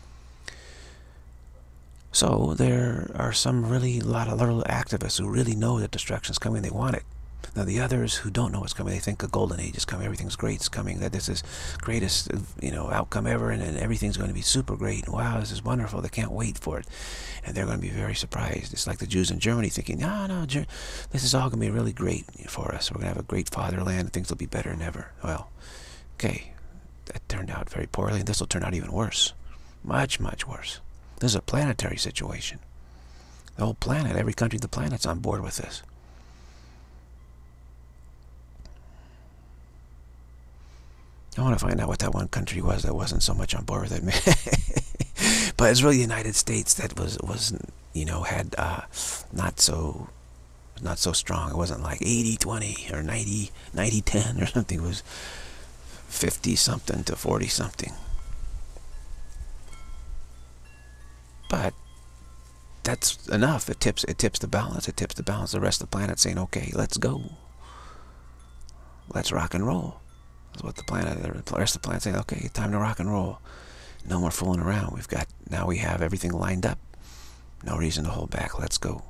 So there are some really, lot of little activists who really know that destruction's coming. They want it. Now the others who don't know what's coming, they think a golden age is coming, everything's great, it's coming, that this is greatest, you know, outcome ever, and, and everything's going to be super great, and wow, this is wonderful, they can't wait for it, and they're going to be very surprised. It's like the Jews in Germany thinking, no, no, this is all going to be really great for us, we're going to have a great fatherland, and things will be better than ever. Well, okay, that turned out very poorly, and this will turn out even worse, much, much worse. This is a planetary situation. The whole planet, every country of the planet's on board with this. I want to find out what that one country was that wasn't so much on board with it. But it's really the United States that was, was you know, had uh, not so not so strong. It wasn't like eighty twenty or ninety ten or something. It was fifty something to forty something. But that's enough. It tips, it tips the balance. It tips the balance. The rest of the planet saying, okay, let's go. Let's rock and roll. That's what the planet, the rest of the planet saying, okay, time to rock and roll. No more fooling around. We've got, now we have everything lined up. No reason to hold back. Let's go.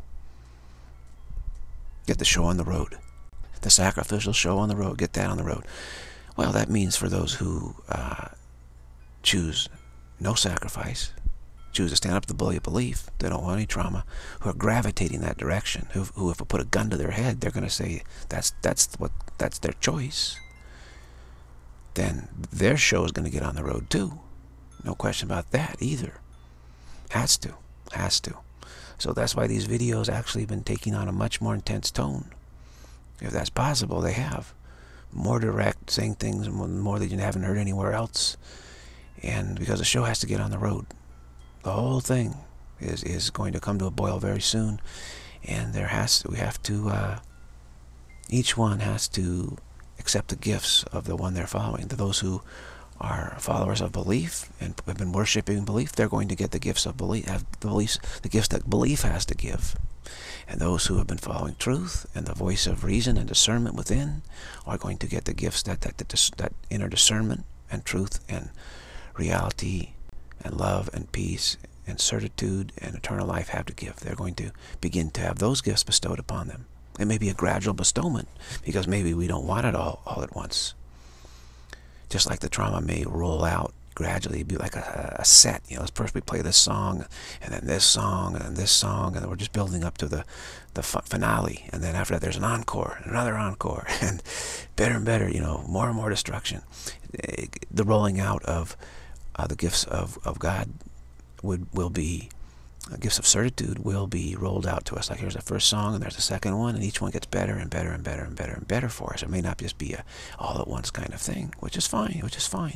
Get the show on the road. The sacrificial show on the road. Get that on the road. Well, that means for those who uh, choose no sacrifice, choose to stand up to the bully of belief, they don't want any trauma, who are gravitating that direction, who, who if we put a gun to their head, they're going to say that's that's what that's their choice. Then their show is going to get on the road too. No question about that either. Has to. Has to. So that's why these videos actually have been taking on a much more intense tone. If that's possible, they have. More direct, saying things more that you haven't heard anywhere else. And because the show has to get on the road. The whole thing is, is going to come to a boil very soon. And there has to, we have to, uh, each one has to accept the gifts of the one they're following. To those who are followers of belief and have been worshiping belief, they're going to get the gifts of belief, have the beliefs, the gifts that belief has to give. And those who have been following truth and the voice of reason and discernment within are going to get the gifts that that, that, that inner discernment and truth and reality and love and peace and certitude and eternal life have to give. They're going to begin to have those gifts bestowed upon them. It may be a gradual bestowment, because maybe we don't want it all, all at once. Just like the trauma may roll out gradually, be like a, a set. You know, let's first we play this song, and then this song, and then this song, and then we're just building up to the, the finale. And then after that, there's an encore, and another encore, and better and better, you know, more and more destruction. The rolling out of uh, the gifts of, of God would will be Uh, gifts of certitude will be rolled out to us. Like here's the first song, and there's the second one, and each one gets better and better and better and better and better for us. It may not just be a all-at-once kind of thing, which is fine, which is fine.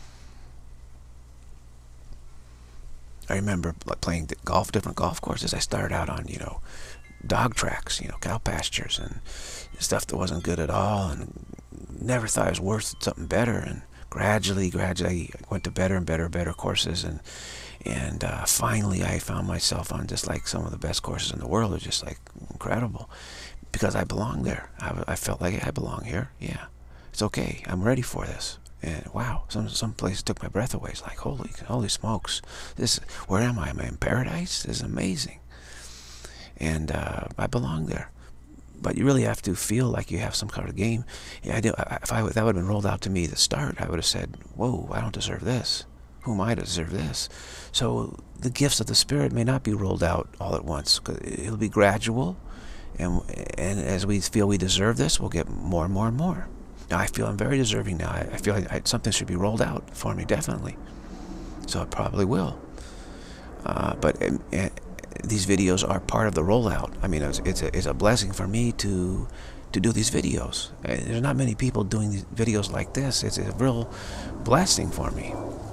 I remember like playing the golf, different golf courses. I started out on, you know, dog tracks, you know, cow pastures, and stuff that wasn't good at all, and never thought it was worth something better. And gradually, gradually, I went to better and better, better courses, and And uh, finally, I found myself on just like some of the best courses in the world. They're just like incredible, because I belong there. I, I felt like I belong here. Yeah, it's okay. I'm ready for this. And wow, some some places took my breath away. It's like holy, holy smokes! This, where am I? Am I in paradise? This is amazing. And uh, I belong there. But you really have to feel like you have some kind of game. Yeah, I do. If I, that would have been rolled out to me at the start, I would have said, whoa, I don't deserve this. Who am I to deserve this? So the gifts of the Spirit may not be rolled out all at once. It'll be gradual. And, and as we feel we deserve this, we'll get more and more and more. Now, I feel I'm very deserving now. I, I feel like I, something should be rolled out for me, definitely. So it probably will. Uh, but uh, uh, these videos are part of the rollout. I mean, it's, it's, a, it's a blessing for me to to do these videos. Uh, there's not many people doing these videos like this. It's a real blessing for me.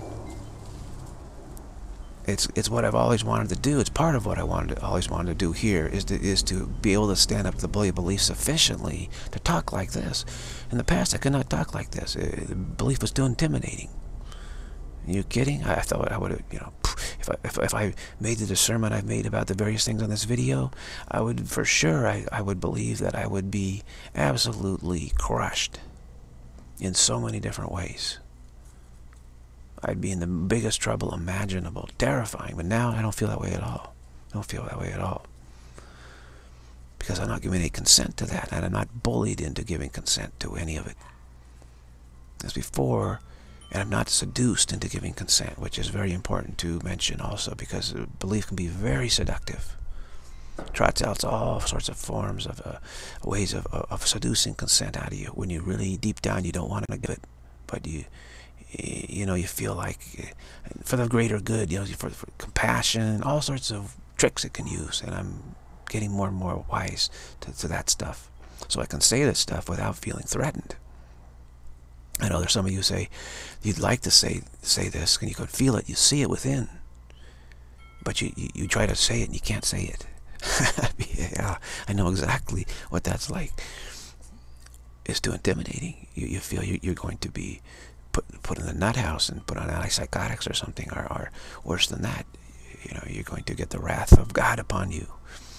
It's it's what I've always wanted to do. It's part of what I wanted to, always wanted to do here is to is to be able to stand up to the bully of belief sufficiently to talk like this. In the past, I could not talk like this. Uh, the belief was too intimidating. Are you kidding? I thought I would have, you know, if I if, if I made the discernment I've made about the various things on this video, I would for sure I I would believe that I would be absolutely crushed in so many different ways. I'd be in the biggest trouble imaginable, terrifying. But now I don't feel that way at all. I don't feel that way at all. Because I'm not giving any consent to that, and I'm not bullied into giving consent to any of it. As before, and I'm not seduced into giving consent, which is very important to mention also, because belief can be very seductive. It trots out all sorts of forms of uh, ways of, of seducing consent out of you when you really, deep down, you don't want to give it, but you... you know, you feel like for the greater good, you know, for, for compassion, all sorts of tricks it can use. And I'm getting more and more wise to, to that stuff. So I can say this stuff without feeling threatened. I know there's some of you say, you'd like to say say this, and you could feel it, you see it within. But you, you, you try to say it and you can't say it. Yeah, I know exactly what that's like. It's too intimidating. You, you feel you, you're going to be Put, put in the nut house and put on antipsychotics or something, or, or worse than that. You know, you're going to get the wrath of God upon you.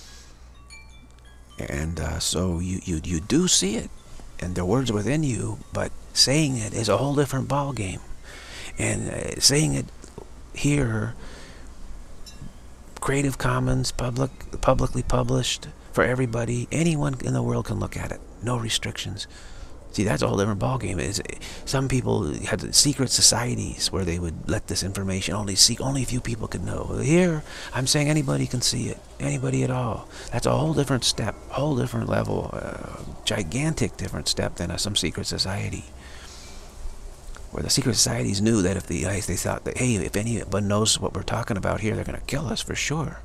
And uh, so you, you you do see it, and the words within you, but saying it is a whole different ball game. And uh, saying it here, Creative Commons, public, publicly published for everybody, anyone in the world can look at it, no restrictions. See, that's a whole different ballgame. Is some people had secret societies where they would let this information only see only a few people could know. Here, I'm saying anybody can see it, anybody at all. That's a whole different step, whole different level, uh, gigantic different step than uh, some secret society. Where the secret societies knew that if the they thought that hey, if anyone knows what we're talking about here, they're going to kill us for sure.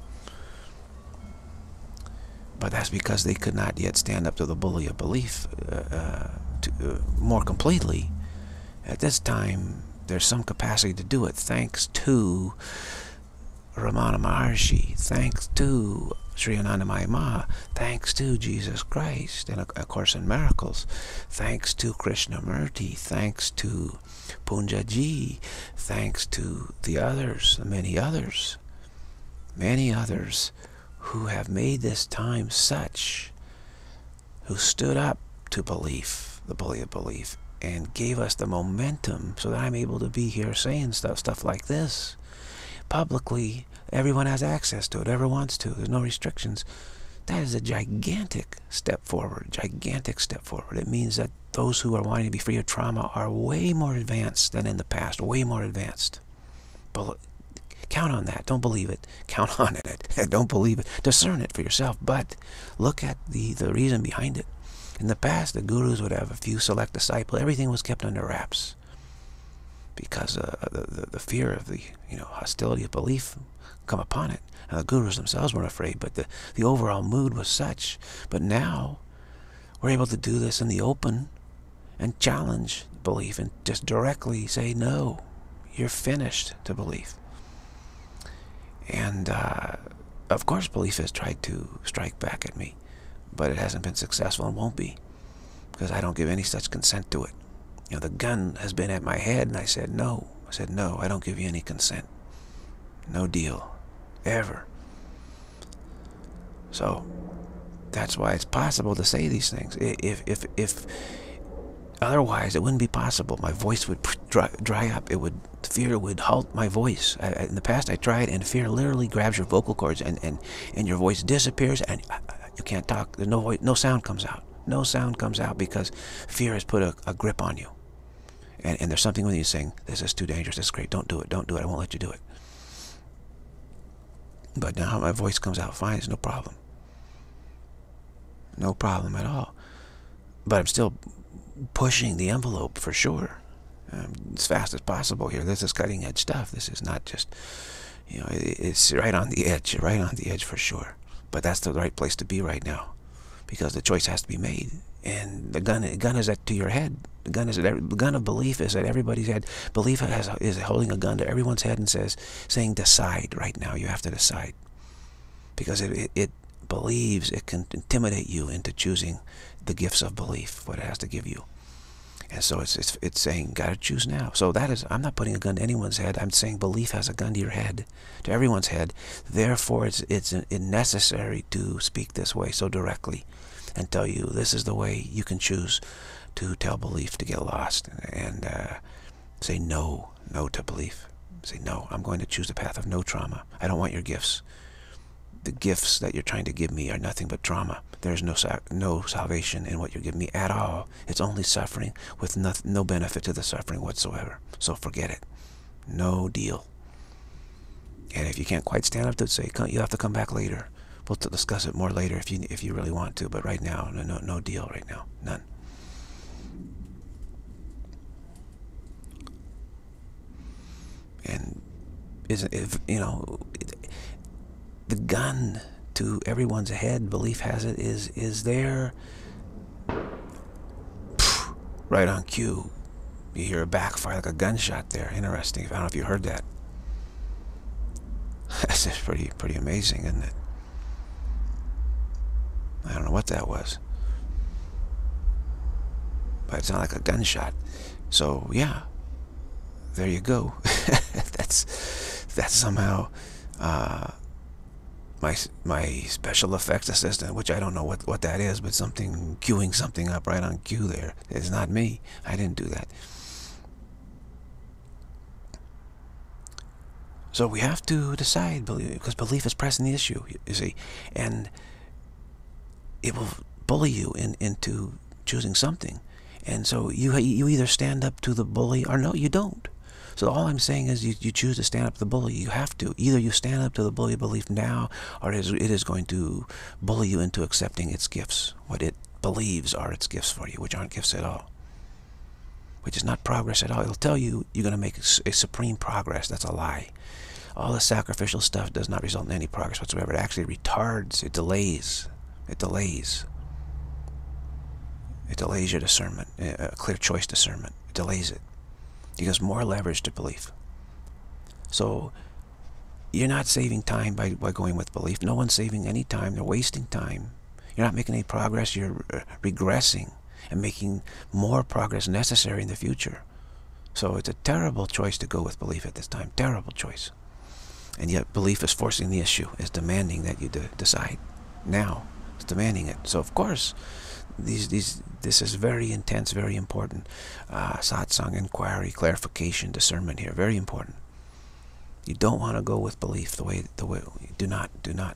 But that's because they could not yet stand up to the bully of belief uh, uh, to, uh, more completely. At this time, there's some capacity to do it, thanks to Ramana Maharshi, thanks to Sri Anandamayi Ma, thanks to Jesus Christ, and of course in miracles, thanks to Krishnamurti, thanks to Punjaji, thanks to the others, the many others, many others, who have made this time such, who stood up to belief, the bully of belief, and gave us the momentum so that I'm able to be here saying stuff, stuff like this. Publicly, everyone has access to it, whoever wants to, there's no restrictions. That is a gigantic step forward, gigantic step forward. It means that those who are wanting to be free of trauma are way more advanced than in the past, way more advanced. But count on that. Don't believe it. Count on it. Don't believe it. Discern it for yourself. But look at the, the reason behind it. In the past, the gurus would have a few select disciples. Everything was kept under wraps because uh, the, the, the fear of the you know hostility of belief come upon it. And the gurus themselves weren't afraid, but the, the overall mood was such. But now, we're able to do this in the open and challenge belief and just directly say, no, you're finished to belief. And, uh, of course, belief has tried to strike back at me, but it hasn't been successful and won't be, because I don't give any such consent to it. You know, the gun has been at my head, and I said, no. I said, no, I don't give you any consent. No deal. Ever. So, that's why it's possible to say these things. If, if, if, otherwise, it wouldn't be possible. My voice would dry, dry up. It would, fear would halt my voice. I, in the past, I tried, and fear literally grabs your vocal cords, and, and, and your voice disappears, and You can't talk. There's no voice, no sound comes out. No sound comes out because fear has put a, a grip on you. And, and there's something with you saying, this is too dangerous, this is great, don't do it, don't do it, I won't let you do it. But now my voice comes out fine, it's no problem. No problem at all. But I'm still pushing the envelope for sure. Um, as fast as possible here. This is cutting edge stuff. This is not just, you know, it, it's right on the edge, right on the edge for sure. But that's the right place to be right now, because the choice has to be made. And the gun, the gun is at to your head. The gun is at every, the gun of belief is at everybody's head. Belief has is holding a gun to everyone's head and says, saying, decide right now. You have to decide, because it, it it believes it can intimidate you into choosing the gifts of belief, what it has to give you. And so it's it's it's saying, gotta choose now. So that is, I'm not putting a gun to anyone's head. I'm saying belief has a gun to your head, to everyone's head. Therefore, it's it's necessary to speak this way so directly, and tell you this is the way you can choose to tell belief to get lost, and uh, say no, no to belief. Say no. I'm going to choose the path of no trauma. I don't want your gifts. The gifts that you're trying to give me are nothing but trauma. There's no no salvation in what you're giving me at all. It's only suffering with no, no benefit to the suffering whatsoever. So forget it. No deal. And if you can't quite stand up to it, say, you have to come back later. We'll discuss it more later if you if you really want to. But right now, no no, no deal right now. None. And isn't if you know. It, The gun to everyone's head, belief has it, is is there right on cue. You hear a backfire like a gunshot there. Interesting. I don't know if you heard that. That's just pretty pretty amazing, isn't it? I don't know what that was, but it sounded like a gunshot. So yeah, there you go. that's that's somehow. Uh, My, my special effects assistant, which I don't know what, what that is, but something, queuing something up right on cue there. It's not me. I didn't do that. So we have to decide, because belief is pressing the issue, you see. And it will bully you in, into choosing something. And so you, you either stand up to the bully or no, you don't. So all I'm saying is you, you choose to stand up to the bully. You have to. Either you stand up to the bully belief now, or it is, it is going to bully you into accepting its gifts, what it believes are its gifts for you, which aren't gifts at all, which is not progress at all. It'll tell you you're going to make a, a supreme progress. That's a lie. All the sacrificial stuff does not result in any progress whatsoever. It actually retards. It delays. It delays. It delays your discernment, a clear choice discernment. It delays it. It gives more leverage to belief. So you're not saving time by, by going with belief. No one's saving any time. They're wasting time. You're not making any progress. You're uh, regressing and making more progress necessary in the future. So it's a terrible choice to go with belief at this time. Terrible choice. And yet belief is forcing the issue, is demanding that you de decide now. It's demanding it. So of course, These, these, this is very intense, very important. Uh, satsang, inquiry, clarification, discernment here, very important. You don't want to go with belief the way, the way, do not, do not.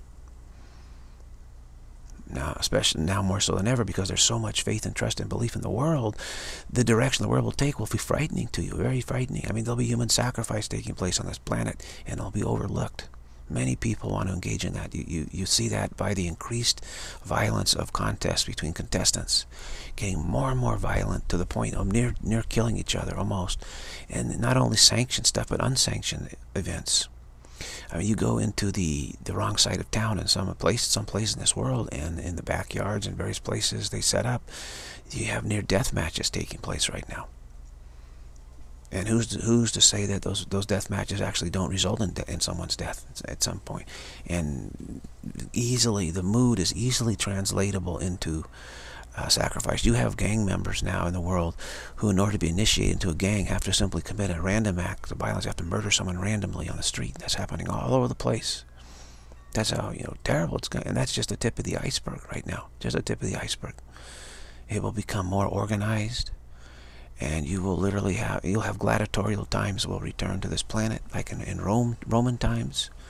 Now, especially now more so than ever, because there's so much faith and trust and belief in the world, the direction the world will take will be frightening to you, very frightening. I mean, there'll be human sacrifice taking place on this planet, and it'll be overlooked. Many people want to engage in that. You, you, you see that by the increased violence of contests between contestants, getting more and more violent to the point of near near killing each other almost. And not only sanctioned stuff, but unsanctioned events. I mean, you go into the, the wrong side of town in some place, some place in this world, and in the backyards and various places they set up, you have near-death matches taking place right now. And who's to, who's to say that those those death matches actually don't result in, in someone's death at some point? And easily, the mood is easily translatable into uh, sacrifice. You have gang members now in the world who, in order to be initiated into a gang, have to simply commit a random act of violence. They have to murder someone randomly on the street. That's happening all over the place. That's how, you know, terrible it's going. And that's just the tip of the iceberg right now. Just the tip of the iceberg. It will become more organized. And you will literally have, you'll have gladiatorial times will return to this planet, like in, in Rome, Roman times.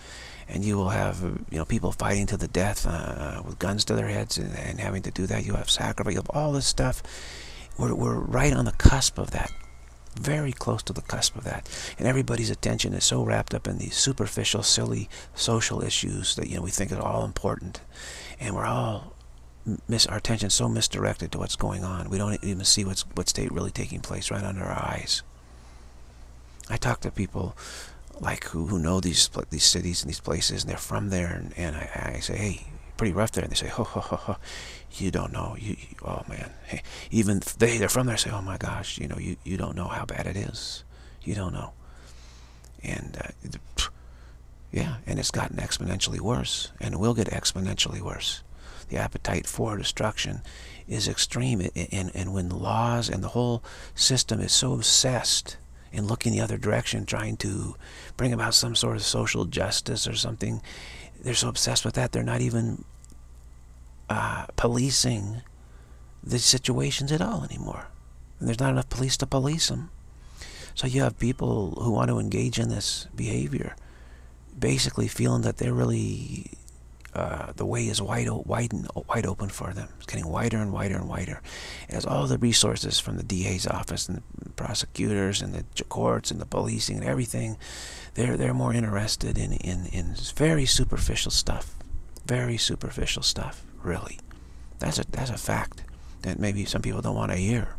and you will have, you know, people fighting to the death uh, with guns to their heads and, and having to do that. You have sacrifice. You have all this stuff. We're, we're right on the cusp of that. Very close to the cusp of that. And everybody's attention is so wrapped up in these superficial, silly social issues that, you know, we think are all important. And we're all, miss our attention so misdirected to what's going on. We don't even see what's what's really taking place right under our eyes. I talk to people like who, who know these these cities and these places, and they're from there, and, and I, I say, hey, pretty rough there, and they say, ho ho ho ho, you don't know, you, you oh man, hey, even they they're from there, say, oh my gosh, you know, you you don't know how bad it is, you don't know, and uh, yeah, and it's gotten exponentially worse, and will get exponentially worse. The appetite for destruction is extreme, and and when laws and the whole system is so obsessed in looking the other direction, trying to bring about some sort of social justice or something, they're so obsessed with that, they're not even uh, policing the situations at all anymore. And there's not enough police to police them. So you have people who want to engage in this behavior, basically feeling that they're really, uh, the way is wide, wide, and wide open for them. It's getting wider and wider and wider. As all the resources from the D A's office and the prosecutors and the courts and the policing and everything, they're they're more interested in in in very superficial stuff, very superficial stuff. Really, that's a that's a fact that maybe some people don't want to hear.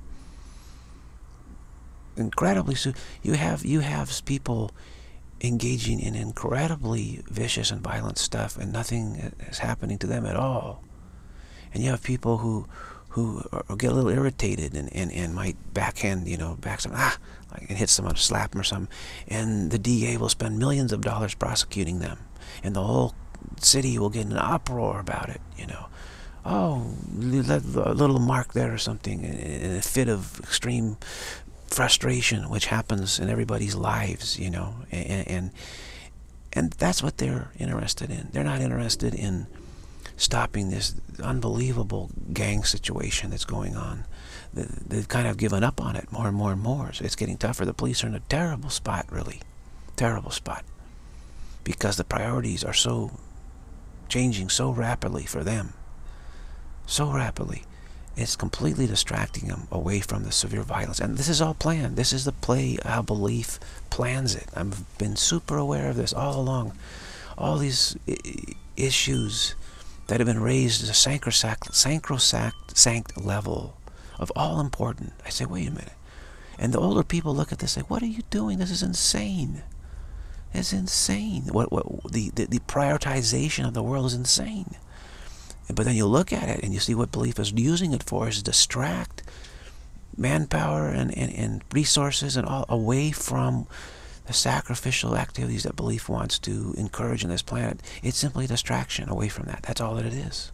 Incredibly, su you have you have people engaging in incredibly vicious and violent stuff, and nothing is happening to them at all. And you have people who who are, get a little irritated and, and, and might backhand, you know, back some, ah, like, and hit someone, slap them or something, and the D A will spend millions of dollars prosecuting them, and the whole city will get in an uproar about it, you know. Oh, a little mark there or something, in a fit of extreme frustration, which happens in everybody's lives, you know, and, and and that's what they're interested in. They're not interested in stopping this unbelievable gang situation that's going on. They've kind of given up on it more and more and more. So it's getting tougher. The police are in a terrible spot, really, terrible spot, because the priorities are so changing so rapidly for them, so rapidly. It's completely distracting them away from the severe violence. And this is all planned. This is the play how belief plans it. I've been super aware of this all along. All these issues that have been raised to a sacrosanct, sacrosanct level of all important. I say, wait a minute. And the older people look at this and say, what are you doing? This is insane. It's insane. What, what, the, the, the prioritization of the world is insane. But then you look at it and you see what belief is using it for is to distract manpower and, and, and resources and all away from the sacrificial activities that belief wants to encourage in this planet. It's simply a distraction away from that. That's all that it is.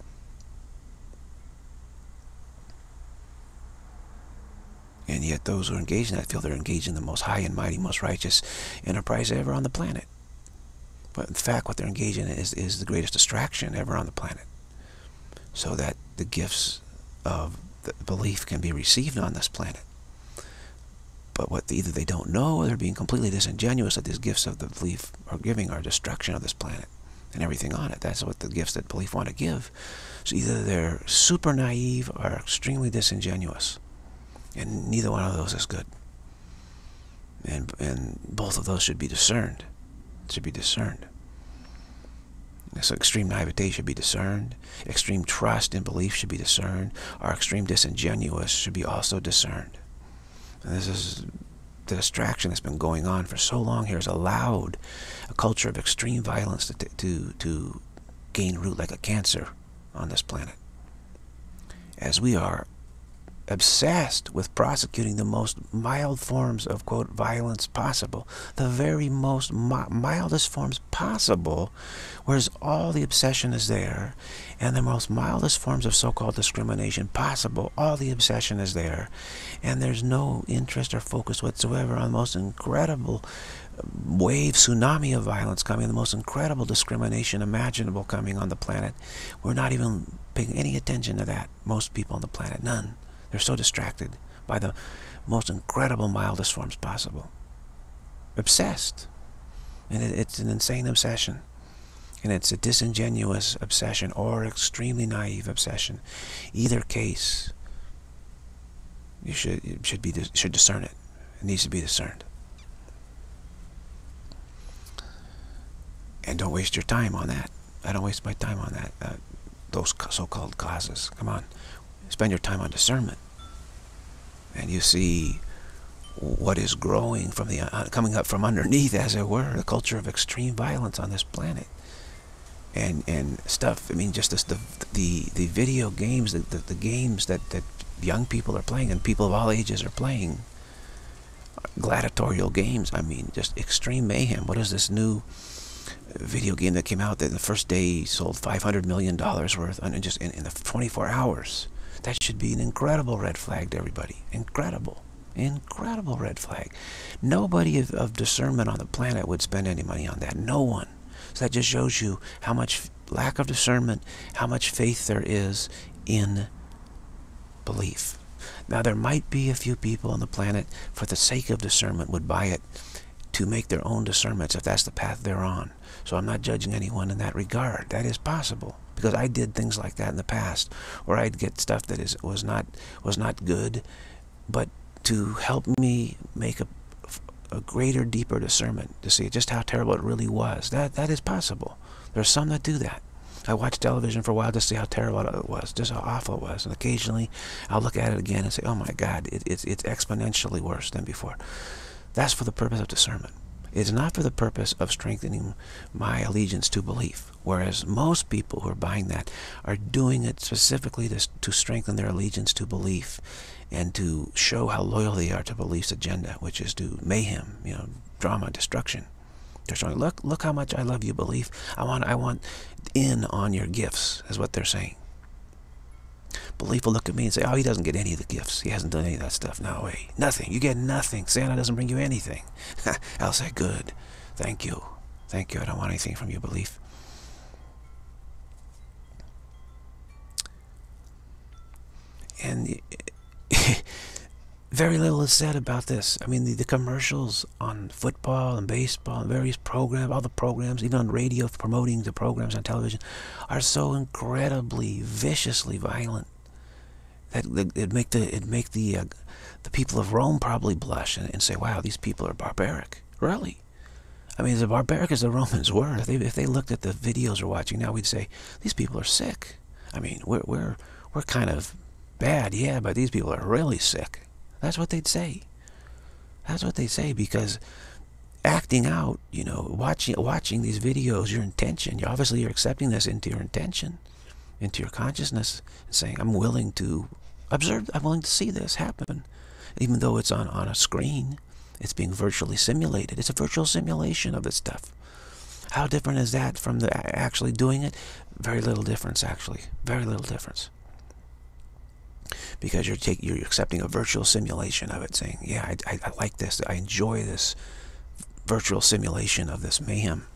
And yet those who are engaged in that feel they're engaged in the most high and mighty, most righteous enterprise ever on the planet. But in fact, what they're engaged in is, is the greatest distraction ever on the planet, so that the gifts of the belief can be received on this planet. But what either they don't know, or they're being completely disingenuous that these gifts of the belief are giving are destruction of this planet and everything on it. That's what the gifts that belief want to give. So either they're super naive or extremely disingenuous. And neither one of those is good. And, and both of those should be discerned. Should be discerned. So extreme naivete should be discerned. Extreme trust and belief should be discerned. Or extreme disingenuous should be also discerned. And this is the distraction that's been going on for so long here has allowed a culture of extreme violence to, to, to gain root like a cancer on this planet. As we are obsessed with prosecuting the most mild forms of, quote, violence possible, the very most mi mildest forms possible, whereas all the obsession is there, and the most mildest forms of so-called discrimination possible, all the obsession is there, and there's no interest or focus whatsoever on the most incredible wave, tsunami of violence coming, the most incredible discrimination imaginable coming on the planet. We're not even paying any attention to that, most people on the planet, none. They're so distracted by the most incredible, mildest forms possible. Obsessed. And it, it's an insane obsession. and it's a disingenuous obsession or extremely naive obsession. Either case, you should you should be should discern it. It needs to be discerned. And don't waste your time on that. I don't waste my time on that. Uh, those so-called causes. Come on, spend your time on discernment, and you see what is growing from the uh, coming up from underneath, as it were, the culture of extreme violence on this planet, and and stuff. I mean, just this, the the the video games, the, the the games that that young people are playing and people of all ages are playing. Gladiatorial games. I mean, just extreme mayhem. What is this new video game that came out that the first day sold five hundred million dollars worth and just in, in the twenty-four hours? That should be an incredible red flag to everybody. Incredible. Incredible red flag. Nobody of, of discernment on the planet would spend any money on that. No one. So that just shows you how much lack of discernment, how much faith there is in belief. Now, there might be a few people on the planet, for the sake of discernment, would buy it to make their own discernments if that's the path they're on. So I'm not judging anyone in that regard. That is possible, because I did things like that in the past, where I'd get stuff that is was not was not good, but to help me make a, a greater, deeper discernment to see just how terrible it really was. That that is possible. There's some that do that. I watched television for a while to see how terrible it was, just how awful it was, and occasionally I'll look at it again and say, "Oh my God, it, it's it's exponentially worse than before." That's for the purpose of discernment. It's not for the purpose of strengthening my allegiance to belief. Whereas most people who are buying that are doing it specifically to, to strengthen their allegiance to belief and to show how loyal they are to belief's agenda, which is to mayhem, you know, drama, destruction. They're showing, look, look how much I love you, belief. I want, I want in on your gifts, is what they're saying. Belief will look at me and say, oh, he doesn't get any of the gifts. He hasn't done any of that stuff. No way. Nothing. You get nothing. Santa doesn't bring you anything. I'll say, good. Thank you. Thank you. I don't want anything from you, belief. And very little is said about this. I mean, the, the commercials on football and baseball and various programs, all the programs, even on radio promoting the programs on television, are so incredibly, viciously violent that it make the it make the uh, the people of Rome probably blush and, and say, "Wow, these people are barbaric." Really, I mean, as barbaric as the Romans were, if they if they looked at the videos we're watching now, we'd say these people are sick. I mean, we're we're we're kind of bad, yeah, but these people are really sick. That's what they'd say. That's what they'd say, because acting out, you know, watching watching these videos, your intention, you obviously you're accepting this into your intention, into your consciousness, and saying, I'm willing to observe, I'm willing to see this happen. Even though it's on, on a screen, it's being virtually simulated. It's a virtual simulation of this stuff. How different is that from the actually doing it? Very little difference, actually. Very little difference. Because you're taking, you're accepting a virtual simulation of it, saying, yeah, I, I, I like this, I enjoy this virtual simulation of this mayhem.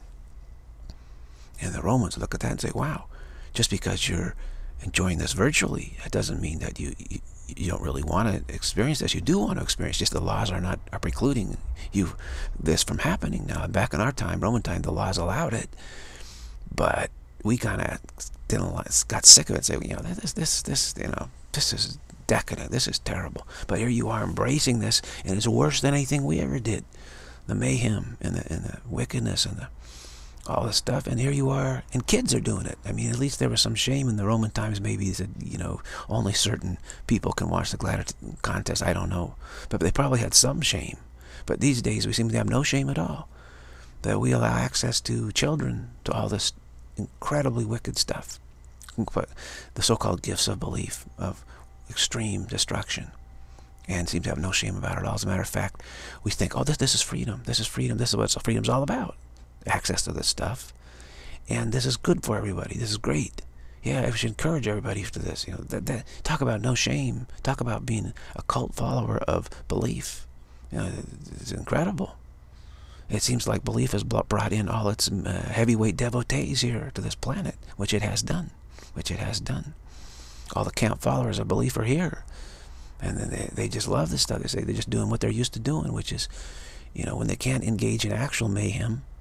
And the Romans look at that and say, wow, just because you're enjoying this virtually, it doesn't mean that you, you, you don't really want to experience this. You do want to experience, just the laws are not are precluding you this from happening. Now, back in our time, Roman time, the laws allowed it, but we kind of didn't got sick of it. Say, you know, this, this, this, you know, this is decadent. This is terrible. But here you are embracing this, and it's worse than anything we ever did. The mayhem and the and the wickedness and the all this stuff. And here you are, and kids are doing it. I mean, at least there was some shame in the Roman times. Maybe that, you know, only certain people can watch the gladiator contest. I don't know, but they probably had some shame. But these days we seem to have no shame at all. That we allow access to children to all this incredibly wicked stuff, the so-called gifts of belief, of extreme destruction, and seem to have no shame about it all. As a matter of fact, we think, oh, this this is freedom. This is freedom. This is what freedom's all about. Access to this stuff, and this is good for everybody. This is great. Yeah, we should encourage everybody to this. You know, that, that talk about no shame. Talk about being a cult follower of belief. You know, it's incredible. It seems like belief has brought in all its uh, heavyweight devotees here to this planet, which it has done. Which it has done. All the camp followers of belief are here, and then they they just love this stuff. They say they're just doing what they're used to doing, which is, you know, when they can't engage in actual mayhem,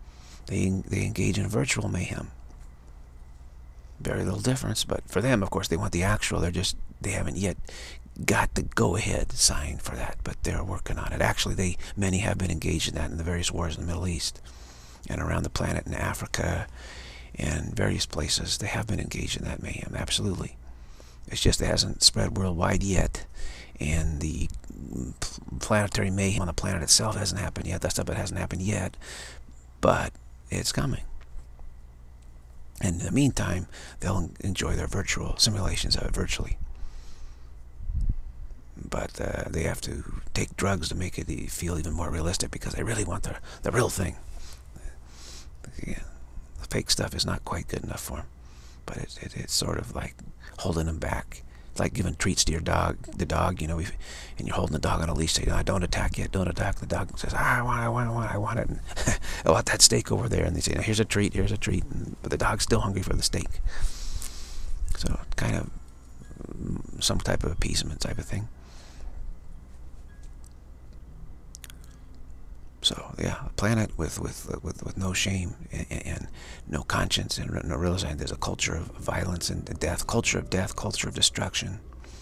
They, they engage in virtual mayhem. Very little difference, but for them, of course, they want the actual. They're just, they haven't yet got the go-ahead sign for that, but they're working on it. Actually, they many have been engaged in that in the various wars in the Middle East and around the planet, in Africa and various places. They have been engaged in that mayhem, absolutely. It's just it hasn't spread worldwide yet, and the planetary mayhem on the planet itself hasn't happened yet. That stuff it hasn't happened yet, but it's coming. And in the meantime, they'll enjoy their virtual simulations of it virtually. But uh, they have to take drugs to make it feel even more realistic, because they really want the, the real thing. Yeah, the fake stuff is not quite good enough for them. But it, it, it's sort of like holding them back. It's like giving treats to your dog, the dog, you know, if, and you're holding the dog on a leash, saying, oh, don't attack yet, don't attack. The dog says, ah, I want it, I want it, I want it, I want it. And I want that steak over there. And they say, here's a treat, here's a treat. And, but the dog's still hungry for the steak. So kind of some type of appeasement type of thing. So yeah, a planet with with with with no shame and, and no conscience and no realizing there's a culture of violence and death, culture of death, culture of destruction.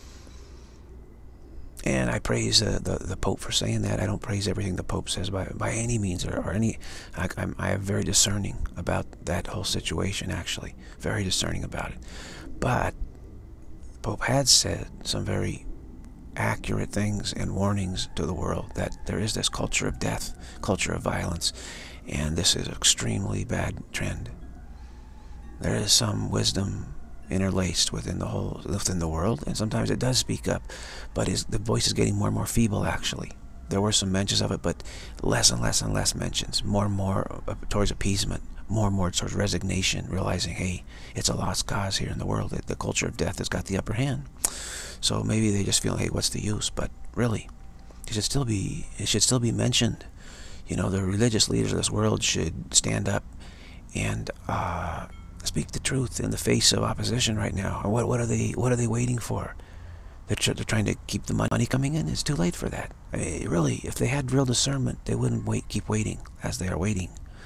And I praise uh, the the Pope for saying that. I don't praise everything the Pope says by by any means or, or any. I, I'm I am very discerning about that whole situation. Actually, very discerning about it. But the Pope had said some very accurate things and warnings to the world that there is this culture of death, culture of violence, and this is an extremely bad trend. There is some wisdom interlaced within the whole within the world, and sometimes it does speak up, but is the voice is getting more and more feeble. Actually, there were some mentions of it, but less and less and less mentions, more and more towards appeasement, more and more towards resignation, realizing, hey, it's a lost cause here in the world. The culture of death has got the upper hand. So maybe they just feel, hey, what's the use? But really, it should still be it should still be mentioned. You know, the religious leaders of this world should stand up and uh, speak the truth in the face of opposition right now. What what are they what are they waiting for? They're, tr they're trying to keep the money coming in. It's too late for that. I mean, really, if they had real discernment, they wouldn't wait keep waiting as they are waiting.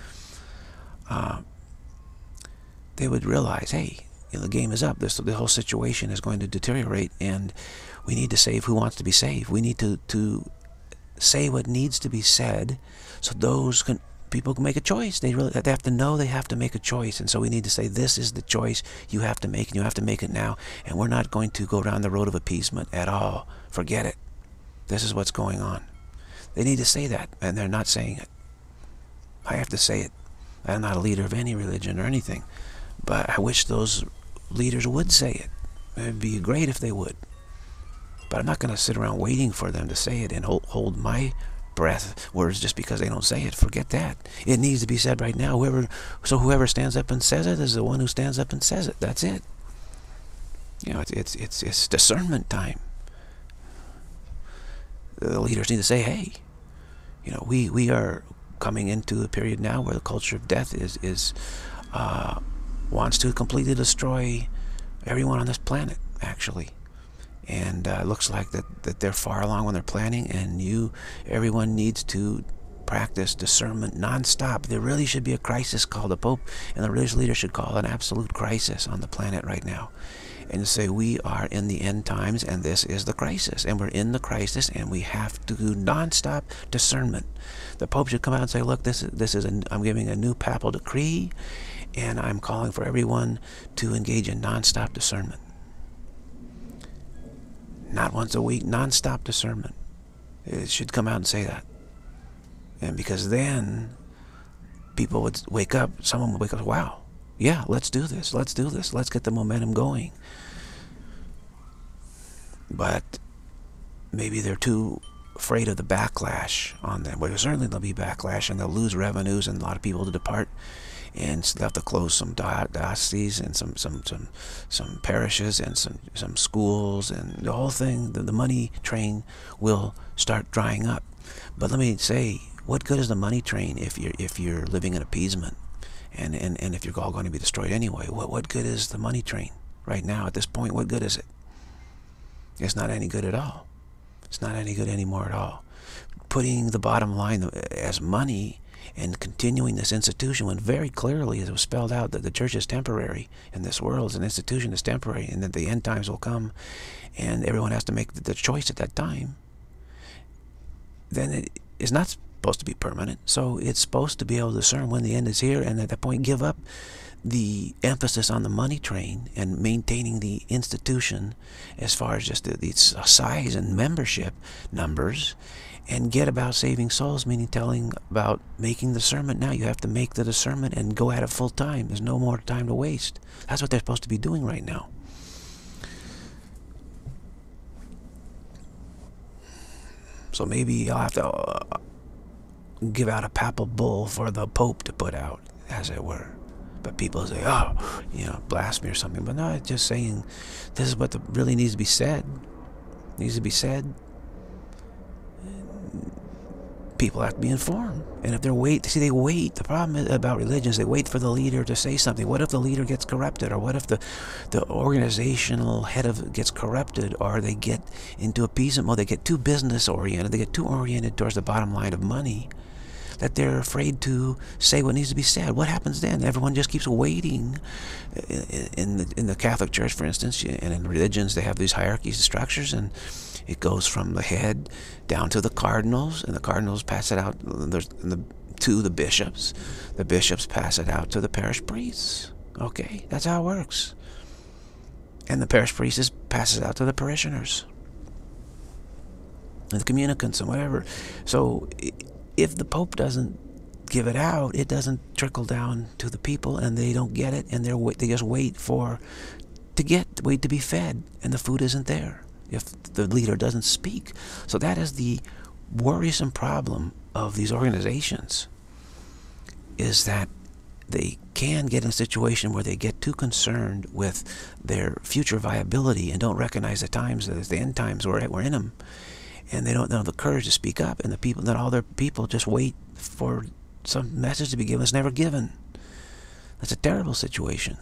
Uh, they would realize, hey, the game is up. This the whole situation is going to deteriorate, and we need to save who wants to be saved. We need to to say what needs to be said, so those can people can make a choice. They really they have to know they have to make a choice, and so we need to say this is the choice you have to make, and you have to make it now. And we're not going to go down the road of appeasement at all. Forget it. This is what's going on. They need to say that, and they're not saying it. I have to say it. I'm not a leader of any religion or anything, but I wish those leaders would say it. It'd be great if they would. But I'm not going to sit around waiting for them to say it and hold, hold my breath words just because they don't say it. Forget that. It needs to be said right now. Whoever, so whoever stands up and says it is the one who stands up and says it. That's it. You know, it's it's it's, it's discernment time. The leaders need to say, hey, you know, we we are coming into a period now where the culture of death is is uh, wants to completely destroy everyone on this planet, actually. And uh, it looks like that, that they're far along when they're planning, and you, everyone needs to practice discernment non-stop. There really should be a crisis called the Pope and the religious leaders should call an absolute crisis on the planet right now. And say we are in the end times, and this is the crisis, and we're in the crisis, and we have to do non-stop discernment. The Pope should come out and say, look, this is, this is a, I'm giving a new papal decree, and I'm calling for everyone to engage in non-stop discernment. Not once a week, non-stop discernment. It should come out and say that. And because then people would wake up, someone would wake up, wow, yeah, let's do this, let's do this, let's get the momentum going. But maybe they're too afraid of the backlash on them. Well, certainly there'll be backlash, and they'll lose revenues, and a lot of people to depart, and they'll have to close some dioceses and some some some some parishes and some some schools, and the whole thing. The, the money train will start drying up. But let me say, what good is the money train if you're if you're living in appeasement, and and and if you're all going to be destroyed anyway? What what good is the money train right now at this point? What good is it? It's not any good at all. It's not any good anymore at all. Putting the bottom line as money and continuing this institution when very clearly it was spelled out that the church is temporary and this world is an institution is temporary, and that the end times will come and everyone has to make the choice at that time, then it is not supposed to be permanent. So it's supposed to be able to discern when the end is here, and at that point give up the emphasis on the money train and maintaining the institution as far as just the, the size and membership numbers, and get about saving souls, meaning telling about making the discernment. Now you have to make the discernment and go at it full time. There's no more time to waste. That's what they're supposed to be doing right now. So maybe I'll have to uh, give out a papal bull for the Pope to put out, as it were. But people say, oh, you know, blasphemy or something. But no, it's just saying this is what the, really needs to be said. It needs to be said. People have to be informed. And if they're wait, see, they wait. The problem about religion is they wait for the leader to say something. What if the leader gets corrupted? Or what if the, the organizational head of it gets corrupted? Or they get into appeasement mode. They get too business oriented. They get too oriented towards the bottom line of money, that they're afraid to say what needs to be said. What happens then? Everyone just keeps waiting. In the, in the Catholic Church, for instance, and in religions, they have these hierarchies and structures, and it goes from the head down to the cardinals, and the cardinals pass it out to the bishops. The bishops pass it out to the parish priests. Okay, that's how it works. And the parish priest passes it out to the parishioners, and the communicants, and whatever. So if the Pope doesn't give it out, it doesn't trickle down to the people, and they don't get it, and they're they just wait for to get wait to be fed, and the food isn't there if the leader doesn't speak. So that is the worrisome problem of these organizations, is that they can get in a situation where they get too concerned with their future viability and don't recognize the times, the end times we're, we're in them. And they don't have the courage to speak up, and the people, then all their people just wait for some message to be given that's never given. That's a terrible situation.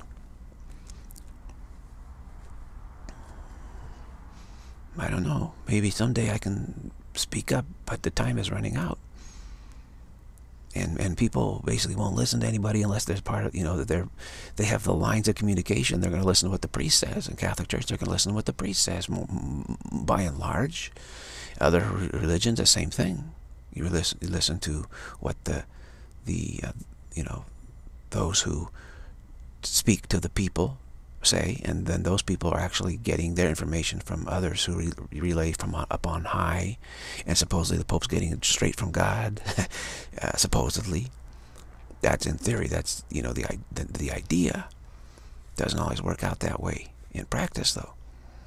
I don't know. Maybe someday I can speak up, but the time is running out. And and people basically won't listen to anybody unless there's part of, you know, that they're they have the lines of communication. They're going to listen to what the priest says. In Catholic Church, they're going to listen to what the priest says. By and large, other religions, the same thing. You listen, you listen to what the the uh, you know, those who speak to the people say, and then those people are actually getting their information from others who re relay from up on high, and supposedly the Pope's getting it straight from God. uh, supposedly, that's in theory. That's, you know, the, the the idea. Doesn't always work out that way in practice, though,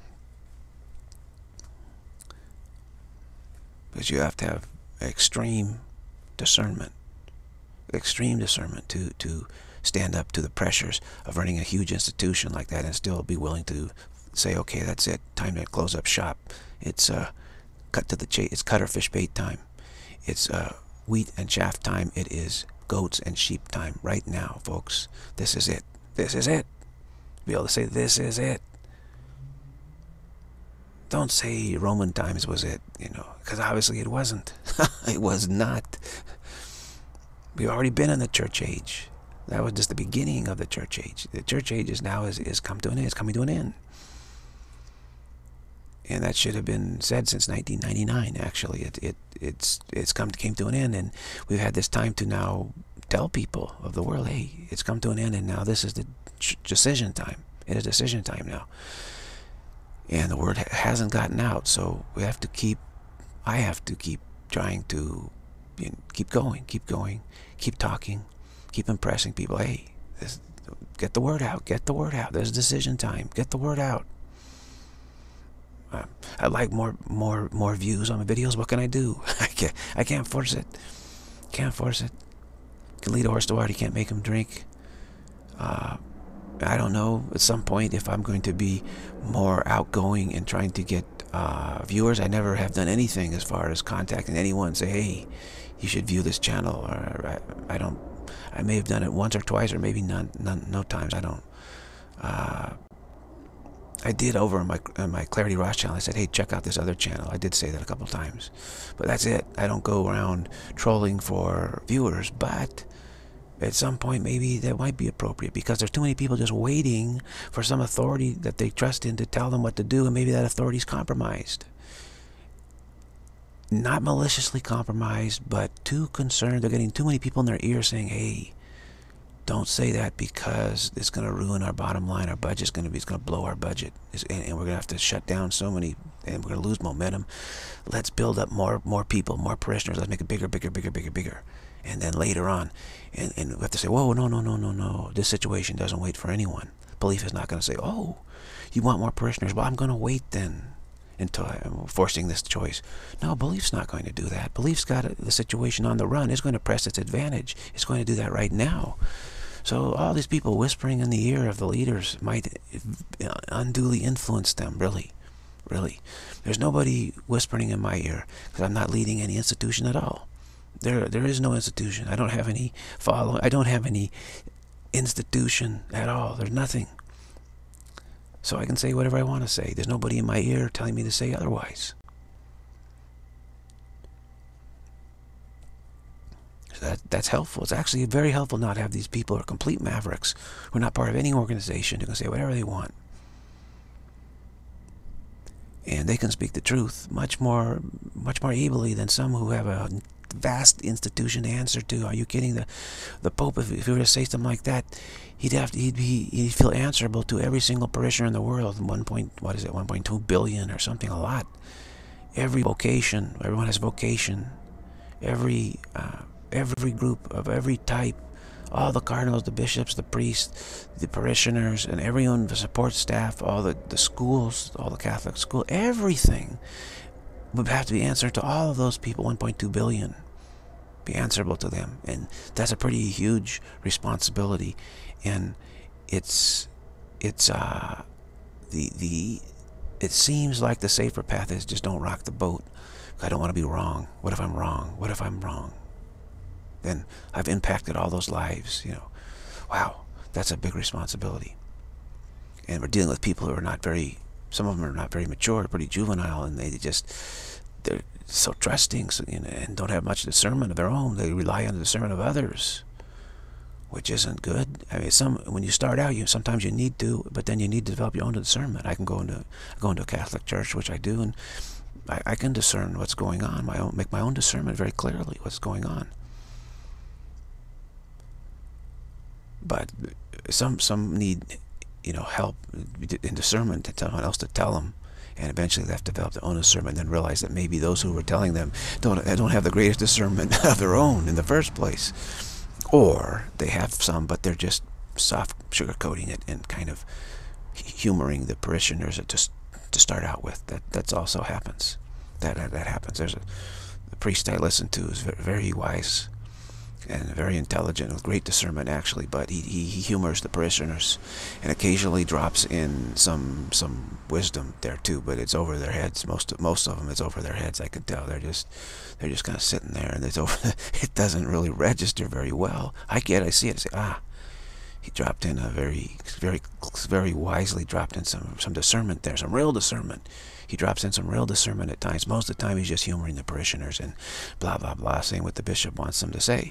because you have to have extreme discernment, extreme discernment to to. stand up to the pressures of running a huge institution like that, and still be willing to say, okay, that's it, time to close up shop. It's uh, cut to the chase. It's cut or fish bait time. It's uh, wheat and chaff time. It is goats and sheep time right now, folks. This is it. This is it. Be able to say, this is it. Don't say Roman times was it, you know, because obviously it wasn't. It was not. We've already been in the church age. That was just the beginning of the church age. The church age is now is, is come to an end. It's coming to an end. And that should have been said since nineteen ninety-nine. Actually, it it it's it's come came to an end, and we've had this time to now tell people of the world, hey, it's come to an end, and now this is the decision time. It is decision time now, and the word ha hasn't gotten out. So we have to keep. I have to keep trying to you know, keep going, keep going, keep talking. Keep impressing people. Hey, this, get the word out. Get the word out. There's decision time. Get the word out. Uh, I like more, more, more views on my videos. What can I do? I can't. I can't force it. Can't force it. Can lead a horse to water. You can't make him drink. Uh, I don't know. At some point, if I'm going to be more outgoing and trying to get uh, viewers, I never have done anything as far as contacting anyone. Say, hey, you should view this channel. Or I, I don't. I may have done it once or twice, or maybe none, none, no times. I don't. Uh, I did over on my on my Clarity Ross channel. I said, hey, check out this other channel. I did say that a couple times, but that's it. I don't go around trolling for viewers, but at some point maybe that might be appropriate, because there's too many people just waiting for some authority that they trust in to tell them what to do, and maybe that authority's compromised. Not maliciously compromised, but too concerned. They're getting too many people in their ear saying, hey, don't say that because it's going to ruin our bottom line. Our budget's going to be, it's going to blow our budget. And, and we're going to have to shut down so many, and we're going to lose momentum. Let's build up more more people, more parishioners. Let's make it bigger, bigger, bigger, bigger, bigger. And then later on, and, and we have to say, whoa, no, no, no, no, no. This situation doesn't wait for anyone. Belief is not going to say, oh, you want more parishioners? Well, I'm going to wait then until I'm forcing this choice. No, belief's not going to do that. Belief's got a, the situation on the run. It's going to press its advantage. It's going to do that right now. So all these people whispering in the ear of the leaders might unduly influence them, really, really. There's nobody whispering in my ear, because I'm not leading any institution at all. There, there is no institution. I don't have any follow. I don't have any institution at all. There's nothing. So I can say whatever I want to say. There's nobody in my ear telling me to say otherwise. So that, that's helpful. It's actually very helpful not to have these people who are complete mavericks, who are not part of any organization, who can say whatever they want. And they can speak the truth much more, much more ably than some who have a vast institution to answer to. Are you kidding? The the Pope, if, if he were to say something like that, he'd have to, he'd be he'd feel answerable to every single parishioner in the world. One point, what is it? One point two billion or something, a lot. Every vocation, everyone has vocation. Every uh, every group of every type, all the cardinals, the bishops, the priests, the parishioners, and everyone, the support staff, all the the schools, all the Catholic school, everything would have to be answered to all of those people. One point two billion, be answerable to them, and that's a pretty huge responsibility. And it's it's uh the the it seems like the safer path is just don't rock the boat. I don't want to be wrong. What if I'm wrong? What if I'm wrong? Then I've impacted all those lives. You know, wow, that's a big responsibility. And we're dealing with people who are not very. Some of them are not very mature, pretty juvenile, and they just, they're so trusting, so, you know, and don't have much discernment of their own. They rely on the discernment of others, which isn't good. I mean, some when you start out, you sometimes you need to, but then you need to develop your own discernment. I can go into go into a Catholic church, which I do, and I, I can discern what's going on. My own, make my own discernment very clearly what's going on. But some some need, you know, help in discernment to tell someone else to tell them, and eventually they have to develop their own discernment, and then realize that maybe those who were telling them don't don't have the greatest discernment of their own in the first place, or they have some, but they're just soft sugarcoating it and kind of humoring the parishioners to to start out with. That that's also happens. That that, that happens. There's a the priest I listen to is very, very wise and very intelligent, with great discernment actually, but he, he, he humors the parishioners and occasionally drops in some some wisdom there too, but it's over their heads. Most of, most of them, it's over their heads. I can tell they're just they're just kind of sitting there, and it's over. It doesn't really register very well. I get it, I see it, I say, ah, he dropped in a very very very wisely dropped in some some discernment there, some real discernment. He drops in some real discernment at times. Most of the time he's just humoring the parishioners and blah blah blah, saying what the bishop wants them to say.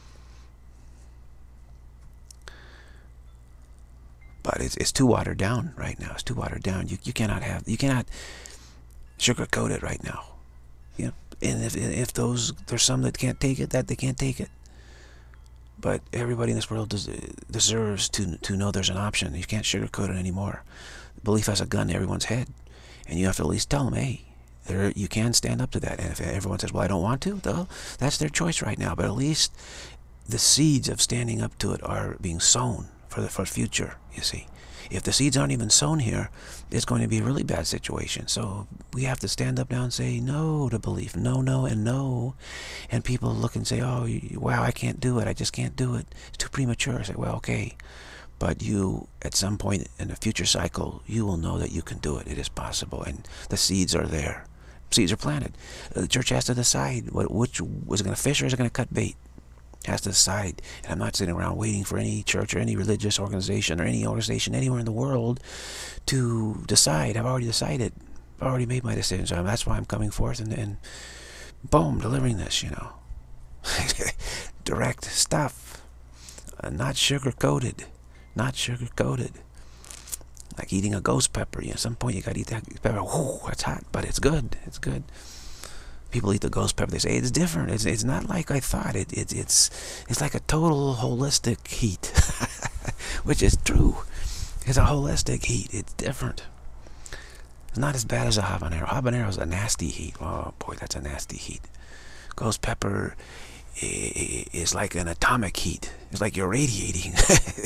But it's, it's too watered down right now. It's too watered down. You you cannot have you cannot sugarcoat it right now. You know, and if if those there's some that can't take it, that they can't take it. But everybody in this world des deserves to to know there's an option. You can't sugarcoat it anymore. Belief has a gun to everyone's head, and you have to at least tell them, hey, there you can stand up to that. And if everyone says, well, I don't want to, well, that's their choice right now. But at least the seeds of standing up to it are being sown for the for future, you see. If the seeds aren't even sown here, it's going to be a really bad situation. So we have to stand up now and say no to belief. No, no, and no. And people look and say, oh, wow, I can't do it. I just can't do it. It's too premature. I say, well, okay. But you, at some point in a future cycle, you will know that you can do it. It is possible. And the seeds are there. Seeds are planted. The church has to decide what, which, was it going to fish or is it going to cut bait? has to decide. And I'm not sitting around waiting for any church or any religious organization or any organization anywhere in the world to decide. I've already decided. I've already made my decision. So that's why I'm coming forth and, and boom, delivering this, you know. Direct stuff. Uh, not sugar-coated. Not sugar-coated. Like eating a ghost pepper. You know, at some point you gotta eat that pepper. Whoo, that's hot, but it's good. It's good. People eat the ghost pepper. They say it's different. It's it's not like I thought. It, it it's it's like a total holistic heat, which is true. It's a holistic heat. It's different. It's not as bad as a habanero. Habanero is a nasty heat. Oh boy, that's a nasty heat. Ghost pepper is like an atomic heat. It's like you're radiating.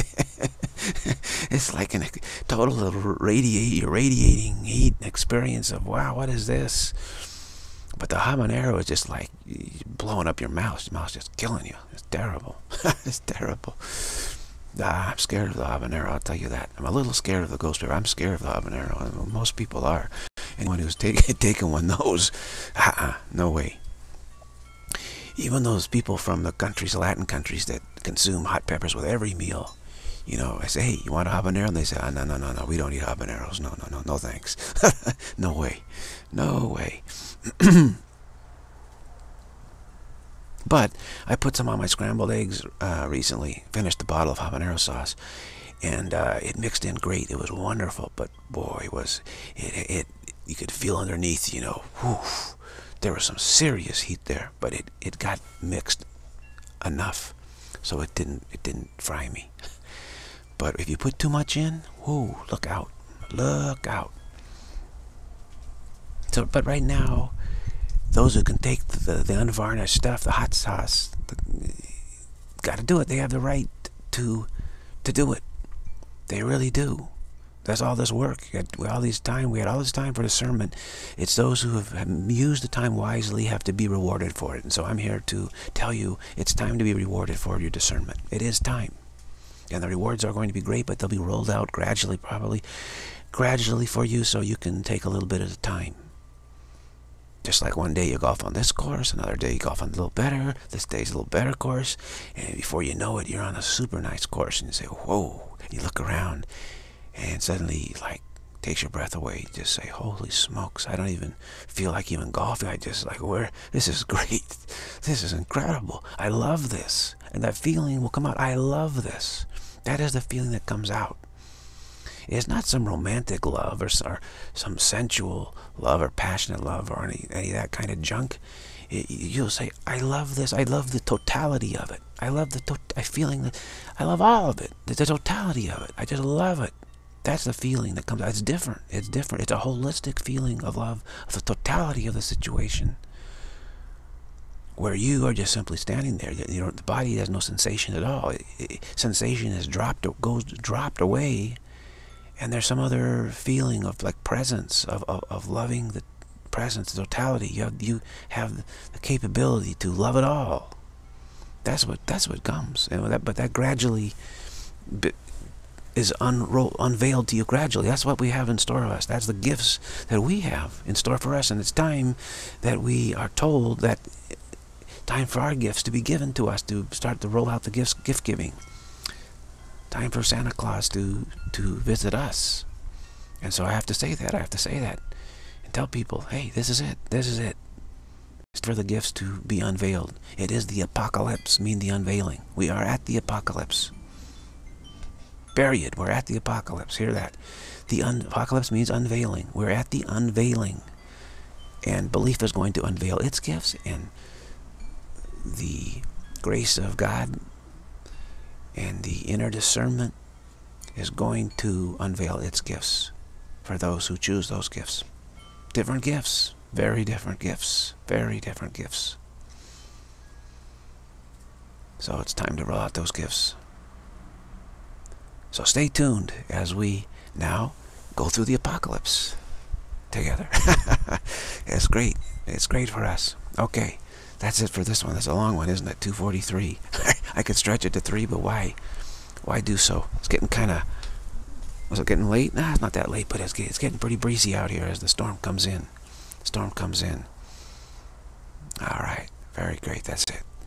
It's like a total radiate, radiating heat experience of, wow, what is this? But the habanero is just like blowing up your mouth. Your mouth's just killing you. It's terrible. It's terrible. Ah, I'm scared of the habanero, I'll tell you that. I'm a little scared of the ghost pepper. I'm scared of the habanero. Most people are. Anyone who's taken taken one knows. Uh-uh, no way. Even those people from the countries, Latin countries, that consume hot peppers with every meal, you know, I say, hey, you want a habanero? And they say, oh, no, no, no, no, we don't eat habaneros. No, no, no, no thanks. No way. No way. But I put some on my scrambled eggs uh, recently, finished the bottle of habanero sauce, and uh, it mixed in great. It was wonderful, but boy, it was, it, it, you could feel underneath, you know, whew, there was some serious heat there, but it, it got mixed enough, so it didn't, it didn't fry me. But if you put too much in, whoo, look out, look out. So, but right now, those who can take the, the unvarnished stuff, the hot sauce, got to do it. They have the right to to do it. They really do. That's all this work. We had all this time. We had all this time for discernment. It's those who have, have used the time wisely have to be rewarded for it. And so I'm here to tell you, it's time to be rewarded for your discernment. It is time. And the rewards are going to be great, but they'll be rolled out gradually, probably gradually for you, so you can take a little bit at a time. Just like one day you golf on this course, another day you golf on a little better, this day's a little better course, and before you know it, you're on a super nice course, and you say, whoa, and you look around, and suddenly, like, takes your breath away. You just say, holy smokes, I don't even feel like even golfing. I just like, where, this is great. This is incredible. I love this. And that feeling will come out. I love this. That is the feeling that comes out. It's not some romantic love or, or some sensual love or passionate love or any, any of that kind of junk. It, you'll say, I love this. I love the totality of it. I love the to I feeling that I love all of it. The, the totality of it. I just love it. That's the feeling that comes out. It's different. It's different. It's a holistic feeling of love, of the totality of the situation, where you are just simply standing there. You know, the body has no sensation at all. It, it, sensation is dropped, goes dropped away, and there's some other feeling of like presence, of, of, of loving the presence, the totality. You have, you have the capability to love it all. That's what that's what comes. And that, but that gradually is unrolled, unveiled to you gradually. That's what we have in store for us. That's the gifts that we have in store for us. And it's time that we are told that time for our gifts to be given to us, to start to roll out the gifts, gift giving. Time for Santa Claus to to visit us. And so I have to say that. I have to say that and tell people, hey, this is it. This is it. It's for the gifts to be unveiled. It is the apocalypse, mean the unveiling. We are at the apocalypse. Period. We're at the apocalypse. Hear that. The un apocalypse means unveiling. We're at the unveiling. And belief is going to unveil its gifts, and the grace of God and the inner discernment is going to unveil its gifts for those who choose those gifts. Different gifts. Very different gifts. Very different gifts. So it's time to roll out those gifts. So stay tuned as we now go through the apocalypse together. It's great. It's great for us. Okay. That's it for this one. That's a long one, isn't it? two forty-three. I could stretch it to three, but why? Why do so? It's getting kind of... Was it getting late? Nah, it's not that late, but it's, get, it's getting pretty breezy out here as the storm comes in. Storm comes in. All right. Very great. That's it.